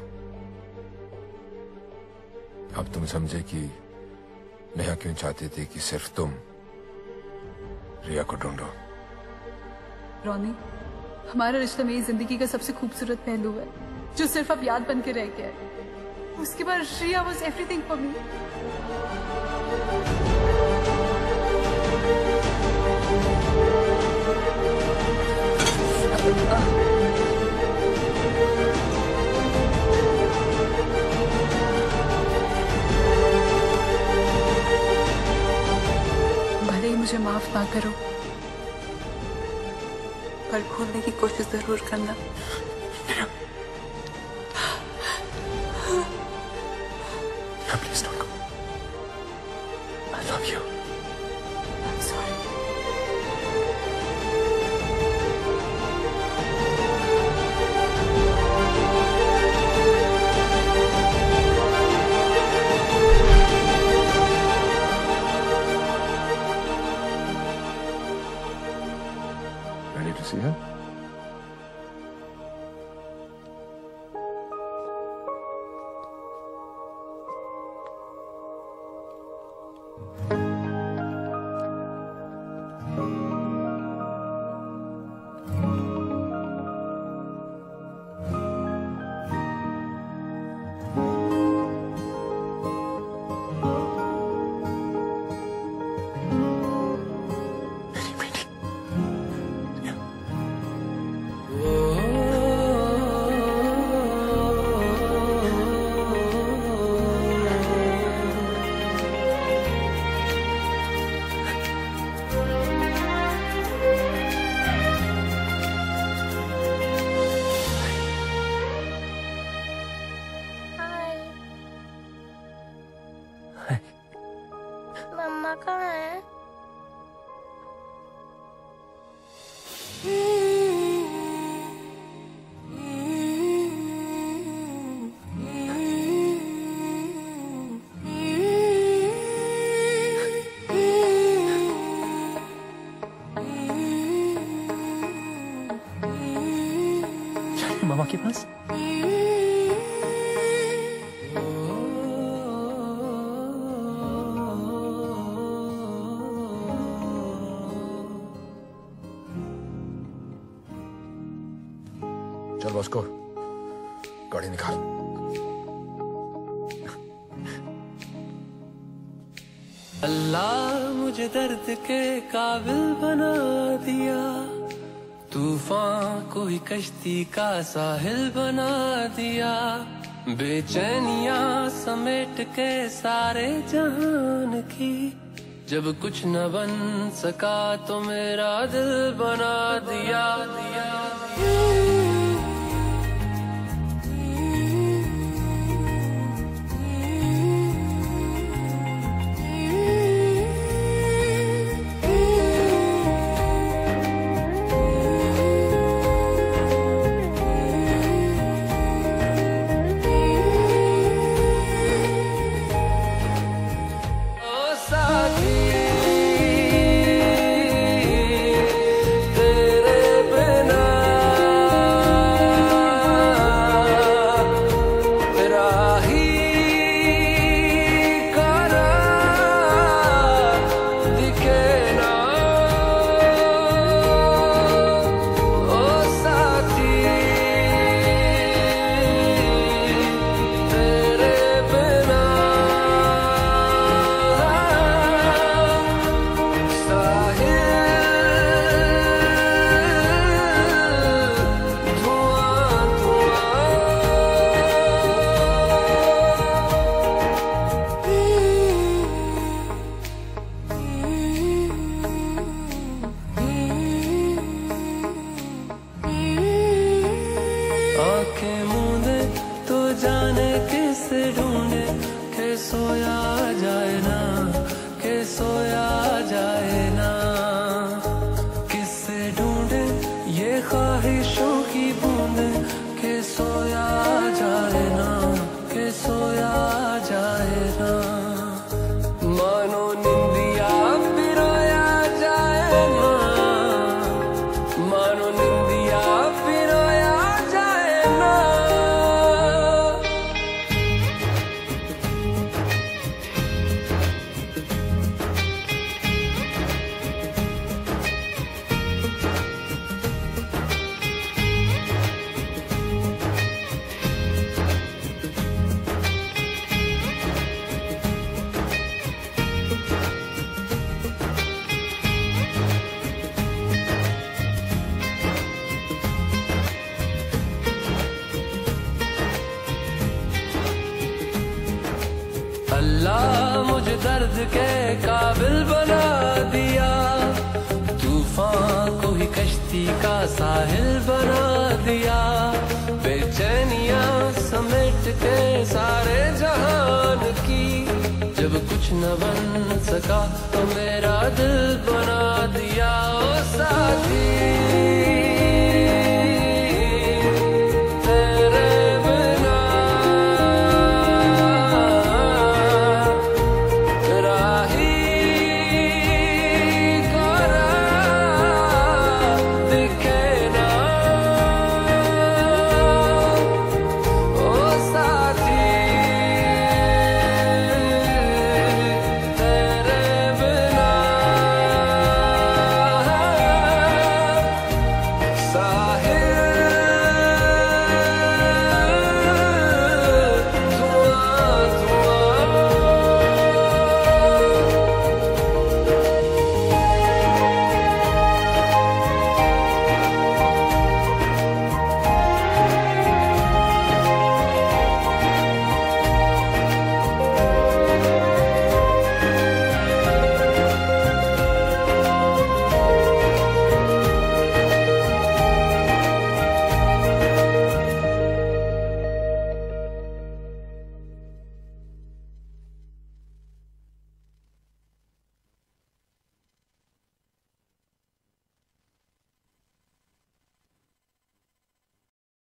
अब तुम समझे कि नेहा क्यों चाहती थी कि सिर्फ तुम रिया को ढूंढो। रोनी, हमारा रिश्ता मेरी जिंदगी का सबसे खूबसूरत पहलू है, जो सिर्फ अब याद बन के रह गया है। उसके बाद Riya was everything for me. भले ही मुझे माफ ना करो, पर भूलने की कोशिश जरूर करना। Please don't go. I love you. I'm sorry. Ready to see her? चल बॉस्को, गाड़ी निकाल। अल्लाह मुझे दर्द के काबिल बना दिया, तूफान को ही कश्ती का साहिल बना दिया, बेचैनियां समेट के सारे जहान की, जब कुछ न बन सका तो मेरा दिल बना दिया, दिया, दिया। अल्लाह मुझे दर्द के काबिल बना दिया, तूफान को ही कश्ती का साहिल बना दिया, बेचैनियां समेट के सारे जहान की, जब कुछ न बन सका तो मेरा दिल बना दिया। ओ साथी